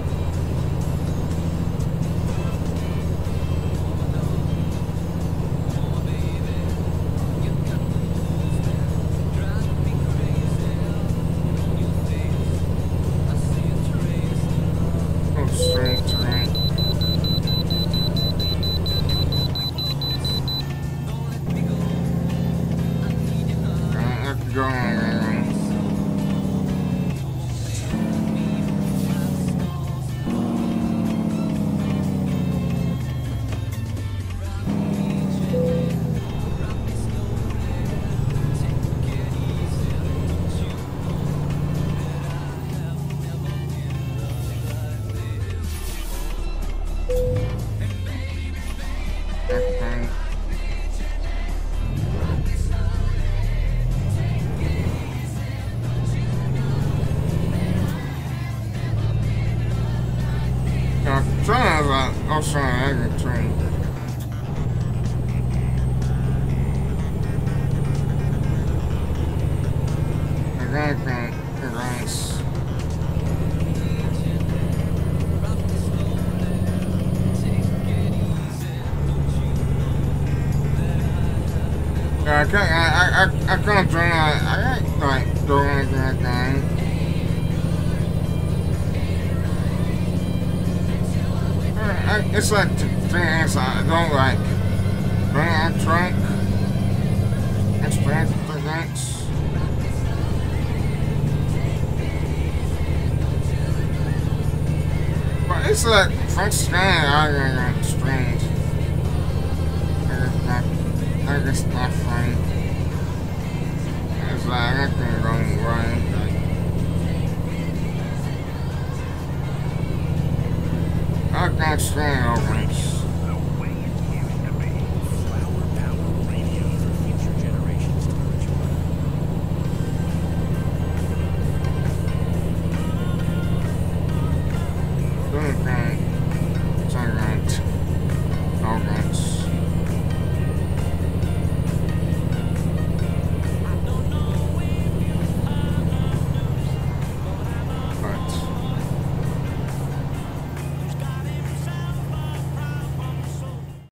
Also, I can train. I got that rice. Yeah, I can't, I, I, I can't train, I, I can't, like, do anything like that. I, it's like things I don't like. Bring out trunk. Extract the things. But it's like French sky I got strange. I guess not I guess not funny. It's like I can go right. I can't stand over it.